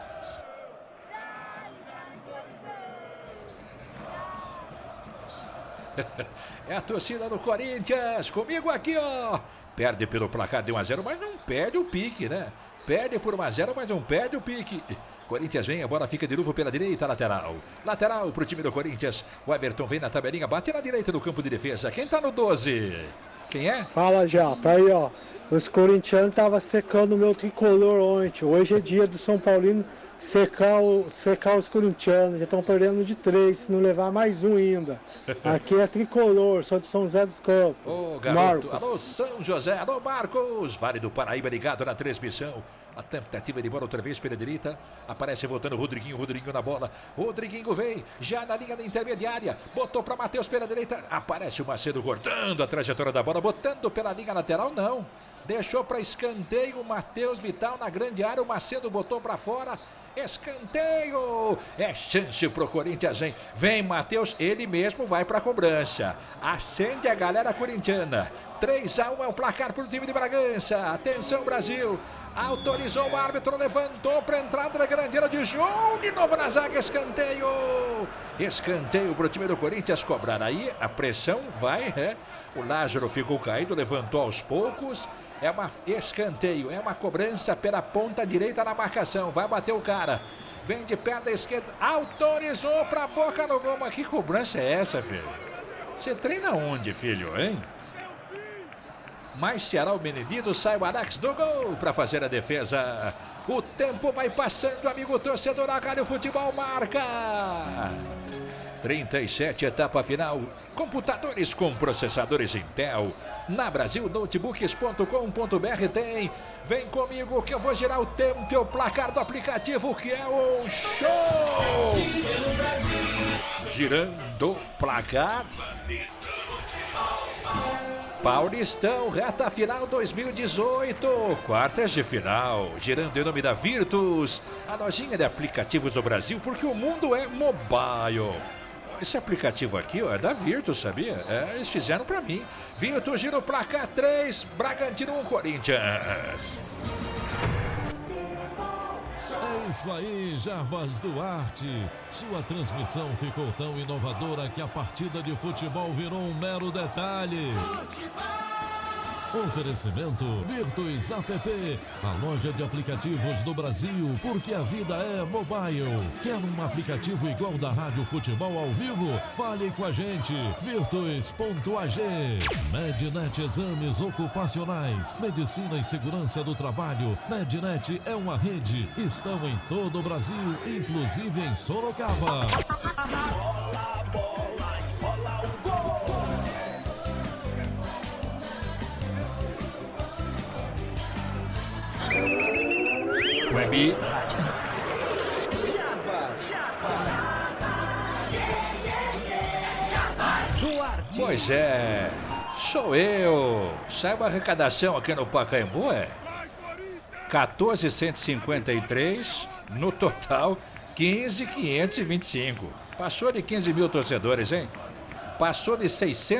S1: É a torcida do Corinthians. Comigo aqui, ó. Perde pelo placar de 1-0, mas não perde o pique, né? Perde por 1-0, mas não perde o pique. Corinthians vem, a bola fica de novo pela direita, lateral. Lateral pro time do Corinthians. O Everton vem na tabelinha, bate na direita do campo de defesa. Quem tá no 12? Quem é?
S5: Fala, Japa. Aí, ó. Os corintianos estavam secando o meu tricolor ontem. Hoje é dia do São Paulino secar os corintianos. Já estão perdendo de 3, se não levar mais um ainda. Aqui é tricolor, sou de São José dos Campos.
S1: Ô, garoto. Marcos. Alô, São José. Alô, Marcos. Vale do Paraíba ligado na transmissão. A tentativa de bola outra vez pela direita. Aparece voltando o Rodriguinho na bola. Rodriguinho vem já na linha da intermediária. Botou para Matheus pela direita. Aparece o Macedo cortando a trajetória da bola. Botando pela linha lateral, não. Deixou para escanteio o Matheus Vital na grande área. O Macedo botou para fora. Escanteio. É chance pro Corinthians, hein? Vem Matheus, ele mesmo vai para a cobrança. Acende a galera corintiana. 3-1 é o placar pro time de Bragança. Atenção, Brasil. Autorizou o árbitro, levantou para a entrada da grande área de João. De novo na zaga, escanteio. Escanteio para o time do Corinthians cobrar. Aí a pressão vai, né? O Lázaro ficou caído, levantou aos poucos. É uma escanteio, é uma cobrança pela ponta direita na marcação. Vai bater o cara. Vem de perna esquerda. Autorizou para a boca no gol. Mas que cobrança é essa, filho? Você treina onde, filho, hein? Mas Ceará, o Benedito, sai o Arax do gol para fazer a defesa. O tempo vai passando, amigo torcedor, a Rádio Futebol marca. 37, etapa final. Computadores com processadores Intel. Na BrasilNotebooks.com.br tem. Vem comigo que eu vou girar o tempo e o placar do aplicativo, que é um show. Girando o placar. Paulistão, reta final 2018, quartas de final, girando em nome da Virtus, a lojinha de aplicativos do Brasil, porque o mundo é mobile. Esse aplicativo aqui, ó, é da Virtus, sabia? É, eles fizeram pra mim. Virtus gira o placar 3, Bragantino 1, Corinthians.
S3: É isso aí, Jarbas Duarte. Sua transmissão ficou tão inovadora que a partida de futebol virou um mero detalhe. Oferecimento Virtus App, a loja de aplicativos do Brasil, porque a vida é mobile. Quer um aplicativo igual da Rádio Futebol ao Vivo? Fale com a gente. Virtus.ag. Mednet Exames Ocupacionais, Medicina e Segurança do Trabalho. Mednet é uma rede. Estão em todo o Brasil, inclusive em Sorocaba.
S1: Web. Pois é, sou eu. Saiba a arrecadação aqui no Pacaembu, é 14.153, no total 15.525. Passou de 15 mil torcedores, hein? Passou de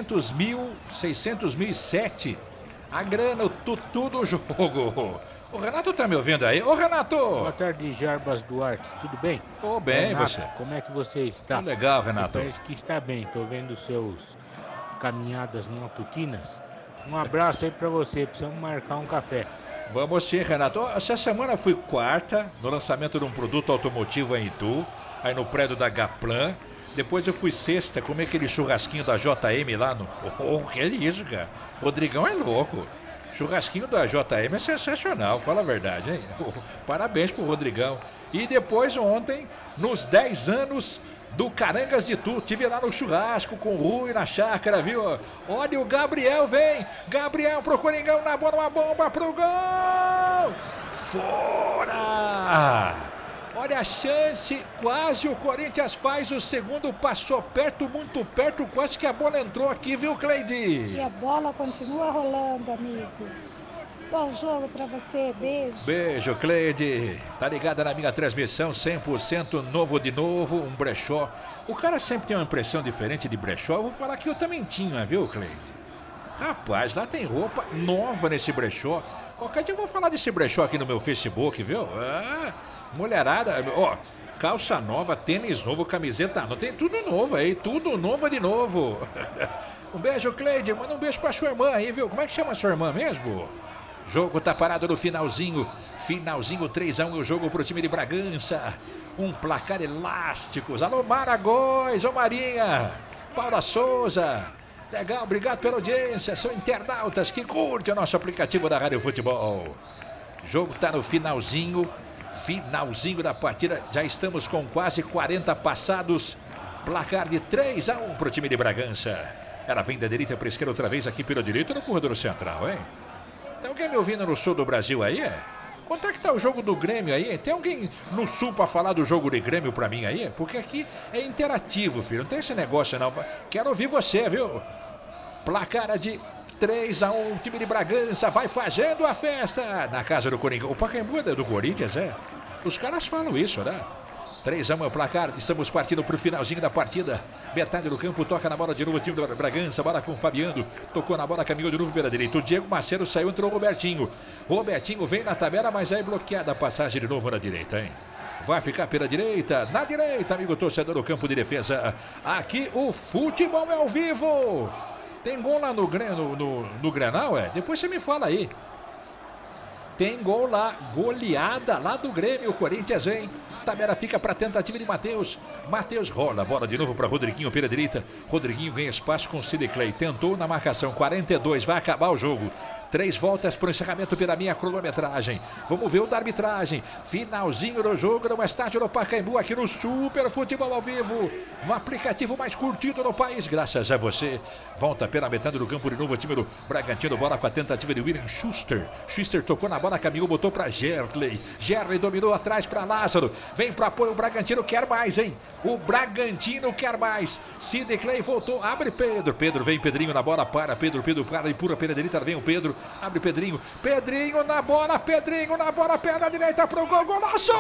S1: 600.007. A grana, o tutu do jogo. O Renato tá me ouvindo aí? Ô, Renato!
S15: Boa tarde, Jarbas Duarte. Tudo bem?
S1: Ô, bem,
S15: Renato,
S1: você?
S15: Como é que você está?
S1: Tá legal, Renato.
S15: Você parece que está bem. Tô vendo seus caminhadas matutinas. Um abraço aí pra você. Precisamos marcar um café.
S1: Vamos sim, Renato. Essa semana fui quarta no lançamento de um produto automotivo em Itu, aí no prédio da Gaplan. Depois eu fui sexta comer aquele churrasquinho da JM lá no... Oh, que é isso, cara? Rodrigão é louco. Churrasquinho da JM é sensacional, fala a verdade, hein? Parabéns pro Rodrigão. E depois ontem, nos 10 anos do Carangas de Tu, tive lá no churrasco com o Rui na chácara, viu? Olha o Gabriel, vem! Gabriel pro Coringão, na bola, uma bomba pro gol! Fora! Olha a chance, quase o Corinthians faz o segundo, passou perto, muito perto, quase que a bola entrou aqui, viu, Cleide?
S13: E a bola continua rolando, amigo. Bom jogo pra você, beijo.
S1: Beijo, Cleide. Tá ligada na minha transmissão, 100% novo de novo, um brechó. O cara sempre tem uma impressão diferente de brechó, eu vou falar que eu também tinha, viu, Cleide? Rapaz, lá tem roupa nova nesse brechó. Qualquer dia eu vou falar desse brechó aqui no meu Facebook, viu? Ah, mulherada, ó, calça nova, tênis novo, camiseta nova, tem tudo novo aí, tudo novo de novo. Um beijo, Cleide, manda um beijo pra sua irmã aí, viu? Como é que chama a sua irmã mesmo? Jogo tá parado no finalzinho, 3-1 o jogo pro time de Bragança. Um placar elástico. Alô, Maragóis, ô Marinha, Paula Souza. Legal, obrigado pela audiência, são internautas que curtem o nosso aplicativo da Rádio Futebol. Jogo tá no finalzinho da partida, já estamos com quase 40 passados. Placar de 3-1 pro time de Bragança. Ela vem da direita para esquerda outra vez aqui pelo direito no corredor central, hein? Tem alguém me ouvindo no sul do Brasil aí, é? Quanto é que tá o jogo do Grêmio aí? Tem alguém no sul para falar do jogo de Grêmio para mim aí? Porque aqui é interativo, filho. Não tem esse negócio não. Quero ouvir você, viu? Placar de 3-1, o time de Bragança vai fazendo a festa na casa do Coringão. O Pacaembu é do Corinthians, é? Os caras falam isso, né? 3-1 é o placar, estamos partindo para o finalzinho da partida. Metade do campo, toca na bola de novo o time do Bragança, bola com o Fabiano, tocou na bola, caminhou de novo pela direita. O Diego Macedo saiu, entrou o Robertinho. Robertinho vem na tabela, mas aí bloqueada a passagem de novo na direita, hein? Vai ficar pela direita, na direita, amigo torcedor do campo de defesa. Aqui o futebol é ao vivo. Tem gol lá no Grenal, é? Depois você me fala aí. Tem gol lá, goleada lá do Grêmio, o Corinthians, hein? Tabela fica para tentativa de Matheus. Matheus rola a bola de novo para Rodriguinho pela direita. Rodriguinho ganha espaço com o Sidney Clay. Tentou na marcação, 42, vai acabar o jogo. 3 voltas para o encerramento pela minha cronometragem. Vamos ver o da arbitragem. Finalzinho do jogo no estádio do Pacaembu, aqui no Super Futebol ao vivo. No aplicativo mais curtido no país, graças a você. Volta pela metade do campo de novo o time do Bragantino. Bola com a tentativa de William Schuster. Schuster tocou na bola, caminhou, botou para Gerley. Gerley dominou atrás para Lázaro. Vem para apoio, o Bragantino quer mais, hein? O Bragantino quer mais. Sidney Clay voltou, abre Pedro. Pedro vem, Pedrinho na bola, para. Pedro para, empurra pela direita, vem o Pedro. Abre Pedrinho, Pedrinho na bola, perna direita pro gol, golaço!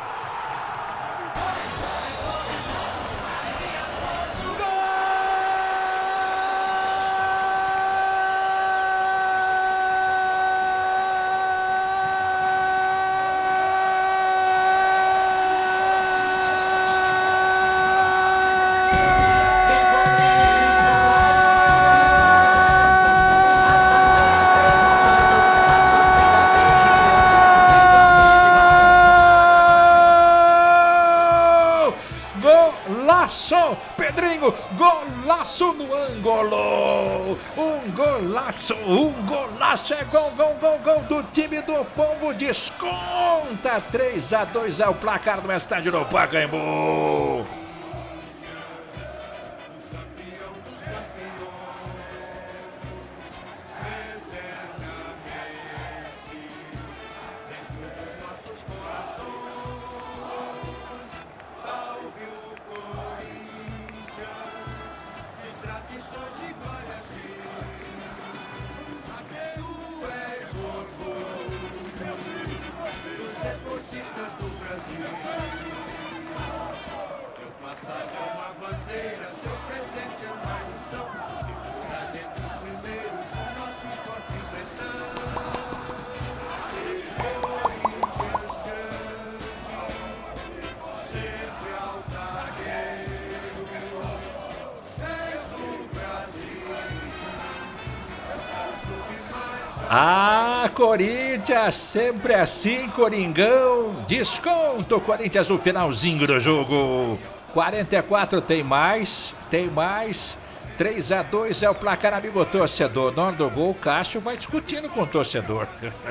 S1: Pedrinho, golaço no ângulo, um golaço, é gol do time do Povo, desconta, 3-2 é o placar do estádio do Pacaembu. Ah, Corinthians, sempre assim, Coringão, desconto, Corinthians no finalzinho do jogo, 44, tem mais, 3-2 é o placar, amigo torcedor. Dono do gol, o Cássio vai discutindo com o torcedor.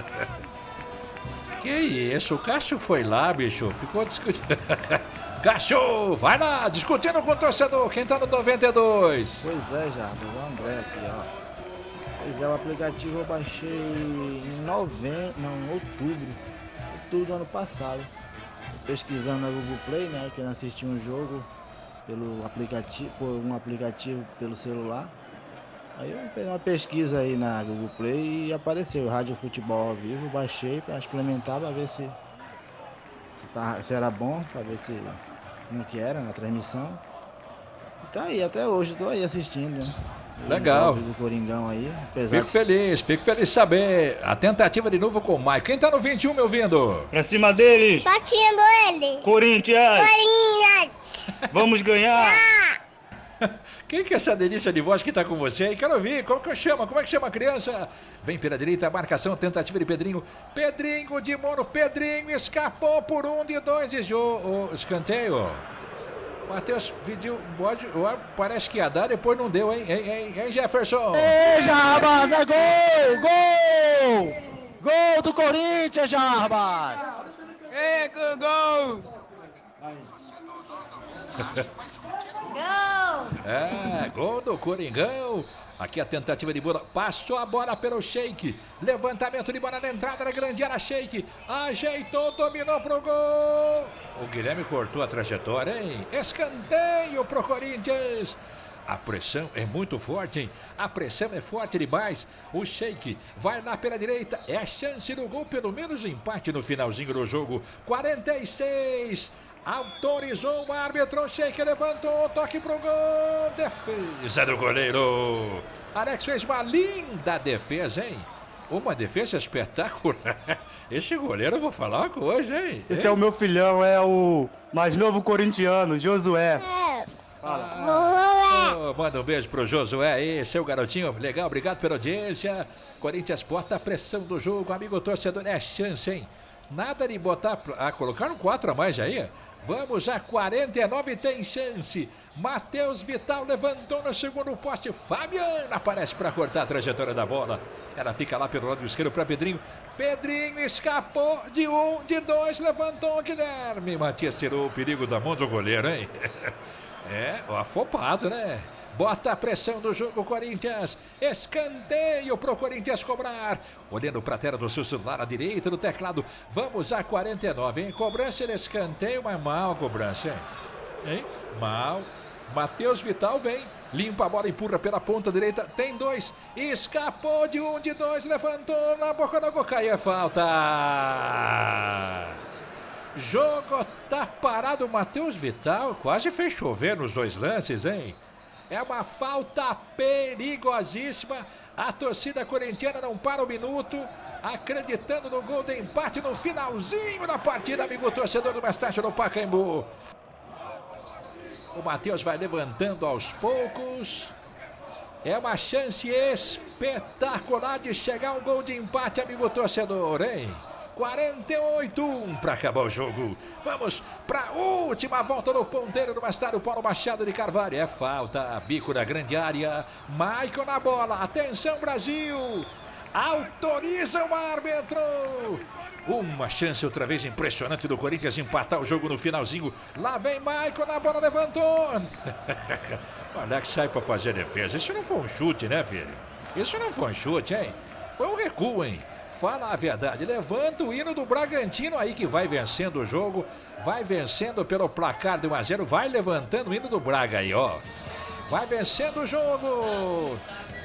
S1: Que isso, o Cássio foi lá, bicho, ficou discutindo. Cássio, vai lá, discutindo com o torcedor, quem tá no 92?
S9: Pois é, Jarbas, o André aqui, ó. Pois é, o aplicativo eu baixei em outubro do ano passado. Pesquisando na Google Play, né, querendo assistir um jogo pelo aplicativo, por um aplicativo pelo celular. Aí eu fiz uma pesquisa aí na Google Play e apareceu Rádio Futebol ao vivo, baixei para experimentar, para ver se era bom, para ver se como que era na transmissão. E tá aí, até hoje estou aí assistindo, né?
S1: Legal.
S9: Do Coringão aí,
S1: fico feliz de saber. A tentativa de novo com o Maicon. Quem tá no 21 me ouvindo?
S12: Pra cima deles.
S8: Batindo ele.
S12: Corinthians. Vamos ganhar.
S1: Quem que é essa delícia de voz que tá com você aí? Quero ouvir. Como que chama? Como é que chama a criança? Vem pela direita, marcação, tentativa de Pedrinho. Pedrinho de Moro. Pedrinho escapou por 1 de 2 de jogo. Escanteio. Matheus pediu, parece que ia dar, depois não deu, hein Jefferson?
S26: Ei, Jarbas, é gol! Gol! Gol do Corinthians, Jarbas!
S11: Ei, gol!
S1: Gol do Coringão. Aqui a tentativa de bola. Passou a bola pelo Sheik. Levantamento de bola na entrada da grande área. Sheik ajeitou, dominou pro gol. O Guilherme cortou a trajetória, hein? Escanteio pro Corinthians. A pressão é muito forte, hein? A pressão é forte demais. O Sheik vai lá pela direita. É a chance do gol, pelo menos empate no finalzinho do jogo. 46. Autorizou o árbitro, Sheik levantou, toque pro gol, defesa do goleiro. Alex fez uma linda defesa, hein? Uma defesa espetacular. Esse goleiro, eu vou falar uma coisa, hein?
S12: Esse é o meu filhão, é o mais novo corintiano, Josué.
S1: Manda um beijo pro Josué aí, seu garotinho. Legal, obrigado pela audiência. Corinthians bota a pressão do jogo, amigo torcedor, é a chance, hein? Nada de botar... colocaram 4 a mais aí. Vamos a 49, tem chance. Matheus Vital levantou no segundo poste. Fabiano aparece para cortar a trajetória da bola. Ela fica lá pelo lado esquerdo para Pedrinho. Pedrinho escapou de 1, de 2, levantou Guilherme. Matias tirou o perigo da mão do goleiro, hein? Afobado, né? Bota a pressão do jogo, Corinthians. Escanteio pro Corinthians cobrar. Olhando pra tela do seu celular à direita do teclado. Vamos a 49, hein? Cobrança de escanteio, mas mal a cobrança, hein? Mal. Matheus Vital vem. Limpa a bola, empurra pela ponta direita. Tem 2. Escapou de 1, de 2. Levantou na boca do gol. Caiu a falta. Jogo tá parado. Matheus Vital quase fez chover nos 2 lances, hein? É uma falta perigosíssima. A torcida corintiana não para o minuto, acreditando no gol de empate no finalzinho da partida, amigo torcedor do Mestre do Pacaembu. O Matheus vai levantando aos poucos. É uma chance espetacular de chegar ao gol de empate, amigo torcedor, hein? 48 para acabar o jogo. Vamos para a última volta no ponteiro do estádio Paulo Machado de Carvalho. É falta, bico da grande área. Maicon na bola. Atenção, Brasil. Autoriza o árbitro. Uma chance outra vez impressionante do Corinthians empatar o jogo no finalzinho. Lá vem Maicon na bola, levantou. Olha que sai para fazer a defesa. Isso não foi um chute, né, filho? Isso não foi um chute, hein? Foi um recuo, hein? Fala a verdade, levanta o hino do Bragantino aí que vai vencendo o jogo, vai vencendo pelo placar de 1 a 0, vai levantando o hino do Braga aí, ó. Vai vencendo o jogo.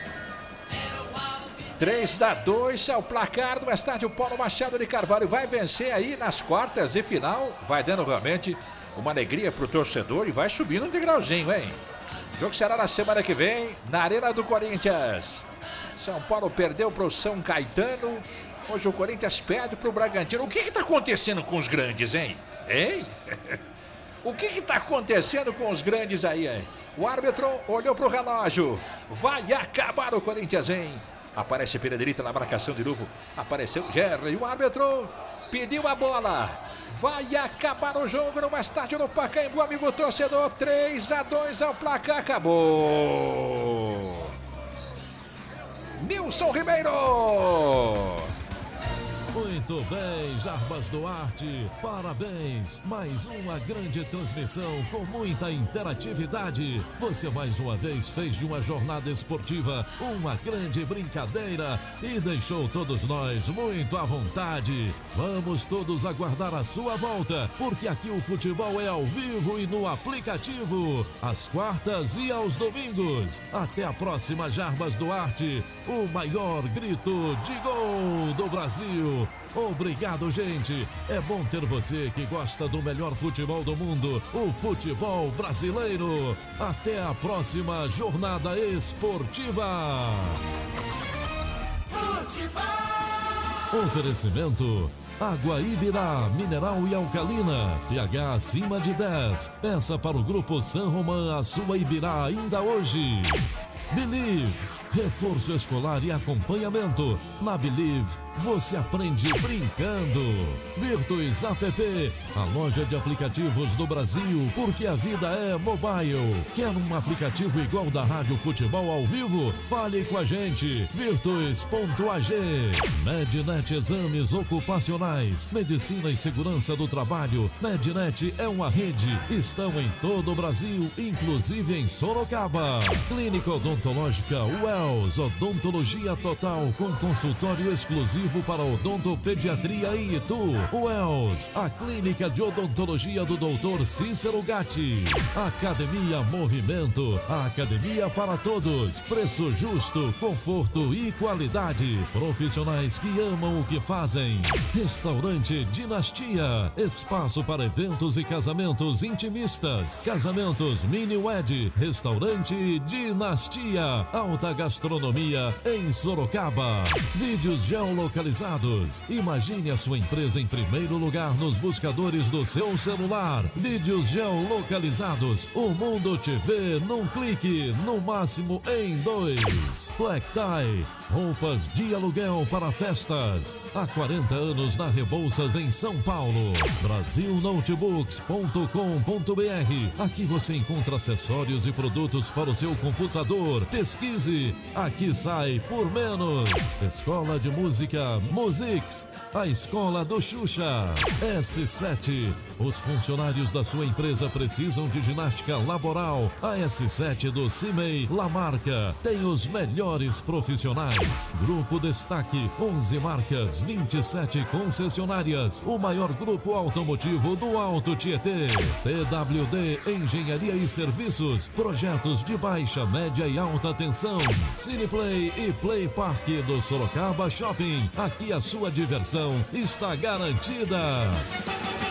S1: 3-2 é o placar do estádio Paulo Machado de Carvalho, vai vencer aí nas quartas de final, vai dando realmente uma alegria pro torcedor e vai subindo um degrauzinho, hein. O jogo será na semana que vem, na Arena do Corinthians. São Paulo perdeu para o São Caetano. Hoje o Corinthians perde para o Bragantino. O que está acontecendo com os grandes, hein? O que está acontecendo com os grandes aí, hein? O árbitro olhou para o relógio. Vai acabar o Corinthians, hein? Aparece pela direita na marcação de novo. Apareceu Jerry. O árbitro pediu a bola. Vai acabar o jogo no estádio do Pacaembu, amigo torcedor. 3-2 ao placar, acabou. Nilson Ribeiro.
S3: Muito bem, Jarbas Duarte, parabéns, mais uma grande transmissão com muita interatividade. Você mais uma vez fez de uma jornada esportiva uma grande brincadeira e deixou todos nós muito à vontade. Vamos todos aguardar a sua volta, porque aqui o futebol é ao vivo e no aplicativo, às quartas e aos domingos. Até a próxima, Jarbas Duarte, o maior grito de gol do Brasil. Obrigado, gente. É bom ter você que gosta do melhor futebol do mundo, o futebol brasileiro. Até a próxima jornada esportiva.
S2: Futebol.
S3: Oferecimento: Água Ibirá, mineral e alcalina, pH acima de 10. Peça para o Grupo San Román a sua Ibirá ainda hoje. Believe, reforço escolar e acompanhamento. Na Believe, você aprende brincando. Virtus App, a loja de aplicativos do Brasil, porque a vida é mobile. Quer um aplicativo igual da Rádio Futebol ao vivo? Fale com a gente. Virtus.ag. Mednet Exames Ocupacionais, Medicina e Segurança do Trabalho. Mednet é uma rede. Estão em todo o Brasil, inclusive em Sorocaba. Clínica Odontológica Wells, odontologia total com consultório exclusivo para odontopediatria em Itu. Wells, a clínica de odontologia do Dr. Cícero Gatti. Academia Movimento, a academia para todos. Preço justo, conforto e qualidade. Profissionais que amam o que fazem. Restaurante Dinastia, espaço para eventos e casamentos intimistas. Casamentos mini-wed. Restaurante Dinastia, alta gastronomia em Sorocaba. Vídeos geolocalizados. Imagine a sua empresa em primeiro lugar nos buscadores do seu celular. Vídeos geolocalizados. O mundo te vê num clique, no máximo em 2. Black Tie, roupas de aluguel para festas. Há 40 anos na Rebouças, em São Paulo. Brasilnotebooks.com.br. Aqui você encontra acessórios e produtos para o seu computador. Pesquise, aqui sai por menos. Escola de Música Musix, a escola do Xuxa. S7, os funcionários da sua empresa precisam de ginástica laboral. A S7 do CIMEI Lamarca tem os melhores profissionais. Grupo Destaque, 11 marcas, 27 concessionárias. O maior grupo automotivo do Alto Tietê. TWD Engenharia e Serviços, projetos de baixa, média e alta tensão. Cineplay e Play Park do Sorocaba Shopping. Aqui a sua diversão está garantida.